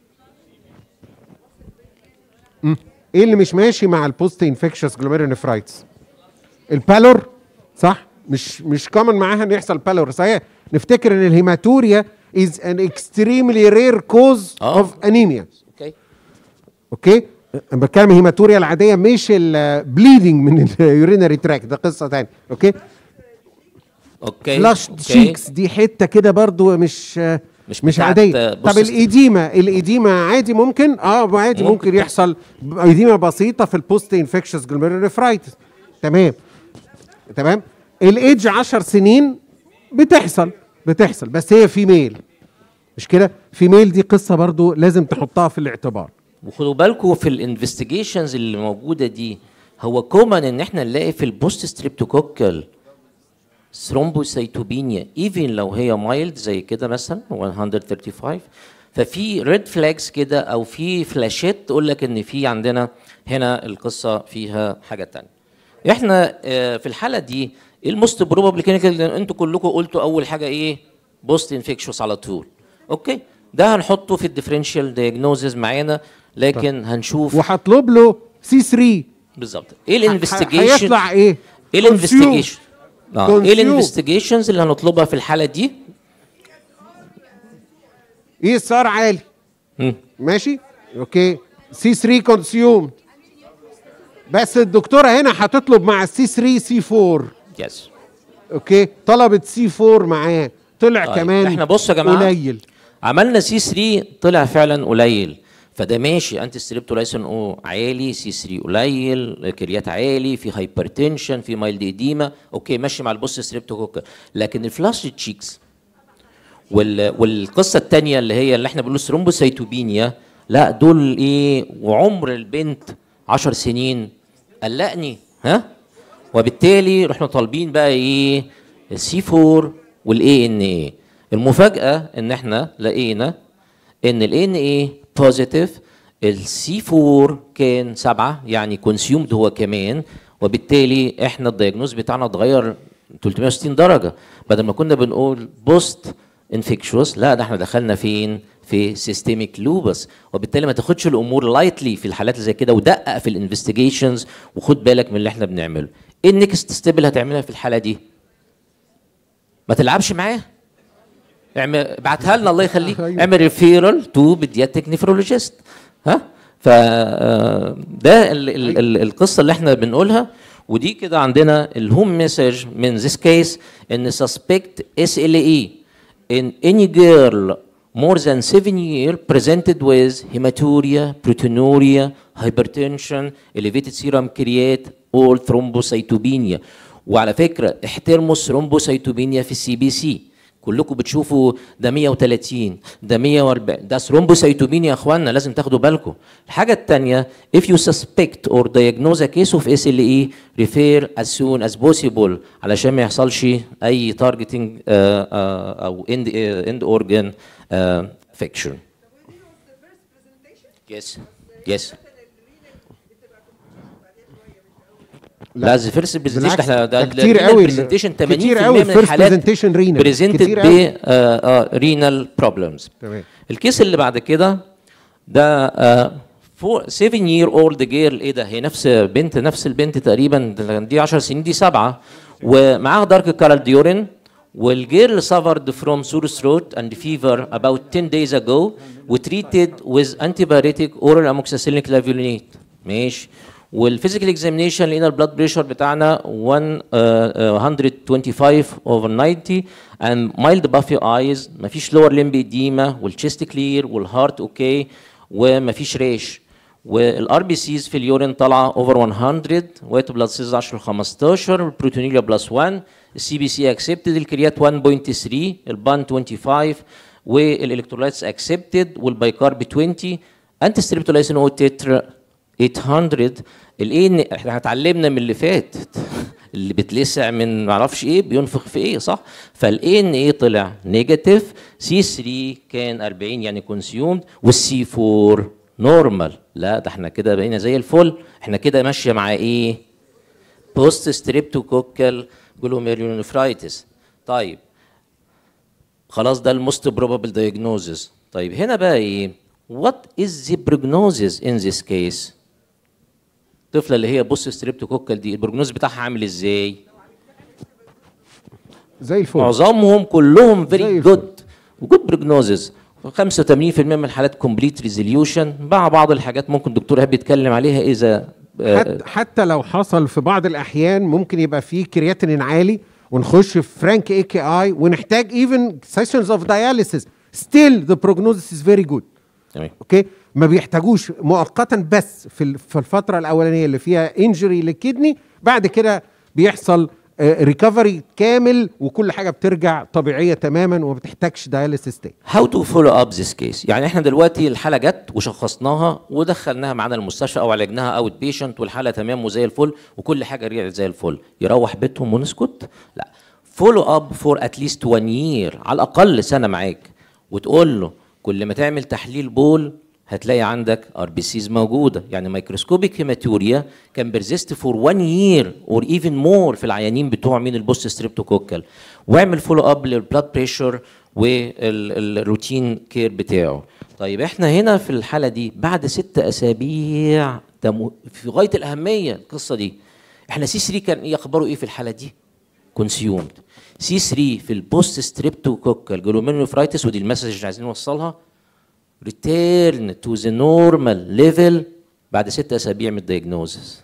[SPEAKER 2] ايه اللي مش ماشي مع البوست انفكشس جلوميرولونيفرايتس؟ البالور، صح؟ مش كومن معاها ان يحصل بالور. صحيح نفتكر ان الهيماتوريا is an extremely rare cause of anemia. اوكي انا بتكلم هيماتوريا العاديه مش البليدنج من اليورينري تراك، ده قصه ثانيه. اوكي
[SPEAKER 3] اوكي
[SPEAKER 2] فلاش تشيكس دي حته كده برضو مش مش
[SPEAKER 3] بتاعت
[SPEAKER 2] عاديه. طب الايديما عادي ممكن عادي ممكن يحصل ايديما بسيطه في البوست انفكشس جلوميرولونيفرايتس. تمام. الايدج 10 سنين بتحصل بس هي فيميل، مش كده؟ فيميل دي قصه برضو لازم تحطها في الاعتبار.
[SPEAKER 3] وخدوا بالكم في الانفستيجيشنز اللي موجوده دي، هو كومن ان احنا نلاقي في البوست ستريبتوكوكال ثرومبوسيتوبينيا ايفن لو هي مايلد زي كده مثلا 135. ففي ريد فلاجز كده او في فلاشات تقول لك ان في عندنا هنا القصه فيها حاجه ثانيه. احنا في الحاله دي الموست بروبابل كلينيكال، انتوا كلكم قلتوا اول حاجه ايه؟ بوست انفكشوس على طول. اوكي، ده هنحطه في الديفرنشال دايجنوزز معانا، لكن هنشوف
[SPEAKER 2] وهطلب له سي 3
[SPEAKER 3] بالظبط. ايه الانفستيجيشن؟
[SPEAKER 2] هيطلع ايه؟
[SPEAKER 3] ايه الانفستيجيشن؟ ايه الانفستيجيشنز اللي هنطلبها في الحاله دي؟
[SPEAKER 2] ايه السعر عالي؟ ماشي اوكي. سي 3 كونسيوم، بس الدكتوره هنا هتطلب مع السي 3 سي 4.
[SPEAKER 3] يس
[SPEAKER 2] اوكي، طلبت سي 4 معاه، طلع
[SPEAKER 3] طيب.
[SPEAKER 2] كمان
[SPEAKER 3] احنا بصوا يا جماعه
[SPEAKER 2] قليل،
[SPEAKER 3] عملنا سي 3 طلع فعلا قليل، فده ماشي. انتي ستريبتولايسين او عالي، سي 3 قليل، كريات عالي، في هايبرتنشن، في مايلد ايديما، اوكي ماشي مع البوست ستريبتوكوكا. لكن الفلاش تشيكس والقصه الثانيه اللي احنا بنقول ثرومبوسيتوبينيا، لا دول ايه؟ وعمر البنت 10 سنين قلقني، وبالتالي رحنا طالبين بقى ايه؟ السي 4 والاي ان اي. المفاجاه ان احنا لقينا ان الاي ان اي بوزيتيف، السي 4 كان 7، يعني كونسيومد هو كمان، وبالتالي احنا الدياجنوز بتاعنا اتغير 360 درجه. بدل ما كنا بنقول بوست انفكشوس، لا ده احنا دخلنا فين؟ في سيستميك لوبس. وبالتالي ما تاخدش الامور لايتلي في الحالات اللي زي كده، ودقق في الانفستيجيشنز وخد بالك من اللي احنا بنعمله. ايه النكست ستيب اللي هتعملها في الحاله دي؟ ما تلعبش معاه، ابعتها لنا الله يخليك، اعمل ريفيرال تو بيدياتريك نيفرولوجيست. ده القصه اللي احنا بنقولها. ودي كده عندنا الهوم مسج من ذيس كيس ان suspect SLE in any girl more than 7 years presented with hematuria, proteinuria, hypertension, elevated serum creat or thrombocytopenia. وعلى فكره احترموا الثرومبوسيتوبينيا في السي بي سي. كلكم بتشوفوا ده 130 ده 140، ده ثرومبوسيتوبينيا يا اخوانا، لازم تاخدوا بالكم. الحاجه الثانيه if you suspect or diagnose a case of SLE refer as soon as possible علشان ما يحصلش اي targeting او end organ affection. yes لا زي فيرست برزنتيشن احنا ده
[SPEAKER 2] كتير قوي
[SPEAKER 3] برزنتيشن 80%
[SPEAKER 2] من
[SPEAKER 3] الحالات
[SPEAKER 2] رينال
[SPEAKER 3] بريزنتد ب رينال بروبلمز. الكيس اللي بعد كده ده 7 year old girl. ايه ده؟ هي نفس البنت تقريبا، دي 10 سنين دي 7، ومعاها دارك كارال ديورين. والجيرل suffered from sore throat and fever about 10 days ago وتريتد with antibiotic oral amoxicillin clavulinate. ماشي. والفيزيكال اكزامينيشن لقينا البلاد بريشر بتاعنا 125 over 90 and mild puffy eyes، مفيش lower limb edema، والchest clear، والهارت اوكي، ومفيش ريش. والار بي سيز في اليورين طالعه اوفر 100، وايت بلاد سيز 10 15، البروتونيليا بلس 1، السي بي سي اكسبتد، الكريات 1.3، البان 25، والالكترولايتس اكسبتد، والبايكارب 20، انتي ستريبتولايسين او تتر 800. الان احنا اتعلمنا من اللي فات اللي بتلسع من معرفش ايه بينفخ في ايه، صح؟ فالان ايه طلع نيجاتيف، سي 3 كان 40 يعني كونسيومد، والسي 4 نورمال. لا ده احنا كده بقينا زي الفل، احنا كده ماشيه مع ايه؟ بوست ستريبتوكوكال جلوميرولونيفرايتس. طيب خلاص ده الموست بروبابل دايجنوزز. طيب هنا بقى ايه؟ وات از ذا بروجنوزز ان ذيس كيس؟ الطفله اللي هي بوست ستريبتوكوكال دي البروجنوز بتاعها عامل ازاي؟
[SPEAKER 2] زي الفل،
[SPEAKER 3] معظمهم كلهم فيري جود وجود بروجنوزز. 85% من الحالات كومبليت ريزوليوشن، مع بعض الحاجات ممكن دكتور ايهاب يتكلم عليها اذا
[SPEAKER 2] حتى لو حصل في بعض الاحيان ممكن يبقى فيه كرياتينين عالي ونخش في فرانك اي كي اي ونحتاج ايفن سيشنز اوف داياليسيس ستيل ذا بروجنوزس از فيري جود.
[SPEAKER 3] تمام.
[SPEAKER 2] اوكي، ما بيحتاجوش مؤقتا بس في الفتره الاولانيه اللي فيها انجري للكدني، بعد كده بيحصل ريكفري كامل وكل حاجه بترجع طبيعيه تماما وما بتحتاجش داياليسيس تاني.
[SPEAKER 3] How to follow up this case؟ يعني احنا دلوقتي الحاله جت وشخصناها ودخلناها معانا المستشفى او عالجناها اوت بيشنت والحاله تمام وزي الفل وكل حاجه رجعت زي الفل، يروح بيتهم ونسكت؟ لا، follow up for at least 1 year، على الاقل سنه معاك، وتقول له كل ما تعمل تحليل بول هتلاقي عندك ار بي سيز موجوده، يعني مايكروسكوبيك هيماتوريا كان بيرزيست فور 1 year اور ايفن مور في العيانين بتوع مين البوست ستريبتوكوكال، واعمل فولو اب للبلاد بريشر والروتين كير بتاعه. طيب احنا هنا في الحاله دي بعد 6 اسابيع في غايه الاهميه القصه دي، احنا سي 3 كان ايه اخباره ايه في الحاله دي؟ كونسيومد. سي 3 في البوست ستريبتوكوكال جلوميرولوفرايتس، ودي المسج اللي عايزين نوصلها، return to the normal level بعد 6 اسابيع من الدايجنوزس.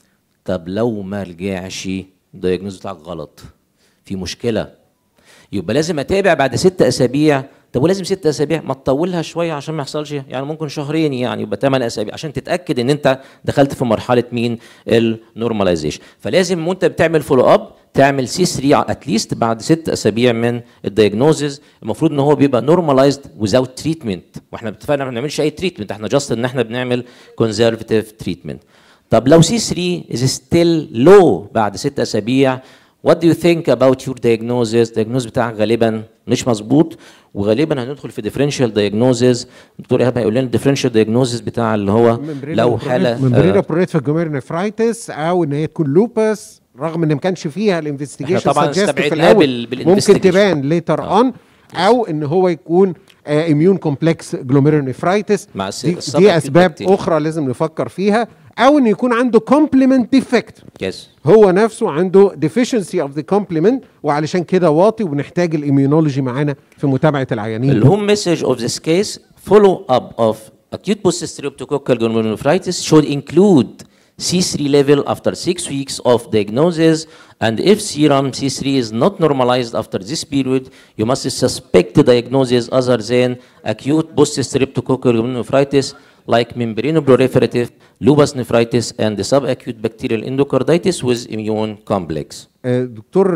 [SPEAKER 3] طب لو ما رجعش الدايجنوز بتاعك غلط، في مشكله، يبقى لازم اتابع بعد 6 اسابيع. طب ولازم 6 اسابيع؟ ما تطولها شويه عشان ما يحصلش، يعني ممكن شهرين، يعني يبقى 8 اسابيع عشان تتاكد ان انت دخلت في مرحله مين النورماليزيشن. فلازم وانت بتعمل فولو اب تعمل سي 3 اتليست بعد 6 اسابيع من الدايجنوزز. المفروض ان هو بيبقى نورماليزد ويزاوت تريتمنت، واحنا اتفقنا ما بنعملش اي تريتمنت، احنا جاست ان احنا بنعمل كونزرفتيف تريتمنت. طب لو سي 3 از ستيل لو بعد 6 اسابيع، what do you think about your diagnosis؟ الدايجنوز بتاعك غالبا مش مظبوط، وغالبا هندخل في differential diagnosis. الدكتور ايهاب هيقول لنا differential diagnosis بتاع اللي هو لو حاله
[SPEAKER 2] ممبرينا بروليفيك جلوميرولونيفرايتس او ان هي تكون لوبس، رغم ان ما كانش فيها الانفستيجيشن
[SPEAKER 3] طبعا
[SPEAKER 2] استبعدناه ممكن تبان ليتر اون، او ان هو يكون اميون كومبلكس جلوميرولونيفرايتس، دي اسباب اخرى لازم نفكر فيها، او ان يكون عنده كومبلمنت ديفكت، هو نفسه عنده deficiency of the complement، وعلشان كده واطي وبنحتاج الاميونولوجي معانا في متابعه العيانين.
[SPEAKER 3] الهوم مسج of this case follow up of acute post-streptococcal glomerulonephritis should include C3 level after 6 weeks of diagnosis, and if serum C3 is not normalized after this period, you must suspect the diagnosis other than acute post-streptococcal glomerulonephritis like membranoproliferative lupus nephritis and the subacute bacterial endocarditis with immune complex.
[SPEAKER 2] دكتور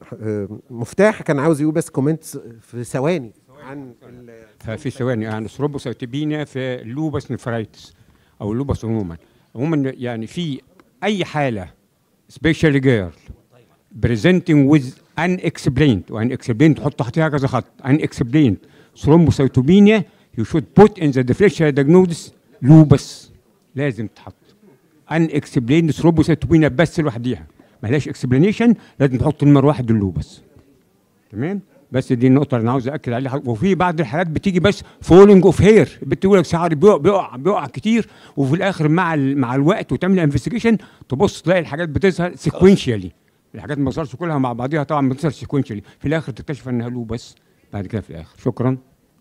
[SPEAKER 2] مفتاح كان عاوز يقول بس كومنت في ثواني عن
[SPEAKER 1] في ثواني عن ثرومبوسيتوبينيا في اللوبس نفرايتس او اللوبس عموما يعني في اي حاله سبيشال جيرل بريزنتنج ويز ان اكسبليند، وان اكسبليند تحط تحتها كذا خط، ان اكسبليند ثرومبوسيتوبينيا يو شود بوت ان ذا ديفرنشال دايجنوستس لوبس، لازم تحط ان اكسبليند ثرومبوسيتوبينيا بس لوحديها، مالهاش اكسبلانيشن، لازم تحط نمره 1 اللوبس. تمام؟ بس دي النقطه اللي انا عاوز اكد عليها. وفي بعض الحالات بتيجي بس فولينج اوف هير، بتقول لك شعري بيقع كتير، وفي الاخر مع الوقت وتعمل انفستيجيشن تبص تلاقي الحاجات بتظهر سيكونشالي، الحاجات ما بتظهرش كلها مع بعضيها طبعا، بتظهر سيكونشالي، في الاخر تكتشف انها لوبس بعد كده في الاخر. شكرا.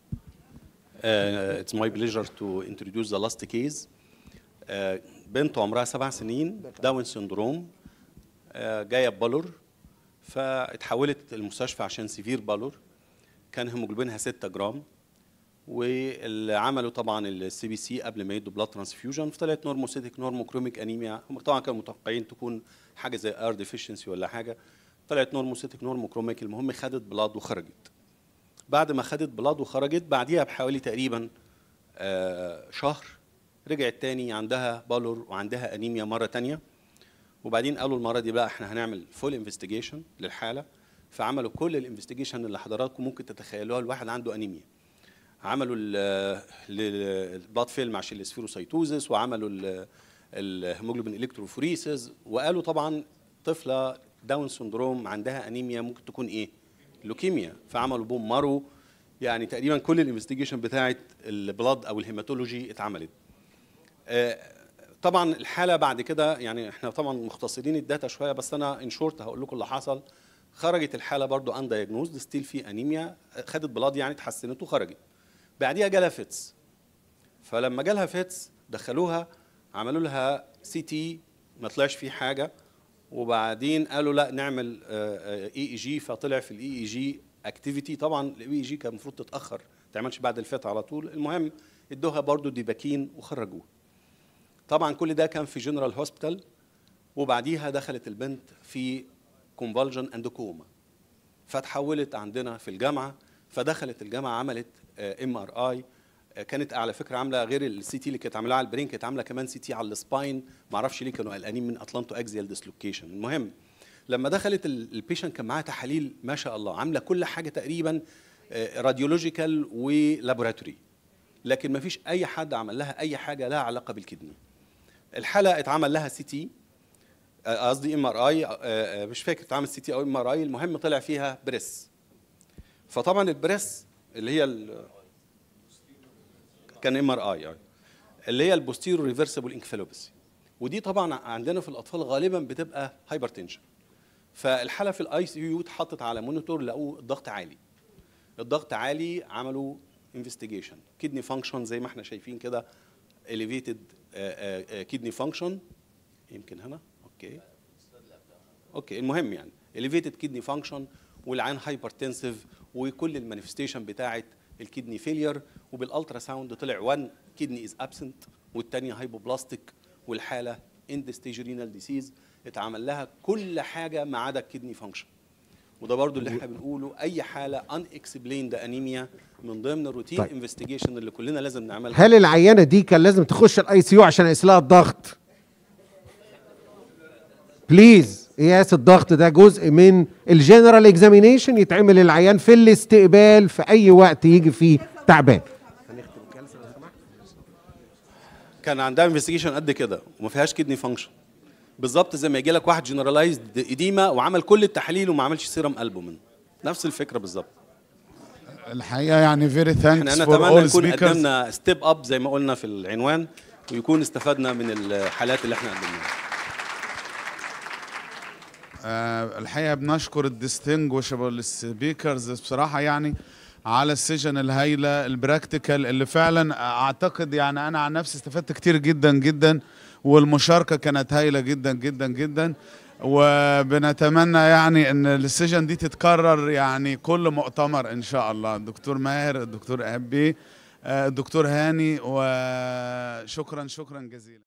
[SPEAKER 5] It's my pleasure to introduce the last case. بنت عمرها 7 سنين، داون سندروم، جايه ببالور، فاتحولت المستشفى عشان سيفير بالور، كان هيموجلوبينها 6 جرام، واللي عملوا طبعا السي بي سي قبل ما يدوا بلاد ترانسفيوجن، فطلعت نورموسيتك نورموكروميك انيميا، هم طبعا كانوا متوقعين تكون حاجه زي ار ديفيشنسي ولا حاجه، طلعت نورموسيتك نورموكروميك، المهم خدت بلاد وخرجت. بعد ما خدت بلاد وخرجت بعديها بحوالي تقريبا شهر رجعت تاني عندها بالور وعندها انيميا مره تانيه، وبعدين قالوا المره دي بقى احنا هنعمل فول انفستيجيشن للحاله، فعملوا كل الانفستيجيشن اللي حضراتكم ممكن تتخيلوها الواحد عنده انيميا. عملوا البلاد فيلم عشان السفيروسايتوزس، وعملوا الهيموجلوبين الكتروفوريسز، وقالوا طبعا طفله داون سندروم عندها انيميا ممكن تكون ايه؟ لوكيميا، فعملوا بوم مارو، يعني تقريبا كل الانفستيجيشن بتاعت البلاد او الهيماتولوجي اتعملت. طبعا الحاله بعد كده يعني احنا طبعا مختصرين الداتا شويه، بس انا ان شورت هقول لكم اللي حصل. خرجت الحاله برضو ان دايجنوزد، ستيل في انيميا، خدت بلاد يعني اتحسنت وخرجت. بعديها جالها فيتس، فلما جالها فيتس دخلوها عملوا لها سي تي ما طلعش فيه حاجه، وبعدين قالوا لا نعمل اي اي جي، فطلع في الاي اي جي اكتيفيتي. طبعا الاي اي جي كان المفروض تتاخر تعملش بعد الفات على طول. المهم ادوها برضو ديباكين وخرجوها. طبعا كل ده كان في جنرال هوسبيتال، وبعديها دخلت البنت في كونفالجن اند كوما، فتحولت عندنا في الجامعه. فدخلت الجامعه عملت MRI، كانت على فكره عامله غير السي تي اللي كانت عاملاها على البرين، كانت عامله كمان سي تي على السباين. ما اعرفش ليه كانوا قلقانين من اتلانتو اكزيال ديسلوكيشن. المهم لما دخلت البيشنت كان معاها تحاليل ما شاء الله، عامله كل حاجه تقريبا راديولوجيكال ولابوراتوري، لكن ما فيش اي حد عمل لها اي حاجه لها علاقه بالكدني. الحاله اتعمل لها سي تي، قصدي MRI، مش فاكر اتعمل سي تي او MRI. المهم طلع فيها بريس. فطبعا البريس اللي هي كان MRI اللي هي البوستيرو ريفرسبل انكفالوباثي، ودي طبعا عندنا في الاطفال غالبا بتبقى هايبرتنشن. فالحاله في الICU اتحطت على مونيتور، لقوا الضغط عالي. الضغط عالي، عملوا انفستيجيشن كدني فانكشن زي ما احنا شايفين كده، elevated كدني فانكشن. يمكن هنا اوكي المهم يعني elevated كدني فانكشن، والعين هايبرتنسيف، وكل المانيفستيشن بتاعه الكدني فيلير. وبالالترا ساوند طلع 1 كدني از ابسنت، والثانيه هايبوبلاستيك، والحاله اند ستيج رينال ديسيز. اتعمل لها كل حاجه ما عدا الكدني فانكشن. وده برضو اللي احنا بنقوله، اي حاله ان اكسبليند انيميا من ضمن الروتين انفستيجيشن اللي كلنا لازم نعملها.
[SPEAKER 2] هل العيانه دي كان لازم تخش الICU عشان يقيس لها الضغط؟ بليز، قياس الضغط ده جزء من الجنرال اكزامينيشن، يتعمل العيان في الاستقبال في اي وقت يجي فيه تعبان.
[SPEAKER 5] كان عندها انفستيجيشن قد كده وما فيهاش كدني فانكشن، بالظبط زي ما يجي لك واحد جنرالايزد اديما وعمل كل التحاليل وما عملش سيرم البومين، نفس الفكره بالظبط.
[SPEAKER 8] الحقيقه يعني فيري ثانكس
[SPEAKER 5] احنا
[SPEAKER 8] فور
[SPEAKER 5] نتمنى
[SPEAKER 8] اول
[SPEAKER 5] نكون
[SPEAKER 8] سبيكرز.
[SPEAKER 5] قدمنا ستيب اب زي ما قلنا في العنوان، ويكون استفدنا من الحالات اللي احنا قدمناها.
[SPEAKER 8] الحقيقه بنشكر الديستنجوشبل سبيكرز بصراحه يعني على السيشن الهايله البراكتيكال اللي فعلا اعتقد يعني انا عن نفسي استفدت كتير جدا جدا، والمشاركه كانت هايله جدا جدا جدا. وبنتمنى يعني ان السيشن دي تتكرر يعني كل مؤتمر ان شاء الله. الدكتور ماهر، الدكتور ايهاب بيه، الدكتور هاني، وشكرا جزيلا.